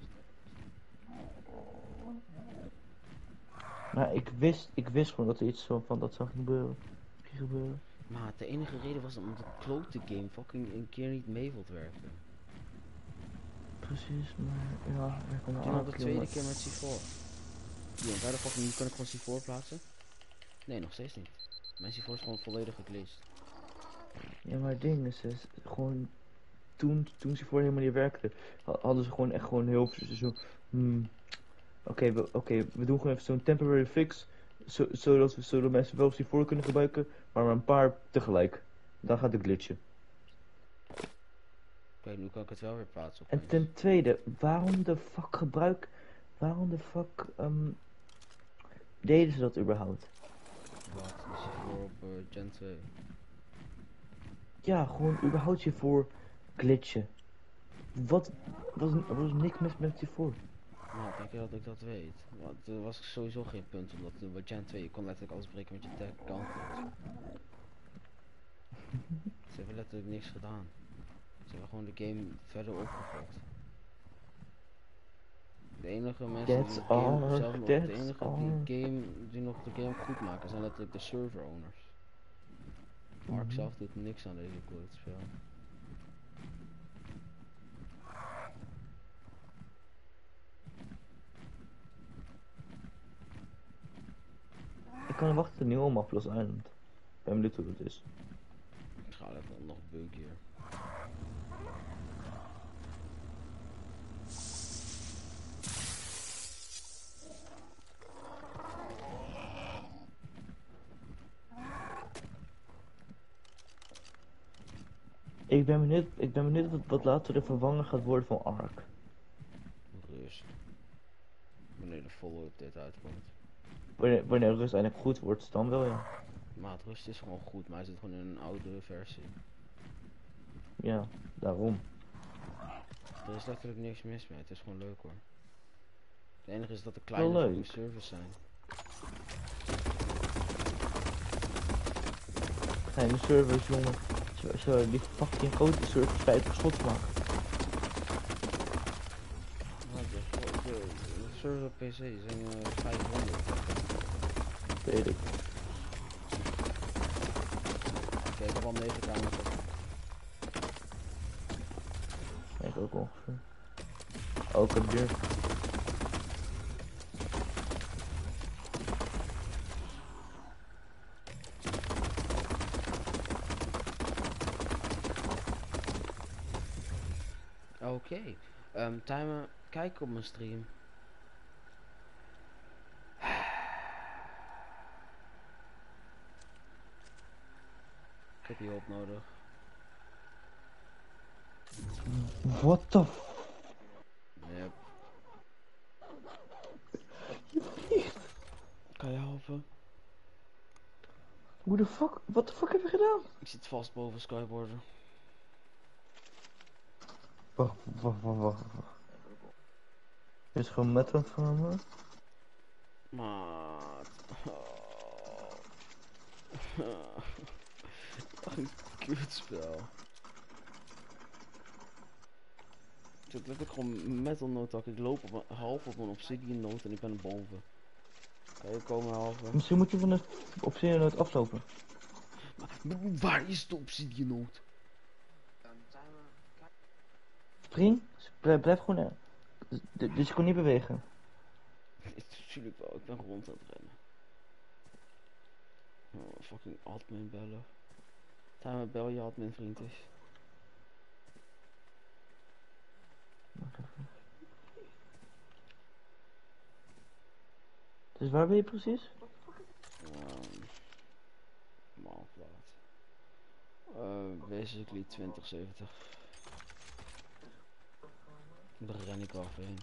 Maar ik wist, ik wist gewoon dat er iets zo van dat zou gebeuren. gebeuren. Maar de enige reden was omdat de klote game fucking een keer niet mee wilt werken. Precies, maar ja, er kan Toen had de tweede keer met C vier. Ja, waar de fucking nu kan ik gewoon C vier plaatsen? Nee, nog steeds niet. Mijn C vier is gewoon volledig geglitcht. Ja, maar het ding is, is gewoon toen, toen C vier helemaal niet werkte, hadden ze gewoon echt gewoon heel veel zo, hmm, oké, okay, we, okay, we doen gewoon even zo'n temporary fix, zo, zodat, we, zodat mensen wel C vier kunnen gebruiken, maar maar een paar tegelijk. Dan gaat het glitchen. Oké, nu kan ik het wel weer plaatsen. En ten tweede, waarom de fuck gebruik, waarom de fuck um, deden ze dat überhaupt? Wat? De C vier op uh, Gen twee. Ja, gewoon überhaupt je voor glitchen. Wat, was, er was niks mis met je voor. Nou, denk je dat ik dat weet? Want er was sowieso geen punt, omdat uh, bij Gen twee je kon letterlijk alles breken met je tech counters. Ze hebben letterlijk niks gedaan. Ze hebben gewoon de game verder opgefokt. De enige mensen That's die de game all, zelf nog, that's de enige all. die, game, die nog de game goed maken zijn letterlijk de server owners. Mark Mhm. zelf doet niks aan deze kloot spel. Ik kan wachten tot een nieuwe map Lost Island. Ik ben benieuwd hoe dat is. Ik ga lekker nog bug hier. Ik ben benieuwd, ik ben benieuwd wat, wat later de vervanger gaat worden van Ark. Rust. Wanneer de volle update uitkomt. Wanneer, wanneer rust eindelijk goed wordt, dan wel ja. Maar het rust is gewoon goed, maar hij zit gewoon in een oudere versie. Ja, daarom. Er is letterlijk niks mis mee, het is gewoon leuk hoor. Het enige is dat er kleine Wel leuk. fucking servers zijn. Nee, de servers, jongen. Zo, zo, die fucking grote servers vijftig slot maken. Wat de, de, de, de servers op P C zijn uh, vijfhonderd. Weet ik. Oké, ik heb al negen kamers op. Ik ook ongeveer. Ook een deur. Oké, okay. um, timer, kijk op mijn stream. Ik heb je hulp nodig. What the f... Yep. Je vliegt. Kan je helpen? Hoe de fuck... What the fuck heb je gedaan? Ik zit vast boven Skyboarder. Wacht, wacht, wacht, wacht. Is gewoon met hem van me? Maat. Oh. Wat een kutspel. Ik zit letterlijk gewoon metal note. Ik loop op een, half op een obsidian note en ik ben boven. Kan je komen helpen? Misschien moet je van de obsidian note aflopen. Maar waar is de obsidian note? Spring, blijf, blijf gewoon er. Dus, dus je kon niet bewegen. Tuurlijk wel, ik ben rond aan het rennen. Oh, fucking admin bellen. Timer, bel je admin vriend is. Dus waar ben je precies? Um, Maalplaat. Uh, basically twintig zeventig. Daar ren ik af heen.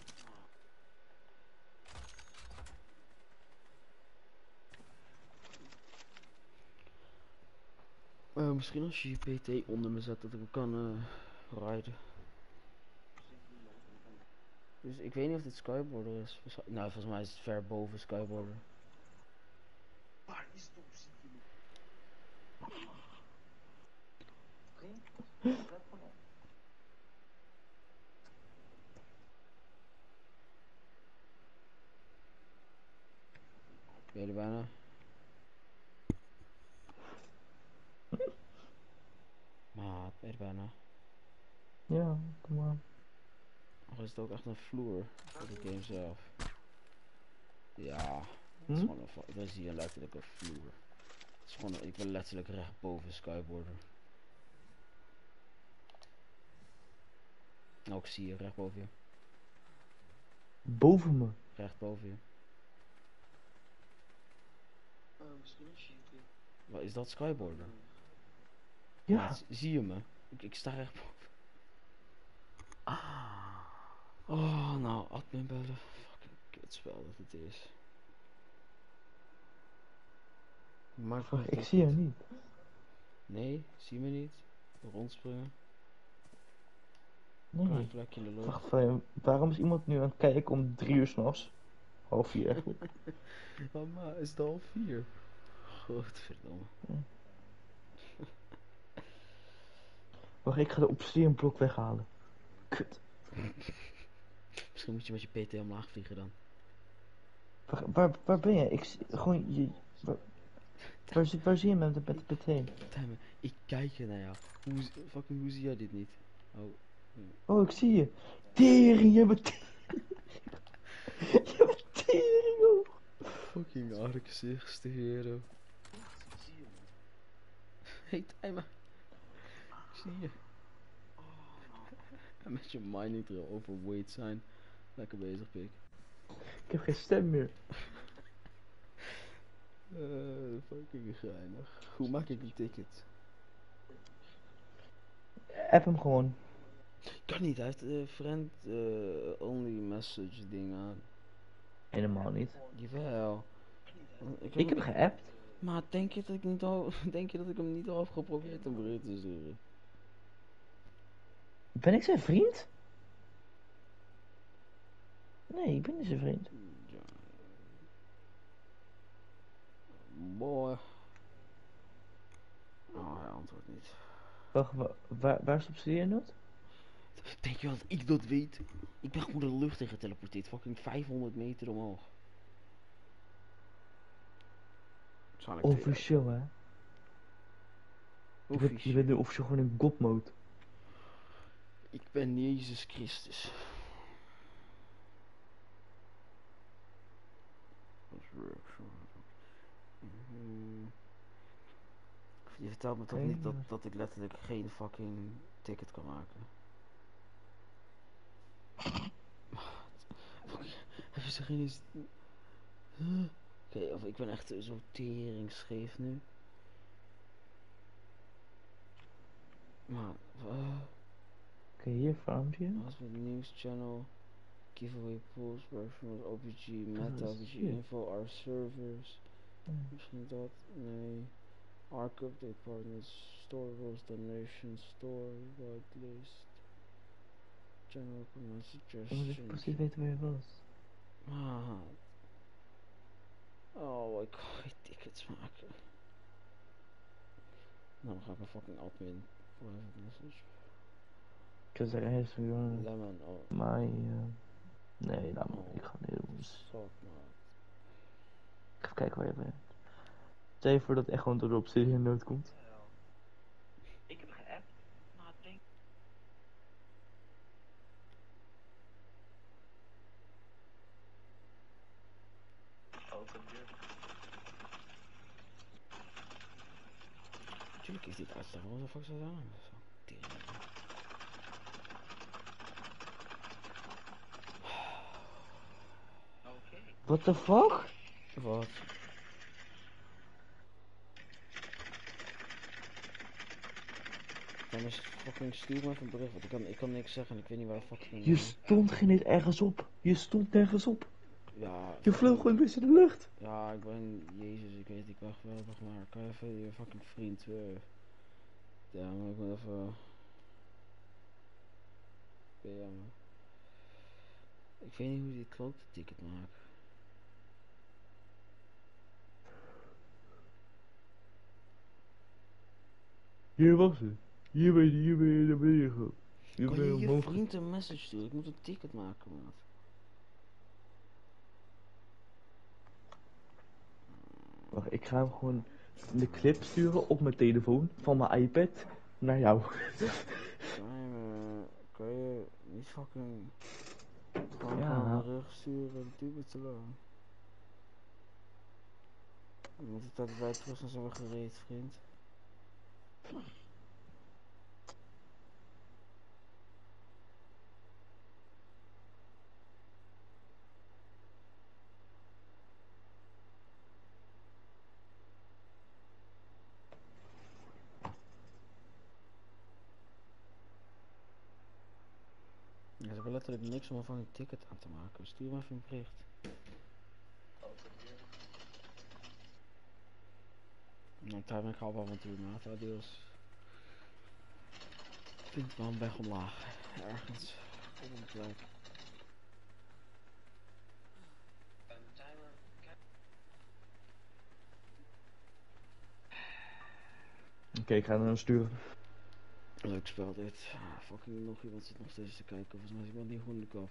Uh, misschien als je je P T onder me zet dat ik hem kan uh, rijden. Dus ik weet niet of dit Skyboarder is. Nou, volgens mij is het ver boven Skyboarder. Waar is de obsidian? Ben je er bijna? Maat, ben je er bijna? Ja, kom maar. Of is het ook echt een vloer voor de game zelf? Ja, het is Hm? gewoon een, dat is hier letterlijk een vloer. Het is gewoon, ik ben letterlijk recht boven Skyboarder. Nou, ik zie je recht boven je. Boven me. Recht boven je. Uh, misschien een sheet. Wat is dat Skyboarder? Ja. Maat, zie je me? Ik, ik sta recht boven. Ah. Oh, nou, admin bellen. Fucking kutspel dat het is. Maar Fuck, ik zie jou niet. Nee, zie me niet. Rondspringen. Nee. Klein vlekje in de lucht. Wacht, waar- waarom is iemand nu aan het kijken om drie uur s'nachts? Half vier eigenlijk. Mama, is het half vier? Godverdomme. Wacht, ik ga de obsidian blok weghalen. Kut. Misschien moet je met je P T omlaag vliegen dan. Waar, waar, waar ben je? Ik zie gewoon je. Waar, waar, zie- waar zie je me met de met de P T? Timer, ik kijk er naar jou. Hoe, z- fucking, hoe zie jij dit niet? Oh. Oh, ik zie je. Tering, je bent tering. Je bent tering, oh. Fucking argzichtste hero. Hey, Timer. Ik zie je. En met je mining trail overweight zijn. Lekker bezig, pik. Ik heb geen stem meer. Uh, fucking geinig. Hoe maak ik een ticket? App hem gewoon. Kan niet, hij heeft uh, friend uh, only message ding aan. Helemaal niet. Jawel. Ik Ik heb geappt. Maar denk je dat ik niet al, denk je dat ik hem niet al heb geprobeerd een bericht te sturen? Ben ik zijn vriend? Nee, ik ben niet zijn vriend. Ja. Boy. Oh, Wacht, wa- waar, waar is Obsidian Noot? Denk je dat ik dat weet? Ik ben gewoon de lucht in geteleporteerd. Fucking vijfhonderd meter omhoog. Waarschijnlijk Officieel, hè? Je bent, je Officieel. bent nu officieel gewoon in God mode. Ik ben Jezus Christus. Mhm. Je vertelt me toch Oké, niet dat, dus- dat ik letterlijk geen fucking ticket kan maken? Heb je ze geen eens... Huh? Oké, of ik ben echt zo teringscheef nu. Maar, uh, Oké, hier farmt je. wat is met news channel? Giveaway pools, versions, O P G, Wat meta, is O P G hier? info, our servers. Hmm. Misschien dat, nee. Arc update partners, store rules, donation, store, whitelist. General command Ik moet even suggestions. precies weten waar je was. Ah. Oh, ik kan geen tickets maken. Nou, dan ga ik een fucking admin private message. Ik zou zeggen, is gewoon... Lemon, oh. Maar, uh, nee, laat maar. Oh, Ik ga niet doen. Dus fuck man. ik ga kijken waar je bent. Stel je voor dat echt gewoon door de Obsidian Noot komt. Ik heb geappt, maar het ding... Open deur. Tuurlijk is dit uitslag. Wat de fuck is dat aan? Zo, tering. Oké. What the fuck? Wat? Dan is fucking stuur me even een bericht, want ik kan, ik kan niks zeggen en ik weet niet waar de fuck ik ben. Je stond geen eens ergens op. Je stond nergens op. Ja, Je vloog gewoon tussen de lucht. ja, ik ben, jezus, ik weet, ik ben geweldig, maar kan je even je fucking vriend weer... Ja, maar ik moet even... Ja, man. Ik weet niet hoe je dit klote ticket maakt. Hier was het. Hier ben je, hier ben je naar beneden gegaan. Hier Kan ben je je je omhoog. vriend een message sturen? Ik moet een ticket maken, man. Wacht, ik ga hem gewoon de clip sturen op mijn telefoon van mijn iPad naar jou. Kan je, kan je niet fucking... Gewoon Ja. gewoon een bericht sturen, dat duurt me te lang. Je moet het tijd bij terug en zijn we gereed, vriend. Ja, ze hebben letterlijk niks om van een ticket aan te maken. Stuur me even een bericht. Open deur. Nou, daar ben ik half avontuur, maat. Adios. Vind me een weg omlaag. Ergens. Op een plek. Een timer. Kijk. Oké, ik ga hem dan sturen. Leuk spel dit. Ah, fucking nog iemand zit nog steeds te kijken. Volgens mij is iemand niet goed in de kop.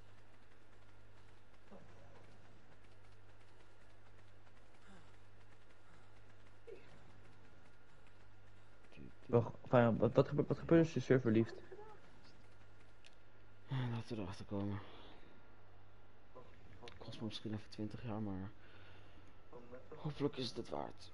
Wacht, fijn, wat, wat, gebeurt, wat gebeurt als je server liefst? Laten we erachter komen. Kost me misschien even twintig jaar, maar hopelijk is het het waard.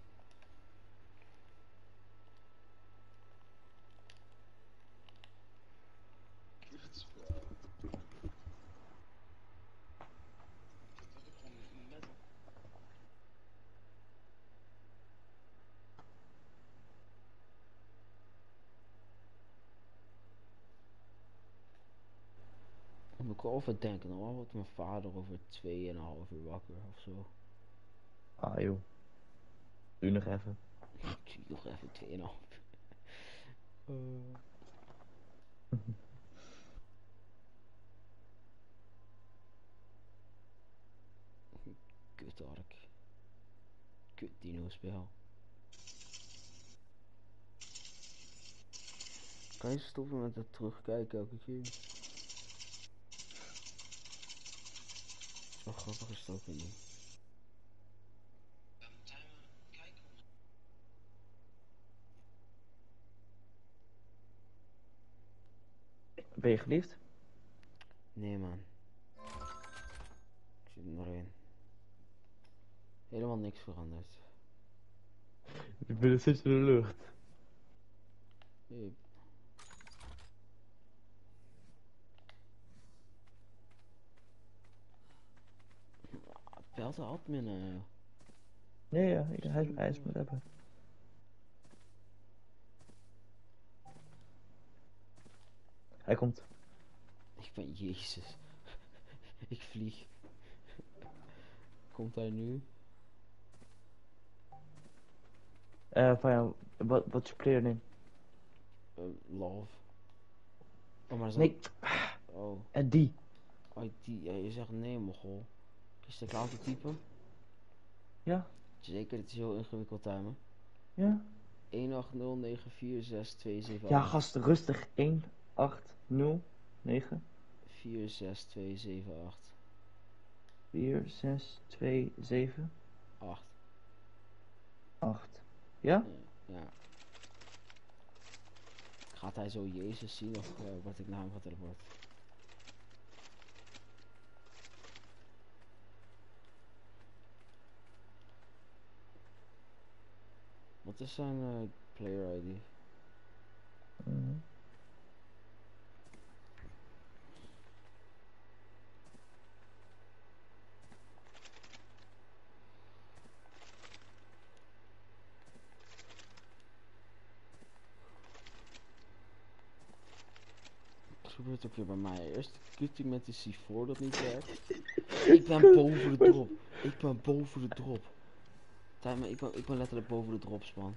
Ik moet wel overdenken, dan wordt mijn vader over tweeënhalf uur wakker of zo. Ah joh. Doe nog even. Ik zie nog even tweeënhalf uur. Uh. Kut ark. Kut dino spel. Kan je stoppen met het terugkijken elke keer? Zo grappig is het ook weer niet. Ben je geliefd? Nee man. Ik zit er nog in. Helemaal niks veranderd. Ik ben steeds in de lucht. Yep. Bel de admin uh. Ja, ja, ik, hij, hij is met hebben. Hij komt. Ik ben Jezus. Ik vlieg. Komt hij nu? Eh, van ja, wat, wat is je player name? Uh, love. Oh, maar zo. Nee. Oh. En die. Oh, die. Ja, je zegt nee, mogol. Is de cloud te typen? Ja. Zeker, het is heel ingewikkeld timen. Ja. een acht nul negen vier zes twee zeven Ja, acht. gast, rustig. een acht nul negen vier zes twee zeven acht. vier zes twee zeven acht. acht. Ja? Ja, ja. Gaat hij zo Jezus zien of uh, word ik naar hem geteleport? Wat is zijn uh, player I D? Mm. Wat gebeurt ook weer bij mij? Eerst kutting met de C vier dat niet werkt. Ik ben boven de drop. Ik ben boven de drop. Tijd me, ik ben, ik ben letterlijk boven de drop span.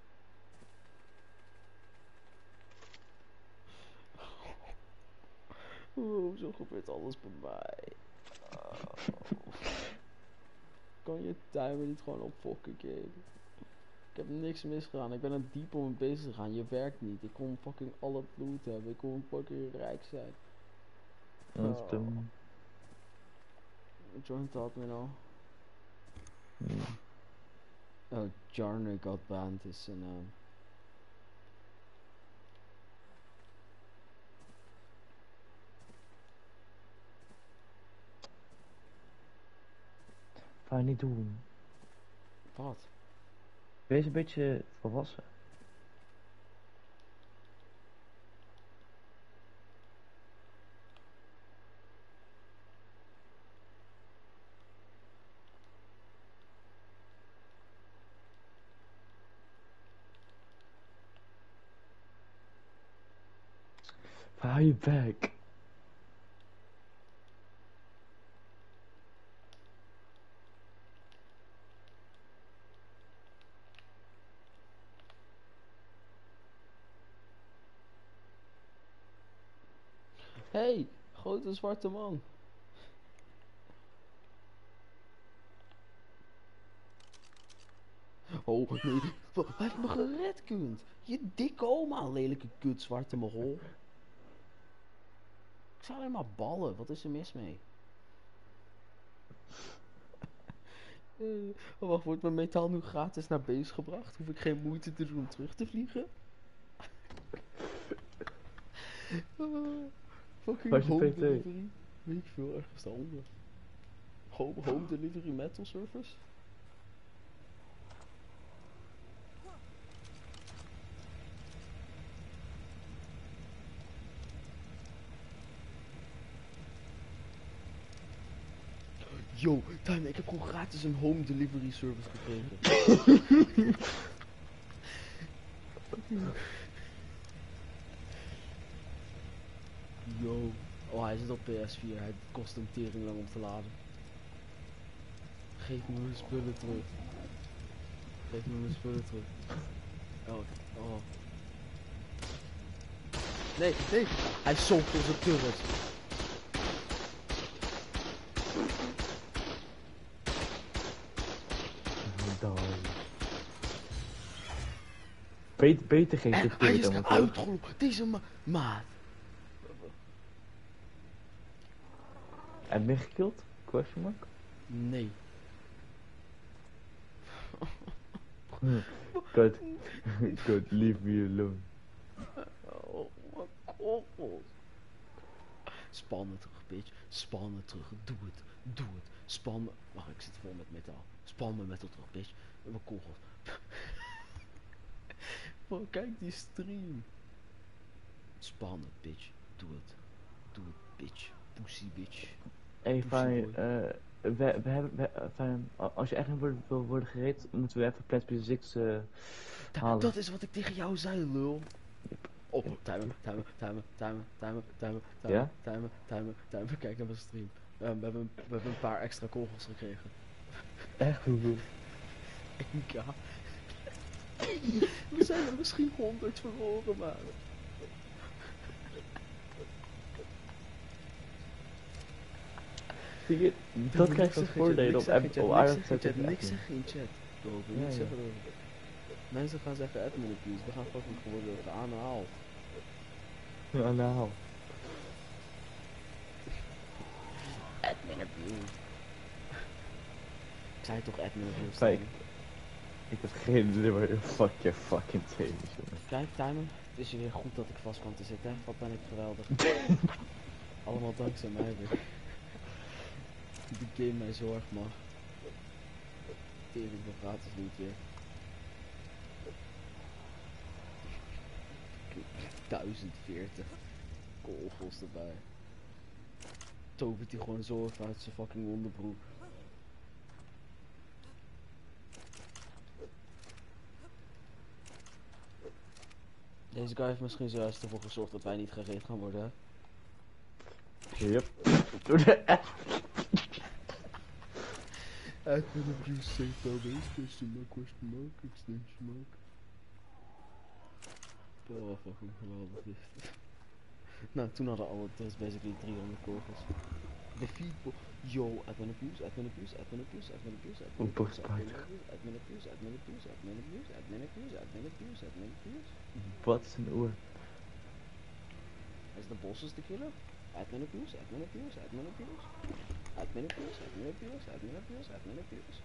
Oh, zo gebeurt alles bij mij. Oh. Kan je timer niet gewoon op fucking game? Ik heb niks misgedaan. Ik ben er diep om mee bezig gegaan. Je werkt niet. Ik kon fucking alle loot hebben. Ik kon fucking rijk zijn. Dat is Oh. dom. Join taught me nou. Mm. Oh, Jarner got banned is zijn naam. Ga je niet doen. Wat? Wees een beetje volwassen. Hou je bek. Hey, grote zwarte man. Oh nee, hij heeft me gered, kunt. Je dikke oma, lelijke kut, zwarte mogol. Ik zou alleen maar ballen, wat is er mis mee? Uh, oh, wacht, wordt mijn metaal nu gratis naar base gebracht? Hoef ik geen moeite te doen om terug te vliegen? uh, fucking home delivery. Weet ik veel, ergens daaronder. Home, home delivery metal service? Yo, Time, ik heb gewoon gratis een home delivery service gekregen. Yo. Oh, hij zit op P S vier. Hij kost een tering lang om te laden. Geef me mijn spullen terug. Geef me mijn spullen terug. Oh, oh. Nee, nee. Hij zonk onze turret. beter, beter geen En hij torpedo is dan wat uitgelopen. Deze ma maat. Heb je gekild? Question mark? Nee. God, God, leave me alone. Oh, mijn kogels. Span me terug, bitch. Span me terug. Doe het. Doe het. Span me. Wacht, ik zit vol met metaal. Span me metal terug, bitch. Mijn kogels. Bro, kijk die stream. Span het, bitch. Doe het. Doe het, bitch. Pussy, bitch. Hey, Pussy fijn, boy. uh, we, we hebben, we, uh, fijn, als je echt niet wil, wil worden gereed, moeten we even Plants vs Zix uh, Da halen. dat is wat ik tegen jou zei, lul. Yep. Op, Yep. timer, timer, timer, timer, timer, timer, Ja? timer, timer, timer. Kijk naar mijn stream. Uh, we, hebben, we hebben een paar extra kogels gekregen. Echt hoeveel? Ja. We zijn er misschien honderd verloren, maar. Zie je, dat krijg je als voordeel op Niks op aardig zeggen in chat, niks zeggen in chat. Boven, Ja, niks ja. zeggen erover. Mensen gaan zeggen admin abuse, we gaan fucking worden geanaald. Ja, nou. Admin abuse. Ik zei toch admin abuse? Kijk. Timer? Ik heb geen idee waar je fuck je fucking twee is, jongen. Kijk, Timer, het is weer goed dat ik vast kwam te zitten. Wat ben ik geweldig. Allemaal dankzij mij weer. De game mij zorgt, man. Tering, mijn gratis niet weer. duizend veertig kogels erbij. Tovert hij gewoon zorg uit zijn fucking onderbroek. Deze guy heeft misschien zojuist ervoor gezorgd dat wij niet gereed gaan worden, hè? Yep. Door de app. Admin abuse safe database, question mark, question mark, extension mark. Oh, fucking geweldig dit. Nou, toen hadden alle dus basically driehonderd kogels. De feedball. Yo, admin abuse, admin abuse, admin abuse, admin abuse, admin abuse, admin abuse, admin abuse, admin abuse, admin abuse, admin abuse, admin abuse, admin abuse. Wat is een oor? Is de boss is de killer? Admin abuse, admin abuse, admin abuse. Admin abuse, admin abuse, admin abuse, admin abuse.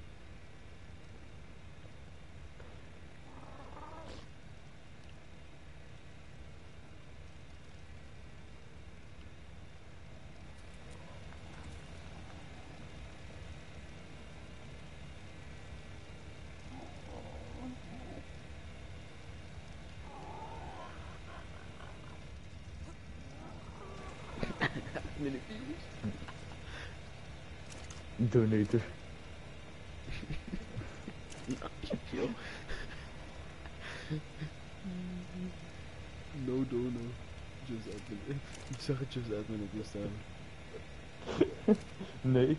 Admin abuse. Donator. Yo. No donor. Just admin. Ik zag het just admin op je staan. Nee.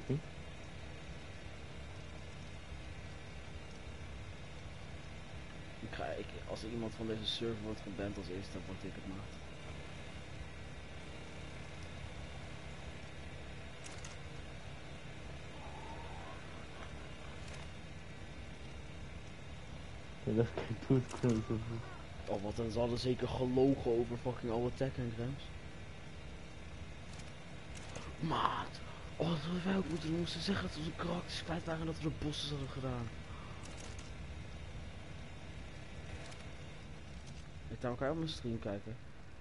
Ik ga, ik, als er iemand van deze server wordt geband als eerste, dan word ik het maar. Ja, dat kijk hoe het komt. Oh, wat dan, ze hadden zeker gelogen over fucking alle tech en grams. Maat! Oh, dat hadden wij ook moeten doen. Ze zeggen dat onze karakters kwijt waren en dat we de bosses hadden gedaan. Ik kan elkaar op mijn stream kijken.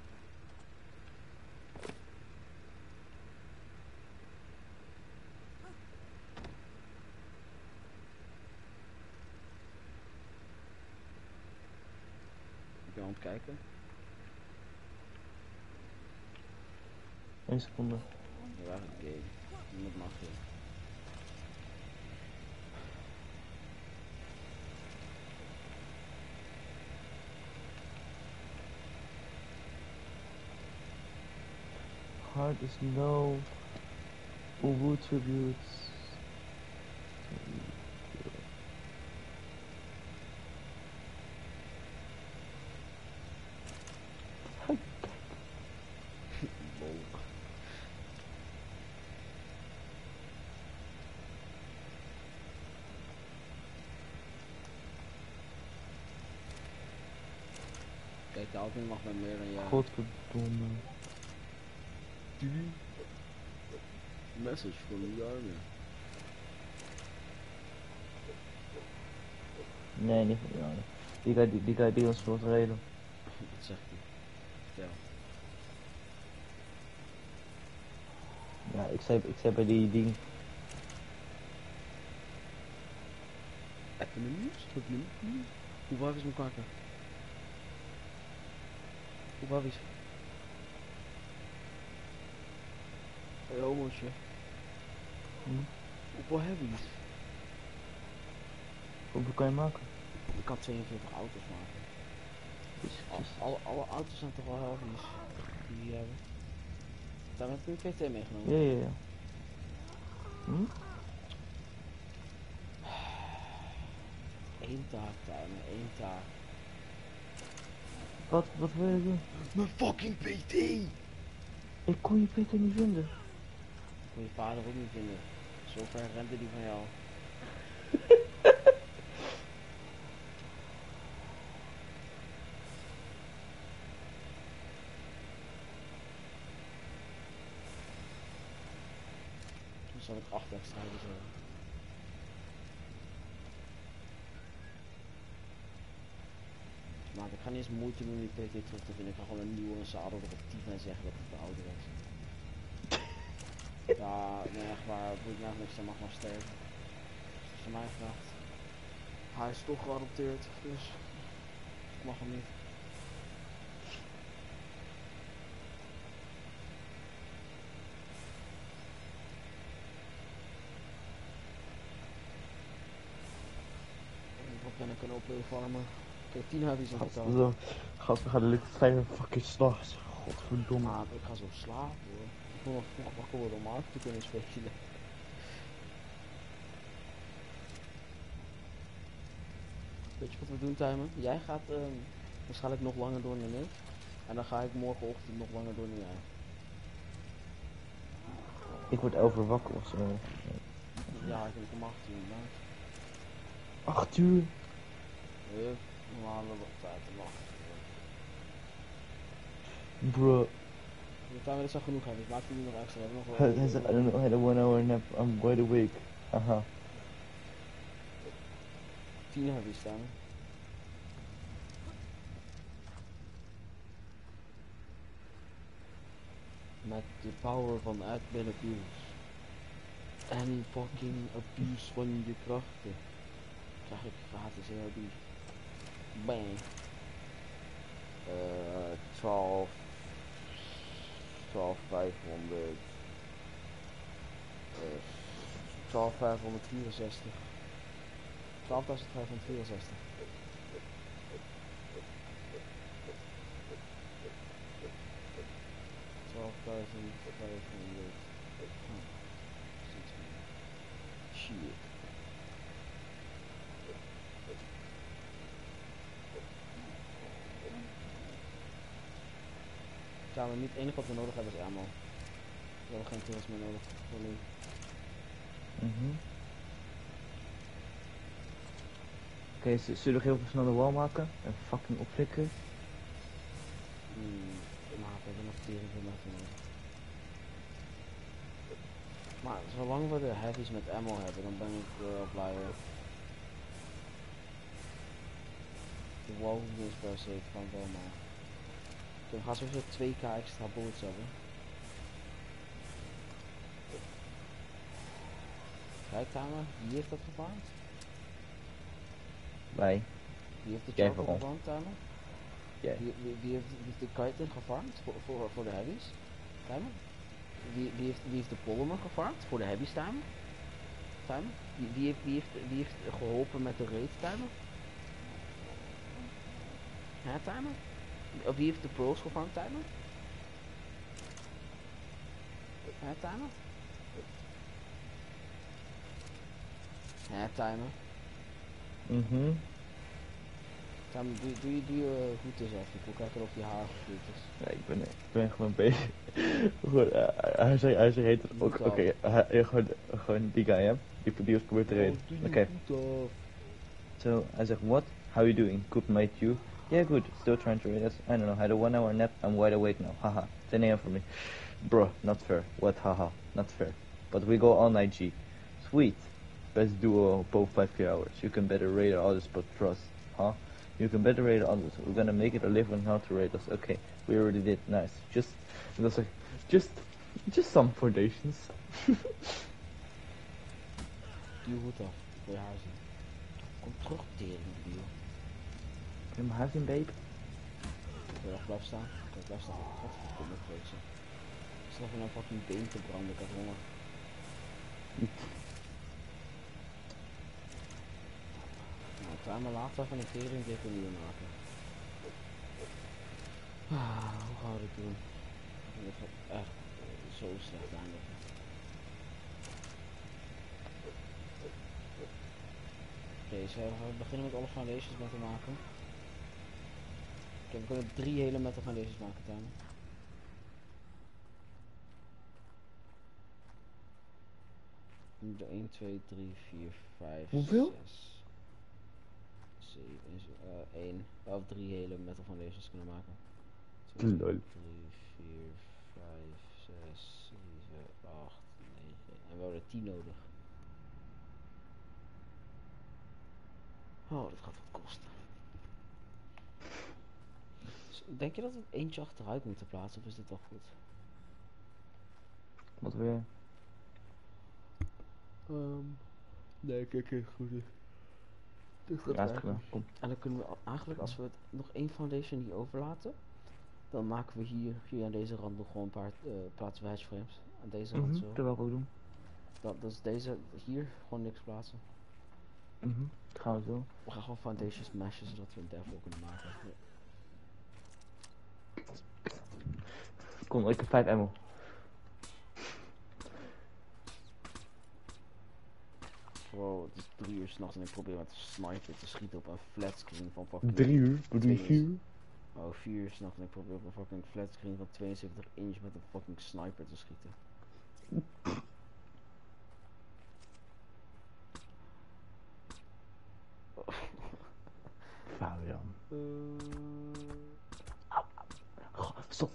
Ik ben aan het kijken. Eén seconde. We waren gay. Niemand mag je. Hard as no. Uwu tributes. Lol. Kijk, de auto mag met meer dan jij. Godverdomme. Message from the army. Nee, niet van die andere. Die guy die, die, guy die ons wordt reden. Wat zegt hij? Vertel. Ja, ik zei, ik zei bij die ding. Even een nieuws? Wat nieuws? Hoe waar is mijn kakker? Hoe waar is hij? Hey homootje. Hm? Hoeveel heb je iets? Hoeveel kan je maken? Ik kan tweeënveertig auto's maken. Dus, Al, dus, alle, alle auto's zijn toch wel helftjes die die hebben. Daar heb ik een V T meegenomen. ja, ja, ja. Hm? Eén taak, Tuimen, één taak. Wat, wat wil je doen? Mijn fucking P T! Ik kon je Peter niet vinden. Ik kon je vader ook niet vinden. Zover rente die van jou. Dan zal ik acht extra hebben zo. Maar ik ga niet eens moeite doen om die P T terug te vinden. Ik ga gewoon een nieuwe zadel erop typen en zeggen dat het de oude was. Ja, nee, echt waar. Het boeit mij echt niks. Hij mag maar sterven. Als je mij vraagt. Hij is toch geadopteerd, dus ik mag hem niet. Wat ben ik een open farmer? Ik heb tien huisjes in totaal. Gadverdamme. Gast, we gaan de licht vijf fucking s'nachts. Godverdomme. Maar ik ga zo slapen hoor. Ik wil nog vroeg wakker worden om Mark te kunnen spelen. Weet je wat we doen, Tijmen? Jij gaat uh, waarschijnlijk nog langer door dan ik. En dan ga ik morgenochtend nog langer door dan jij. Ik word elf uur wakker of zo. Ja, ik denk om acht uur inderdaad. acht uur? Ja, normaal wat tijd om acht uur. Bro. De Tijmen is al genoeg hebben, ik maak er nu nog extra. We hebben nog Hij wel... hij zegt, I don't know, I had a one hour nap, I'm wide awake. Haha. tien hebben staan. Met de power van admin abuse. En fucking abuse van je krachten. Krijg ik gratis A R B. Bang. Uh, twaalf. twaalf vijfhonderd. Uh, twaalf vijfhonderdvierenzestig. twaalfduizend vijfhonderdvierenzestig. twaalfduizend vijfhonderd. Oh, shit. Ja, maar niet het enige wat we nodig hebben is ammo. We hebben geen tools meer nodig voor nu. Mhm. Oké, okay, zullen we heel veel snel de wall maken? En fucking opflikken? Hmm, maar we hebben nog tering voor nothing. Maar zolang we de heavies met ammo hebben, dan ben ik wel uh, blij hoor. De wall is per se, ik kan het wel maar. We gaan sowieso twee k extra bullets hebben. Kijk Tamer, wie heeft dat gefarmd? Wij. Wie heeft de Jij chopper vooral. gefarmd Tamer? Jij. Wie, wie, wie, heeft, wie heeft de kite gefarmd voor, voor, voor de heavies? Tamer? Wie, wie, heeft, wie heeft de polymer gefarmd voor de heavies Tamer? Tamer? Wie, wie, heeft, wie, heeft, wie heeft geholpen met de raid Tamer? Ja Tamer? Of wie heeft de pros gevangen, Timer? Ja, Timer? Ja, Timer. Mhm. Timer, doe, doe, je- doe je goed eens even. Ik wil kijken of je haar geflikt is. Ja, ik ben, ik ben gewoon bezig. Goed, uh, hij zei, hij zei heet het ook, oké, okay, hij- gewoon, gewoon die guy, hè? Die, die was probeert te reden. Oké. Okay. So, hij zegt, what? How you doing? Good mate you. Yeah, good. Still trying to read us. I don't know. Had a one hour nap. I'm wide awake now. Haha. ten a m for me. Bruh, not fair. What? Haha. Not fair. But we go all night G. Sweet. Best duo both five K hours. You can better rate others, but trust. Huh? You can better rate others. We're gonna make it a live on how to rate us. Okay. We already did. Nice. Just, it was like, just, just some foundations. Die hoed af. Ik wil je haar zien. Kom terug, tering, debiel. Kun je mijn haar zien, babe? Ik wil echt blijven staan. Kijk, blijf staan. Wat kom ik wezen. Ik sta van een fucking been te branden. Ik heb honger. Nou, ik ga me later van de tering dit een nieuwe maken. Ah, hoe gaan we dit doen? Dit gaat echt zo slecht eindigen. Oké, zo gaan we beginnen met alle foundations met te maken. Oké, we kunnen drie hele metal foundations maken, Tuin. één, twee, drie, vier, vijf, Hoeveel? zes, zeven, uh, één of drie hele metal foundations kunnen maken. twee, drie, vier, vijf, zes, zeven, acht, negen. En we hebben er tien nodig. Oh, dat gaat wat kosten. Dus, denk je dat we eentje achteruit moeten plaatsen of is dit wel goed? Wat wil je? Um, nee, kijk, kijk, goed. Dit gaat Ja, is werken. goed. Kom. En dan kunnen we eigenlijk, als we het nog één foundation hier overlaten, dan maken we hier, hier aan deze rand nog gewoon een paar uh, plaatsen we hedge frames. Aan deze rand Mhm, zo. dat wil ik ook doen. Dat, dus deze hier gewoon niks plaatsen. Mhm, dat gaan we zo. We gaan gewoon foundations mashen zodat we een devil kunnen maken. Ja. Kom, ik heb vijf ammo. Wow, het is drie uur s'nachts en ik probeer met een sniper te schieten op een flatscreen van fucking... Drie uur? Bedoel je twee vier uur? uur? Oh, vier uur s'nachts en ik probeer op een fucking flatscreen van tweeënzeventig inch met een fucking sniper te schieten. Fabian. Uh... Oh, stop.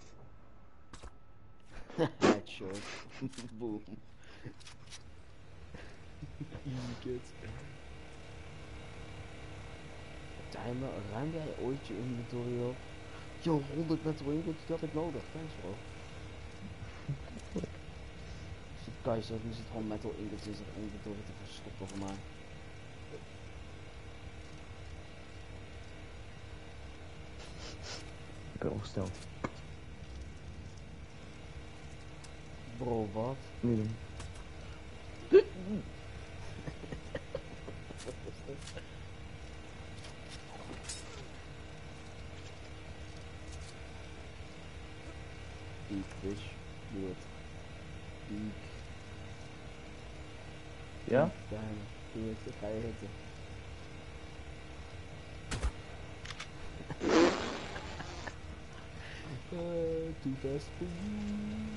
Headshot. Boom. Easy kids. Timer, ruim jij ooit je inventory op? Yo, honderd metal ingots, die had ik nodig. Thanks bro. Guys, er zit gewoon metal ingots in zijn inventory te verstoppen voor mij. Ik ben opgesteld. Bro, wat? Nu doen. Peek, bitch. Doe het. Peek. Ja? Damn. Doe het, ik ga je hitten. uh, too fast for you.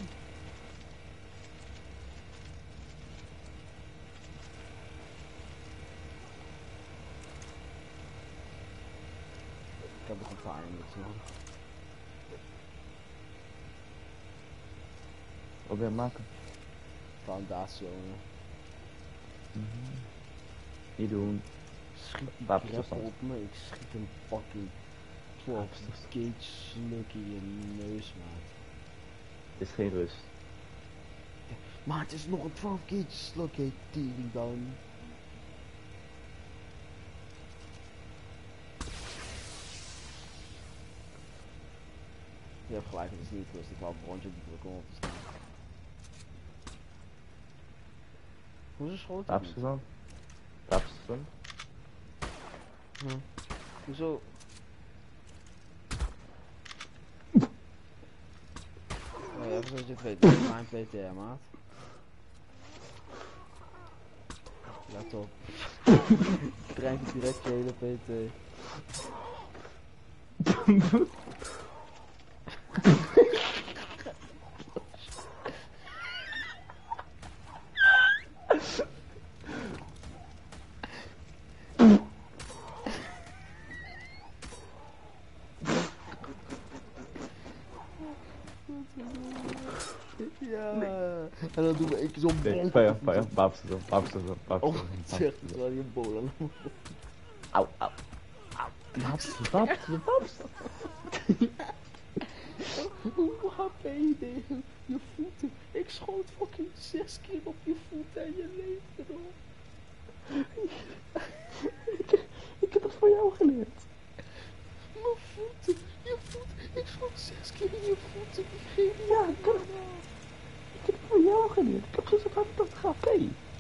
Ik heb nog een paar minuten man. Wat wil je maken? Foundatie, jongen. Mm-hmm. Niet doen. Schiet die Wapenstilstand. crap op me, ik schiet een fucking twaalf gauge sluk in je neus, maat. Het is geen rust. Maar het is nog een twaalf gauge sluk, hé, tering dan. Je hebt gelijk, het is niet rust, ik hou een brandje die druk om op te staan. Hoezo schoot hij niet? Wapenstilstand. Wapenstilstand. Hm. Hoezo? Nee, even zoals je het weet, dit is mijn P T R, maat. Let op. Krijg ik direct je hele P T. Ja. En dan doen we één keer zo'n Nee, bonk. fire, fire, wapenstel, wapenstel, Oh, wapenstel. het zegt het wel je bol aan hem. Auw, auw. Wapenstel, wapenstel, wapenstel. Hoe H P je je voeten? Ik schoot fucking zes keer op je voeten en je leefde nog. ik, ik heb het voor jou geleerd. Mijn voeten, je voeten. Ik schoot zes keer in je voeten. Ik geef Ja, ik heb, ik heb het voor jou geleerd. Ik heb gezegd honderdtachtig H P.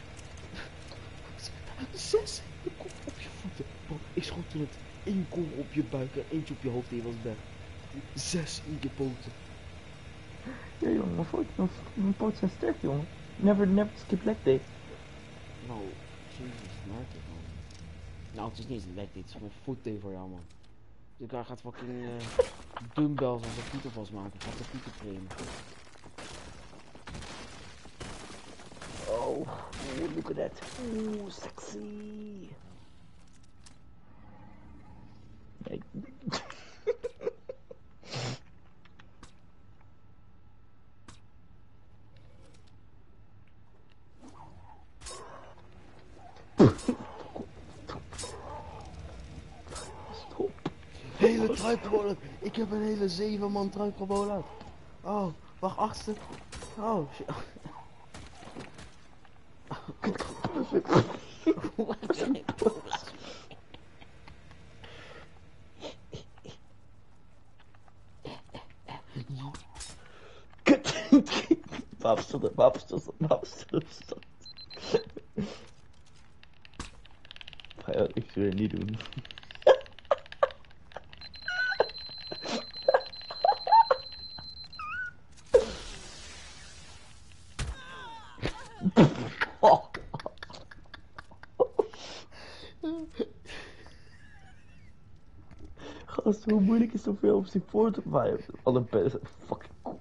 Zes de kop op je voeten. Bro, ik schoot toen het één kom op je buik en eentje op je hoofd en je was weg. Zes in je poten. Ja jongen, mijn poten, mijn poten zijn sterk jongen. Never, never skip leg day. Nou, jezus, merk het man. Nou, het is niet eens een leg day, het is gewoon foot day voor jou man. Dus ik gaat fucking uh, dumbbells als een voeten vastmaken, gaat de voeten trainen. Oh, oh, look at that. Oeh, sexy. Nee. Stop. Hele tripod. Ik heb een hele zeven man tripod. Oh, wacht, achtste. Oh, shit. Kut. Wapenstel, wapenstel, wapenstel. Ja, ik zou het niet doen. Oh. Gast, hoe moeilijk is zoveel op zich voor te vijven? Alle best fucking goed.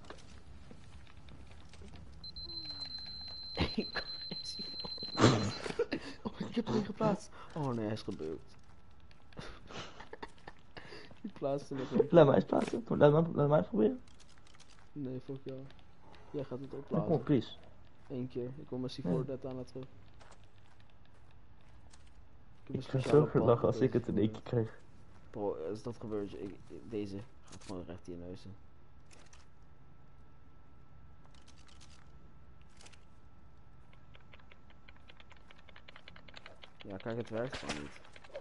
Oh, ik heb erin geplaatst. Oh nee, hij is gebeurd. Ik plaatste nog een. Laat mij eens plaatsen. Laat mij, laat mij eens proberen. Nee, fuck jou. Jij gaat het ook Kom op, plaatsen. please. Eén keer. Ik kom mijn C Nee. vier dat aan het terug. heb Ik een ga speciale zo verlachen band als ik met het in deze één keer krijg. Bro, als dat gebeurt, ik, deze gaat gewoon recht in je neus in. Ja, kijk, het werkt gewoon niet.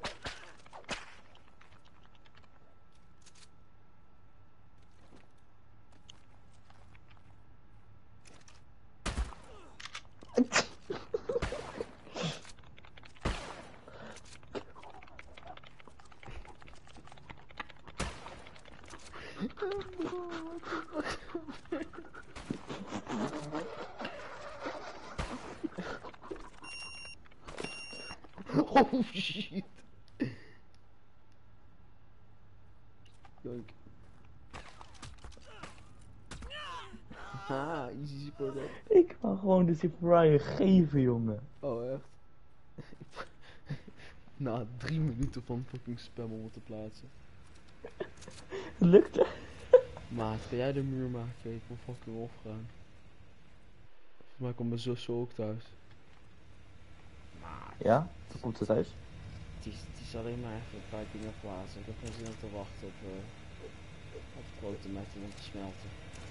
Oh shit. Joink. Haha, easy support up. Ik ga gewoon de Super Ryan geven, jongen. Oh echt? Na drie minuten van fucking spam om het te plaatsen. Lukt het? Maat, kan jij de muur maken? Ik wil fucking opgaan. Volgens mij komt mijn zus ook thuis. Maat. Ja, dan komt ze thuis. Het is, het is alleen maar even een paar dingen plaatsen. Ik heb geen zin om te wachten op, uh, op grote metten om te smelten.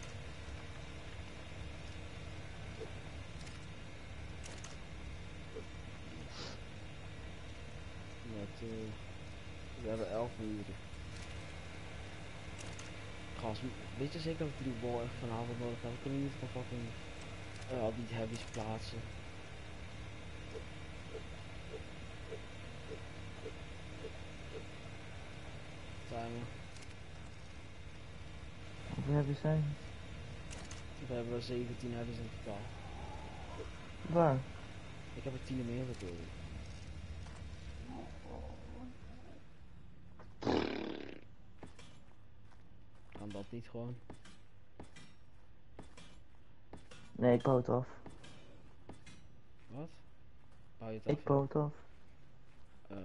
Met, uh, we hebben elf minuten. Gast, weet je zeker dat ik die bal echt vanavond nodig heb? We kunnen niet van fucking uh, al die heavies plaatsen. Timer. Hoeveel hebben zijn? We hebben zeventien heavies in totaal. Waar? Ik heb er tien meer natuurlijk. Kan dat niet gewoon? Nee, ik bouw het af. Wat? Bouw je het af? Ik bouw het af. Uh,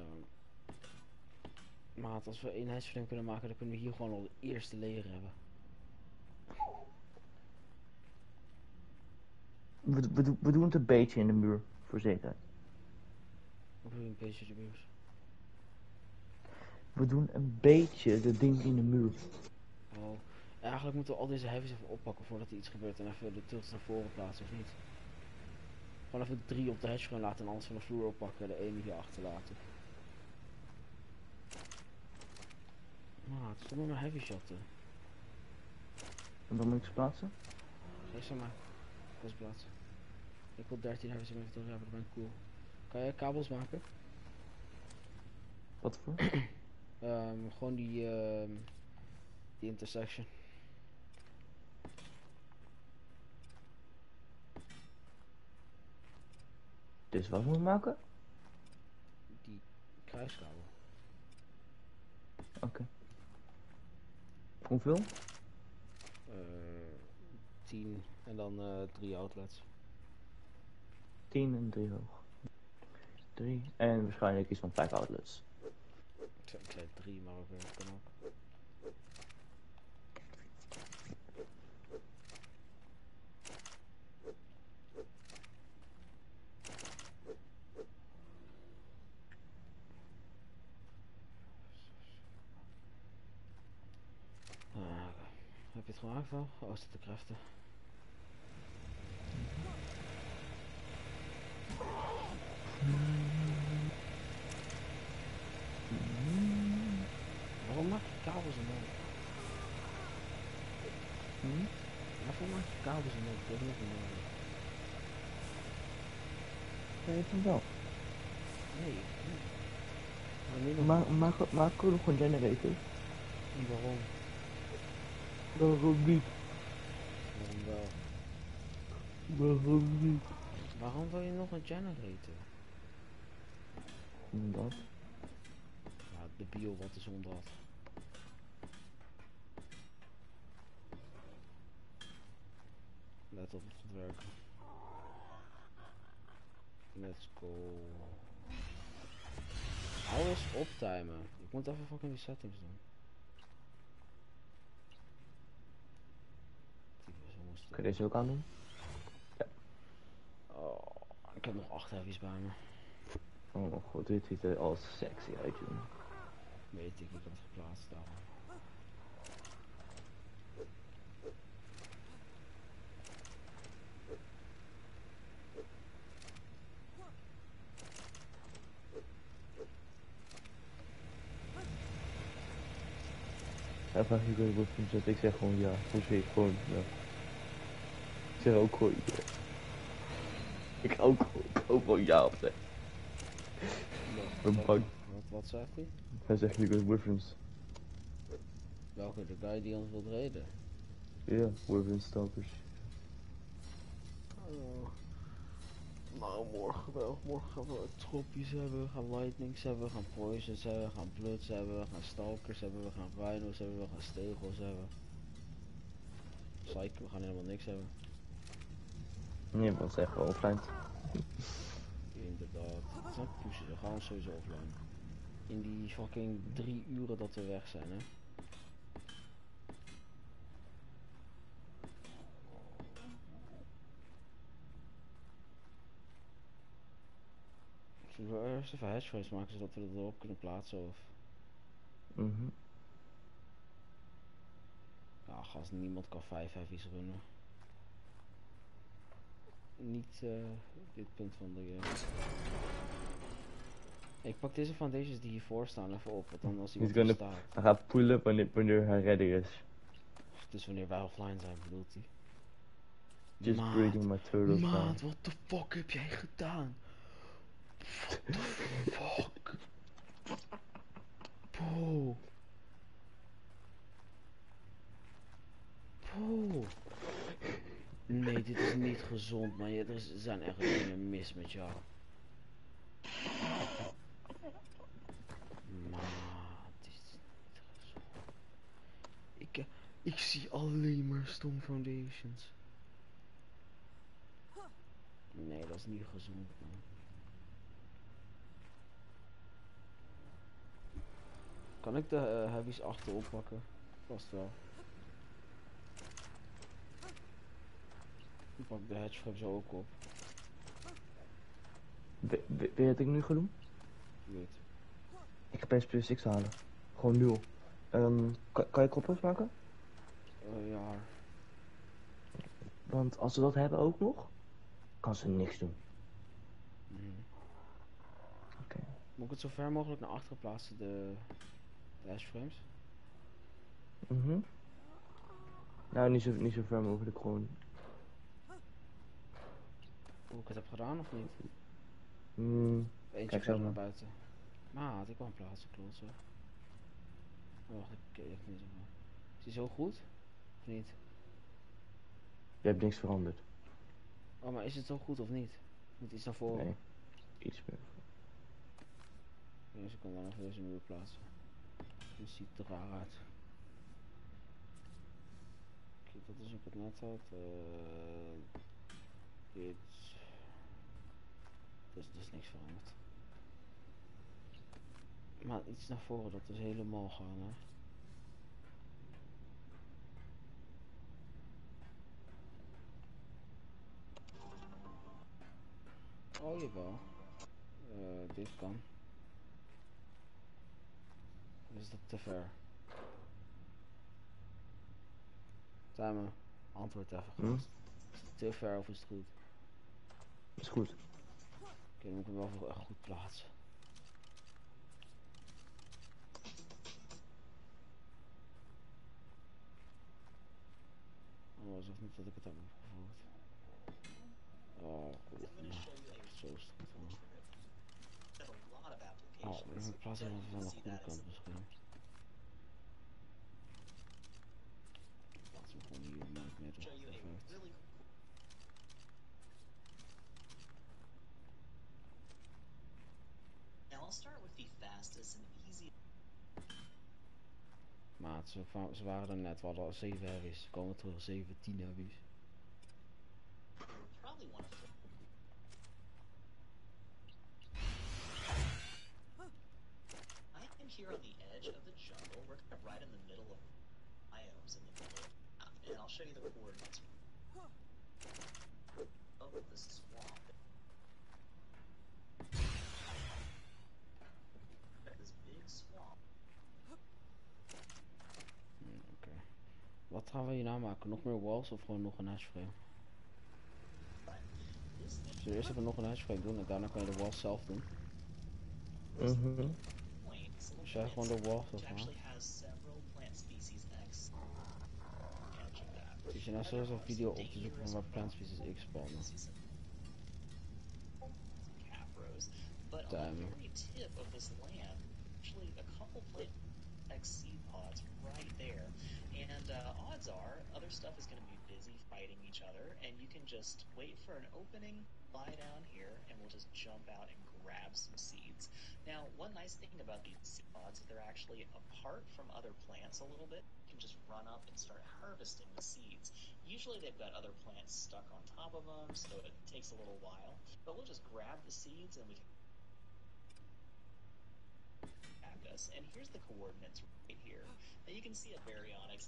maat, als we één huisverdeling kunnen maken, dan kunnen we hier gewoon al de eerste leger hebben. we, we, doen- we doen het een beetje in de muur, voor zekerheid. Of wil je een beetje de buurt? We doen een beetje de ding in de muur. Oh. Eigenlijk moeten we al deze heavies even oppakken voordat er iets gebeurt en even de tilts naar voren plaatsen of niet. Gewoon even drie op de hedge gaan laten en anders van de vloer oppakken en de ene hier achterlaten. Nou, het stond met mijn heavy shotten. En dan moet ik ze plaatsen? Geef ze maar. Kost plaats. Ik wil dertien heavies in mijn inventory hebben, dat ben ik cool. Kan jij kabels maken? Wat voor? Um, gewoon die, um, die intersection. Dus wat moet ik maken? Die kruiskabel. Oké. Okay. Hoeveel? Uh, tien en dan uh, drie outlets. tien en drie hoog. drie en waarschijnlijk iets van vijf outlets. Ik zei drie, maar ook weer kan ook. Uh, heb je het gemaakt al? Oh, is het de krachten? Waarom maak je kabels omhoog? Hm? Waarvoor maak je kabels omhoog? Dat is nog niet nodig. Ja, je kan wel. Nee, nee. Maar nu nog Ma niet. maak, maak ook nog een generator. En waarom? Waarom niet? Waarom wel? Waarom niet? Waarom wil je nog een generator? Omdat? Ja, de bio wat is onder had. Let op, het gaat werken. Let's go. Hou eens optimen. Ik moet even fucking die settings doen. Kun je deze ook aan doen? Ja. Oh, ik heb nog acht heavies bij me. Oh mijn god, dit ziet er al sexy uit, jongen. Weet ik, ik heb het geplaatst daarom. Hij vraagt je weer wat van zet. Ik zeg gewoon ja. Hoe zeg ik gewoon ja. Ik zeg ook gewoon ja. Ik ook ik ook gewoon ja op zeg. Ik ben bang. Wat, wat zegt hij? Hij zegt nu weer Wyverns. Welke? De guy die ons wil reden? Ja, Wyvern Stalkers. Oh. Nou, morgen wel. Morgen gaan we troppies hebben, we gaan lightnings hebben, we gaan poisons hebben, we gaan bloods hebben, we gaan stalkers hebben, we gaan rhinos hebben, we gaan stegels hebben. Psych, we gaan helemaal niks hebben. Nee, want ze gewoon offline. Inderdaad. Het zijn pushes, we gaan sowieso offline. In die fucking drie uren dat we weg zijn, hè. Zullen we eerst even hashframes maken zodat we dat erop kunnen plaatsen of... Mhm. Mm Ja, gast, niemand kan vijf heavies runnen. Niet uh, dit punt van de game. Ik pak deze foundations die hiervoor staan even op, want dan als iemand er staat. Hij gaat pullen wanneer, wanneer hij ready is. Dus wanneer wij offline zijn, bedoelt hij. Just Maat, breeding my turtles down. Maat, what the fuck heb jij gedaan? What the fuck? Bro. Bro. Nee, dit is niet gezond, man. Er zijn echt dingen mis met jou. Maat, dit is niet gezond. Ik, ik zie alleen maar Stone Foundations. Nee, dat is niet gezond, man. Kan ik de uh, heavies achterop pakken? Vast wel. Ik pak de hedgeframe zo ook op. We- we- Weet je wat ik nu ga doen? Weet. Ik ga P S Plus X halen. Gewoon nu al. Ehm, kan, kan je koppels maken? Uh, ja. Want als ze dat hebben ook nog, kan ze niks doen. Mm. Oké. Moet ik het zo ver mogelijk naar achteren plaatsen, de, de hashframes? Mhm. Nou, niet zo, niet zo ver mogelijk, gewoon. Hoe ik het heb gedaan of niet? Mm, Eentje Kijk, verder zo naar maar. buiten. Maar had ik wel een plaatsen, klopt zo. Oh, wacht, ik kijk even niet zo goed. Is die zo goed? Of niet? je hebt niks veranderd. Oh, maar is het zo goed of niet? Moet iets naar voren? Nee, iets meer. Ja, dus ik kan dan even deze muur plaatsen. Dat ziet er raar uit. Kijk, dat is ook het net had. Uh, dit. Dus er is niks veranderd. Maar iets naar voren, dat is helemaal gaan, hè. Oh, jawel. Uh, dit kan. Is dat te ver? Timer, antwoord even. Hm? Is het te ver of is het goed? Is goed. Oké, dan moet ik hem wel voor echt goed plaatsen. Oh, alsof niet dat ik het heb opgevoerd. Oh, goed. Nee, zo is het goed hoor. Oh, ik plaats hem even aan de goede kant misschien. Plaats hem gewoon hier in het midden. Perfect. Now I'll start with the fastest and easiest. Maat, ze, va- ze waren er net, we hadden al zeven heavies. Ze komen terug, zeventien heavies. Probably one of them. I am here on the edge of the jungle. We're kind of right in the middle of biomes in the middle. Uh, and I'll show you the coordinates. Oh, this is swamp. This big swamp. Hmm, Oké. Okay. Wat gaan we hierna maken? Nog meer walls of gewoon nog een hashframe? Zullen we eerst even nog een hashframe doen en daarna kan je de walls zelf doen? Mhm. Als jij gewoon de walls Which of actually has several plant species X. Edge of that. Dus je nou sowieso een video op te zoeken van waar plant species X spawnen. Capros, but on Damn. the very tip of this land, actually a couple plant X seed pods right there, and uh, odds are other stuff is going to be busy fighting each other, and you can just wait for an opening, lie down here, and we'll just jump out and grab some seeds. Now, one nice thing about these seed pods is they're actually apart from other plants a little bit. You can just run up and start harvesting the seeds. Usually they've got other plants stuck on top of them, so it takes a little while. But we'll just grab the seeds and we can grab us. And here's the coordinates right here. Now you can see a baryonyx.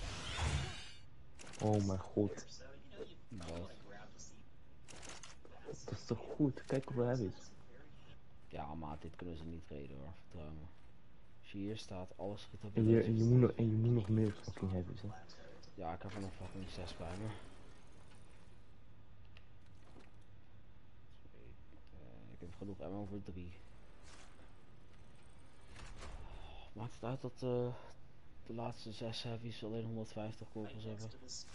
Oh mijn god. So, you know, you probably want to grab the seed. Dat is toch goed? Kijk hoeveel hij is. Ja, maar dit kunnen ze niet reden hoor, vertrouw me. Als je hier staat, alles schiet op En je, en je, moet, nog, en je moet nog meer fucking hebben, hè. Ja, ik heb er nog fucking zes bij me. Twee, uh, ik heb genoeg ammo voor drie. Maakt het uit dat uh, de laatste zes heavies alleen honderdvijftig kogels hebben?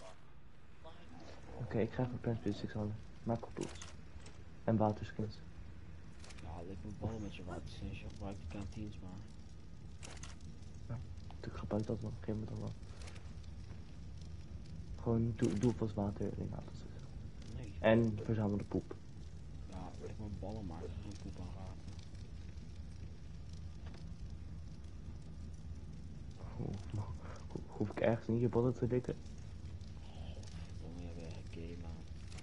Oké, okay, ik ga even Plant Physics halen. Maak koppels. En waterskins. Ja, ik moet ballen met je waterskins, je gebruikt de kantines maar. Ja, ik gebruik dat wel, geef me dat wel. Gewoon doe, doe vast water erin laten zetten. Nee. En verzamel de poep. Ja, ik moet ballen maken, geen poep aan raken. Ho, ho, hoef ik ergens niet je ballen te dikken? Godverdomme, jij bent echt gay man.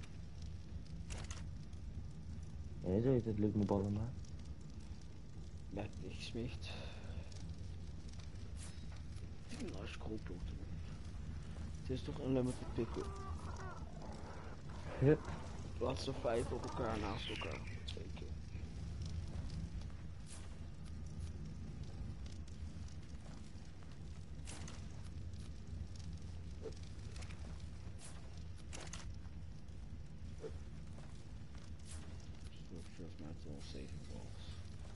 Ja, zo heet het, lukt me ballen maar. Werd dichtgesmeegd. Nou, scroll doen. Het is toch een limited pickle. Yep. Laatste vijf op elkaar naast elkaar. Twee keer. Structures metal saving balls.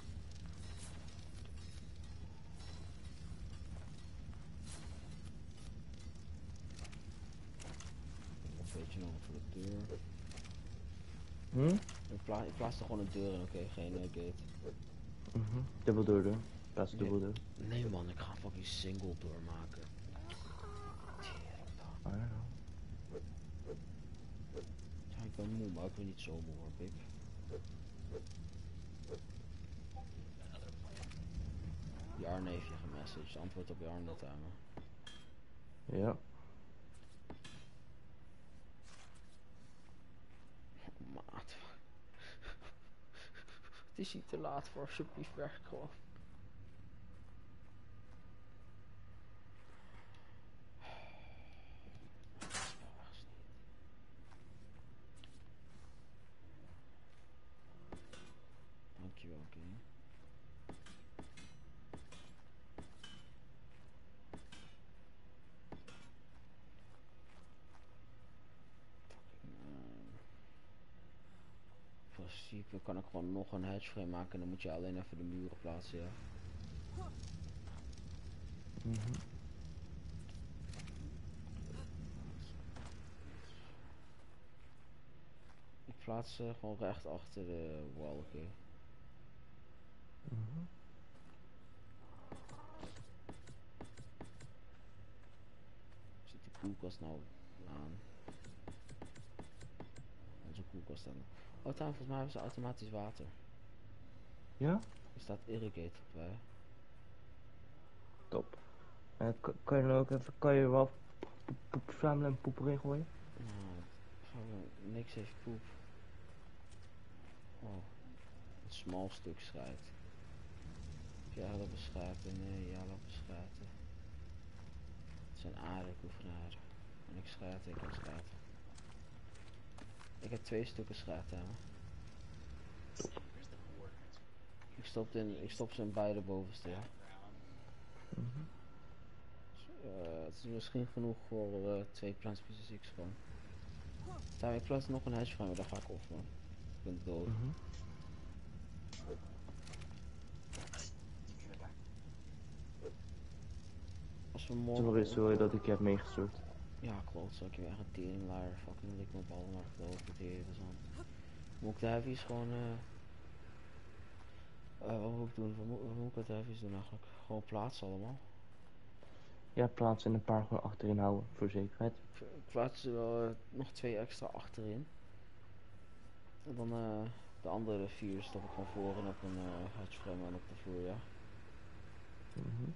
Een beetje nog voor de deur. Hm? Ik, pla ik plaats er gewoon een deur in, oké, okay? Geen uh, gate. Mhm. Dubbel deur doen. Plaats dubbel Nee. deur. Nee man, ik ga een fucking single door maken. I don't know. Ja, ik ben moe, maar ik ben niet zo moe hoor, pik. Jarn heeft je gemessaged, antwoord op Jarn net aan me. Ja. Maat. Het is niet te laat voor alsjeblieft werk gewoon. Dankjewel, King. In principe kan ik gewoon nog een hedge frame maken en dan moet je alleen even de muren plaatsen, ja. Mhm. Ik plaats ze gewoon recht achter de wall, oké. Okay. Mhm. Zit die koelkast nou aan? Onze koelkast aan. Oh, trouwens, volgens mij hebben ze automatisch water. Ja? Er staat irrigated bij. Top. Uh, kan je dan ook even, kan je wel poep, poep verzamelen en poep erin gooien? Nou, niks heeft poep. Oh, een smal stuk schijt. Ja, dat beschaten. Nee, ja, dat beschaten. Het zijn aardappelvragen. En ik schaat, ik kan schaten. Ik heb twee stukken schaat aan me. Ik stop, in, ik stop ze in beide bovenste, ja. Mhm. Uh, het is misschien genoeg voor uh, twee Plants P C X gewoon. Daar, ik plaats nog een hedge frame, daar ga ik off man. Ik ben dood. Mhm. Als we morgen... Sorry, sorry dat ik je heb meegestuurd. Ja, klopt, zal ik je weer echt een teringlaar fucking lik mijn bal maar gelopen de tering. Moet ik de heavies gewoon... Uh, uh, wat moet ik doen? Wat moet, wat moet ik met de heavies doen eigenlijk? Gewoon plaatsen allemaal. Ja, plaats en een paar gewoon achterin houden, voor zekerheid. Ik plaats er wel uh, nog twee extra achterin. En dan uh, de andere vier stop ik gewoon voor en op een uh, hedgeframe en op de vloer, ja. Mhm.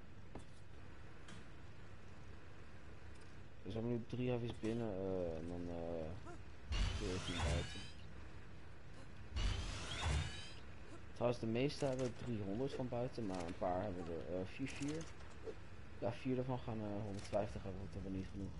Dus we hebben nu drie heavies binnen uh, en dan uh, veertien buiten. Trouwens, de meeste hebben driehonderd van buiten, maar een paar hebben er uh, vier vier. Ja, vier daarvan gaan uh, honderdvijftig hebben, dat hebben we niet genoeg.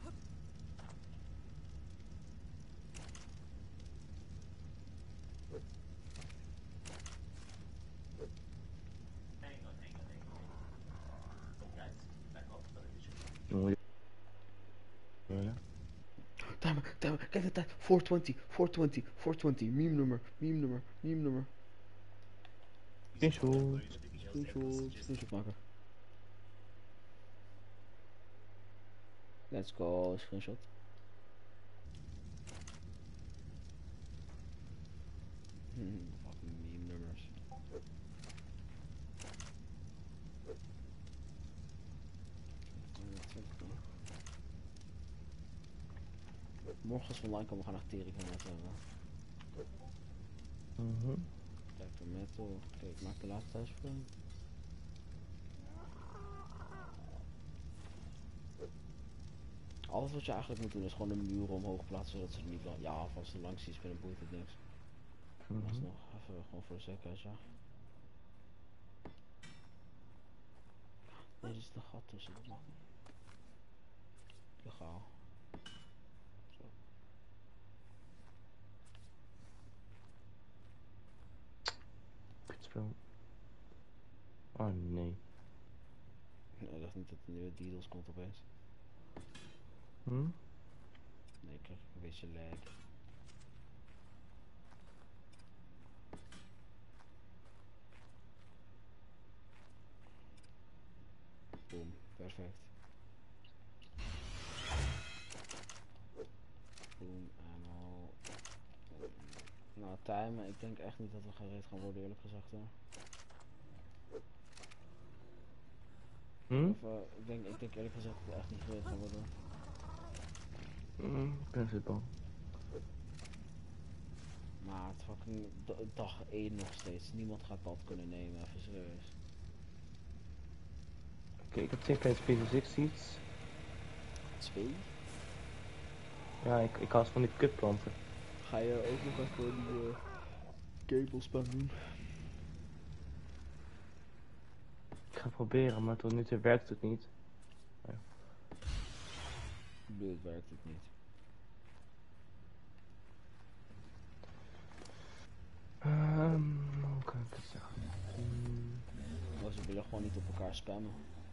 Ja. Timer, timer, kijk de tijd. vierhonderdtwintig, vierhonderdtwintig, vierhonderdtwintig, meme nummer, meme nummer, meme nummer. Screenshot. Screenshot, screenshot maken. Let's go, screenshot. Hmm, fucking meme nummers. Morgen als we online komen, we gaan naar tering van metal hebben. Mhm. Kijk, de metal. Oké, ik maak de laatste thuisprong. Alles wat je eigenlijk moet doen is gewoon de muren omhoog plaatsen, zodat ze er niet lang... Ja, of als ze langs zien spelen, boeit het niks. Mhm. Dat is nog even gewoon voor de zekerheid, ja. Nee, er is een gat tussen, dat mag niet. Legaal. Zo. veel. Oh nee. Ik dacht niet dat er nieuwe DDoS komt opeens. Hm? Nee, ik krijg een beetje lag. Boom, perfect. Boom en al. Nou, time, ik denk echt niet dat we gereed gaan worden, eerlijk gezegd hoor. Hm? Of, uh, ik, denk, ik denk eerlijk gezegd dat we echt niet gereed gaan worden. Hm, ik ben zo bang. Maar het fucking d- dag één nog steeds. Niemand gaat dat kunnen nemen, even serieus. Oké, okay, ik heb twee PlayStation zes seats. Twee? Ja, ik, ik had van die kutplanten. Ga je ook nog even die uh, kabelspam doen? Ik ga proberen, maar tot nu toe werkt het niet. Ja. Nee, het werkt het niet. Um, hoe kan ik het zeggen? Hmm. Maar ze willen gewoon niet op elkaar spammen.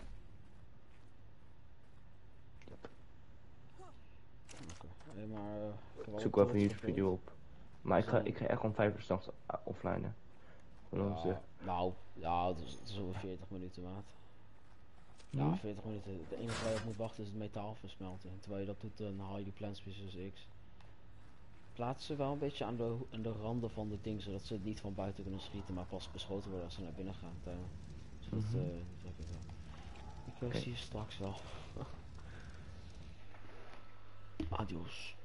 Yep. Oké, okay. Hey, maar uh, ik heb Ik zoek wel even een YouTube video op. Maar ik ga, ik ga echt om vijf uur s'nachts offline. Ja, nou, ja, het is, het is over veertig minuten maat. Ja, Hmm? veertig minuten. Het enige waar je op moet wachten is het metaal versmelten. En terwijl je dat doet, dan haal je die Plant Species X. Plaats ze wel een beetje aan de, aan de randen van de ding, zodat ze het niet van buiten kunnen schieten, maar pas beschoten worden als ze naar binnen gaan. Tuin. Zodat, Mm-hmm. uh, dat ik, uh, ik uh, okay. zie je straks wel. Adios.